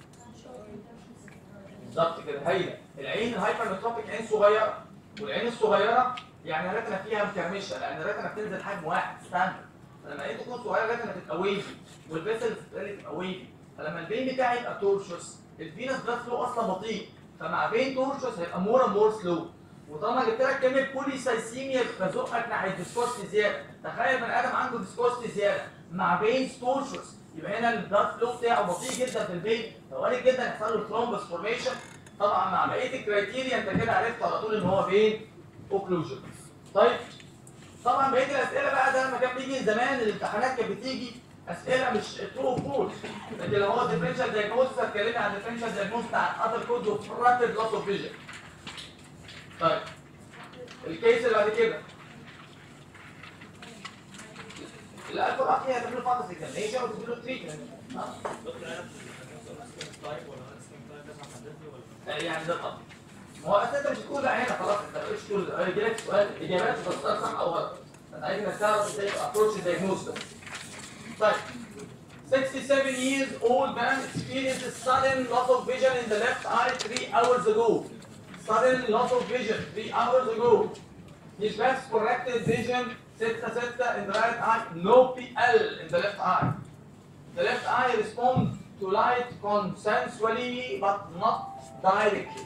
بالظبط كده هي العين الهايبرمتروبيك عين صغيره والعين الصغيره يعني الريتنا فيها مكرمشه لان الريتنا بتنزل حجم واحد ستاندرد فلما العين تكون صغيره الريتنا تبقى ويفي والفيسلز تبقى ويفي فلما البين بتاعي يبقى تورشوس الفينس بلاد فلو اصلا بطيء فمع بين تورشوس هيبقى مور اند مور سلو وطالما جبت لك كلمه بوليسايسيميا بزقك ناحيه ديسكوستي زياده تخيل بني ادم عنده ديسكوستي زياده مع بين تورشوس يبقى هنا البلاد فلو بتاعه بطيء جدا في البين فوارد جدا يحصل له ثرومبس فورميشن طبعا مع بقيه الكرايتيريا انت كده عرفت على طول ان هو بين اوكلوجن. طيب طبعا بقيه الاسئله بقى ده لما كان بيجي زمان الامتحانات كانت بتيجي اسئله مش ترو فولس لكن لو هو ديفرنشال دايجنوستس اتكلمنا عن ديفرنشال دايجنوستس بتاع اذر كود اوف رابيد لوس اوف فيجن. طيب الكيس اللي بعد كده الالفا راح فيها تعمل له فاضل اكزامينشن وتدي له تريتمنت يعني ده طبعا هو اساسا مش تقول هنا خلاص انت ما بقتش تقول هيجي لك سؤال اجابات تختار صح او غلط انت عايز انك تعرف ازاي ابروتش الدايجنوستس. طيب 67 years old man experienced sudden loss of vision in the left eye 3 hours ago. Sudden loss of vision 3 hours ago. His best corrected vision 6 in the right eye, no PL in the left eye. The left eye responds to light consensually but not directly.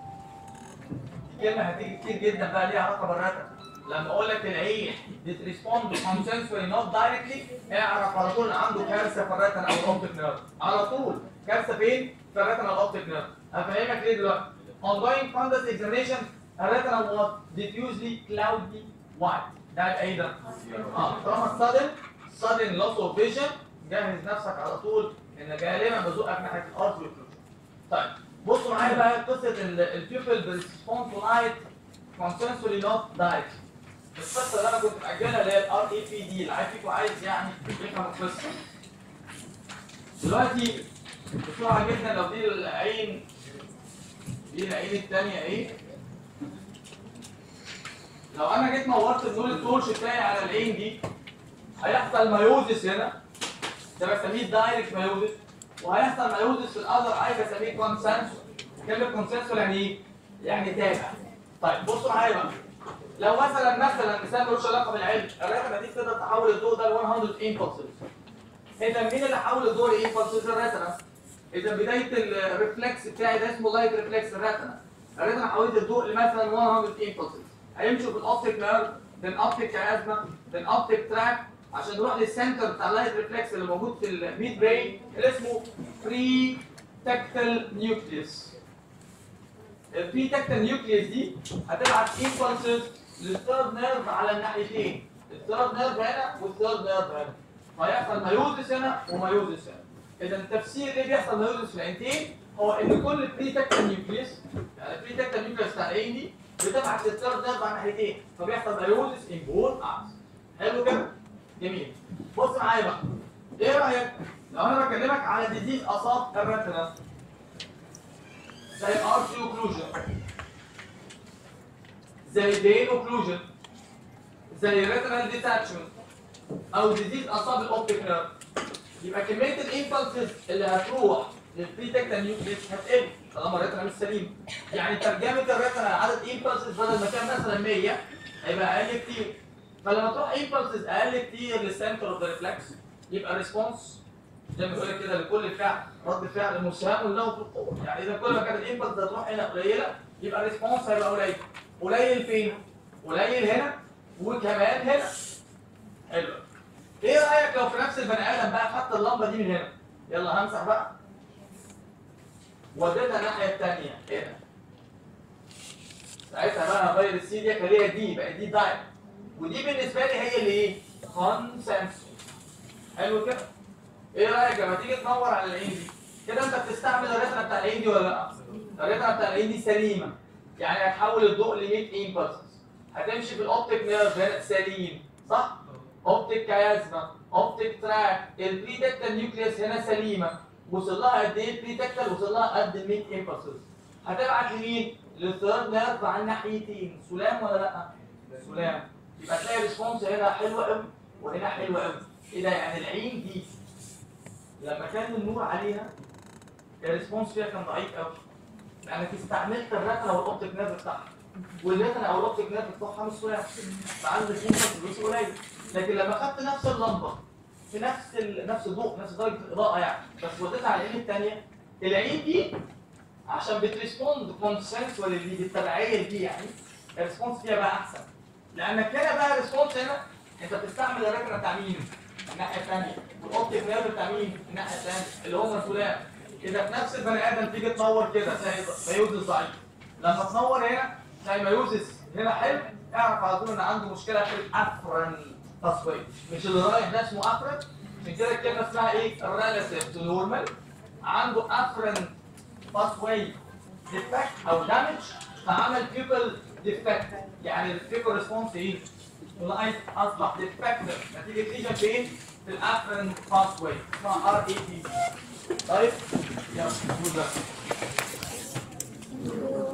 كلمة هتيجي كتير جدا بقى ليها علاقة بالرتم. لما اقول لك العين بتريسبوند consensually not directly اعرف على طول عنده كارثه في الرتم او الاوبتيك نيرف على طول كارثه فين؟ في الرتم او الاوبتيك نيرف. هفهمك ليه دلوقتي. ongoing fundus examination الريتنا وات ديفيوزلي كلاودي وايت. ده يبقى ايه ده؟ طالما sudden loss of vision جهز نفسك على طول ان غالبا بزقك ناحيه الارض والكلوجن. طيب بصوا معايا بقى قصه البيبل بريسبوند تو لايت consensually not direct. القصه اللي انا كنت مأجلها اللي هي الار اي بي دي، اللي عايز فيكم عايز يعني يفهم القصه. دلوقتي بسرعه جدا لو دي العين الثانيه ايه؟ لو انا جيت نورت النور التورش بتاعي على العين دي هيحصل مايوزس هنا، ده بسميه دايركت مايوزس، وهيحصل مايوزس في الاذر اي بسميه كونسنسور. كلمه كونسنسور يعني ايه؟ يعني تابع. طيب بصوا معايا بقى، لو مثلا مثال ملوش علاقه بالعلم، الريتنا دي تقدر تحول الضوء ده ل 100 امبلسز. اذا مين اللي حول الضوء لامبلسز؟ الريتنا. اذا بدايه الريفلكس بتاعي ده اسمه لايت ريفلكس الريتنا. الريتنا حولت الضوء لمثلا 100 امبلسز، هيمشوا في الاوبتيك نيرف، then اوبتيك كازما، then اوبتيك تراك عشان نروح للسنتر بتاع اللايت ريفلكس اللي موجود في الميد برين اللي اسمه بري تكتل نيوكليوس. البري تكتل نيوكليوس دي هتبعت امبلسز للثيرد نيرف على الناحيتين، الثيرد نيرف هنا والثيرد نيرف هنا، فهيحصل مايوزس هنا ومايوزس هنا. اذا التفسير ليه بيحصل مايوزس في العينتين هو ان كل بري تكتل نيوكليوس، يعني البري تكتل نيوكليوس بتاع العين دي بتبعت للثيرد نيرف على الناحيتين، فبيحصل مايوزس ان بول ايز. حلو كده؟ جميل. بص معايا بقى، ايه رايك لو انا بكلمك على ديزيز اصاب الريتنا زي ارتي اوكلوجن، زي دين اوكلوجن، زي ريتنال ديتاتشمنت، او ديزيز اصاب الاوبتيك نيرف، يبقى كميه الامبلسز اللي هتروح للبري تكتل نيوكليس هتقل طالما الريتنا مش سليم. يعني ترجمه الريتنا عدد امبلسز بدل ما كان مثلا 100 هيبقى اقل كتير. فلما تروح امبلسز اقل كتير للسنتر اوف ذا ريفلكس يبقى ريسبونس زي ما بيقول لك كده لكل فعل رد فعل مساهم له في القوه. يعني اذا كل ما كانت الامبلس هتروح هنا قليله يبقى الريسبونس هيبقى قليل. قليل فين؟ قليل هنا وكمان هنا. حلو. ايه رايك لو في نفس البني ادم بقى خدت اللمبه دي من هنا؟ يلا همسح بقى. وديتها الناحيه الثانيه هنا. ساعتها بقى هغير السي دي خليها دي، بقى دي دايركت. ودي بالنسبه لي هي اللي ايه؟ كونسنسور. حلو كده؟ ايه رايك لما تيجي تنور على العين دي؟ كده انت بتستعمل الريتنا بتاع العين دي ولا لا؟ الريتنا بتاع العين دي سليمه. يعني هتحول الضوء ل 100 امبلسز. هتمشي في الاوبتيك نيرف هنا سليم، صح؟ اوبتيك كيازما، اوبتيك تراك، البري تكتل نيوكليوس هنا سليمه. وصل لها قد ايه البري تكتل؟ وصل لها قد ال 100 امبلسز. هتبعت لمين؟ للثيرد نيرف على الناحيتين، سلام ولا لا؟ سلام. يبقى تلاقي الريسبونس هنا حلوه قوي وهنا حلوه قوي. ايه ده؟ يعني العين دي لما كان النور عليها الريسبونس فيها كان ضعيف قوي. لانك استعملت الريتنا والاوبتيك نيرف بتاعها. والريتنا او الاوبتيك نيرف بتوعها مش سلام. فعندك امبلس قليل. لكن لما خدت نفس اللمبه في نفس الضوء نفس درجه الاضاءه يعني بس وديتها على العين الثانيه، العين دي عشان بتريسبوند كونسنسوال اللي بالتبعيه دي يعني الريسبونس فيها بقى احسن. لانك هنا بقى الريسبونس هنا انت بتستعمل الريتنا بتاع مين؟ الناحيه الثانيه، والاوبتيك نيرف بتاع مين؟ الناحيه الثانيه اللي هم سلام. اذا في نفس البني ادم تيجي تنور كده تلاقي مايوزس ضعيف. لما تنور هنا تلاقي مايوزس هنا حلو، اعرف على طول ان عنده مشكله في الافرن تصوير. مش اللي رايح ده اسمه افرن، عشان كده الكلمه اسمها ايه؟ الريلاتيف تو نورمال. عنده افرن باثواي ديفكت او دامج فعمل بيبل ديفكت. يعني البيبل ريسبونس ايه؟ اللايت اصبح ديفكتيف نتيجه ليجن فين؟ في الافرن باثواي اسمها ار اي بي. طيب يلا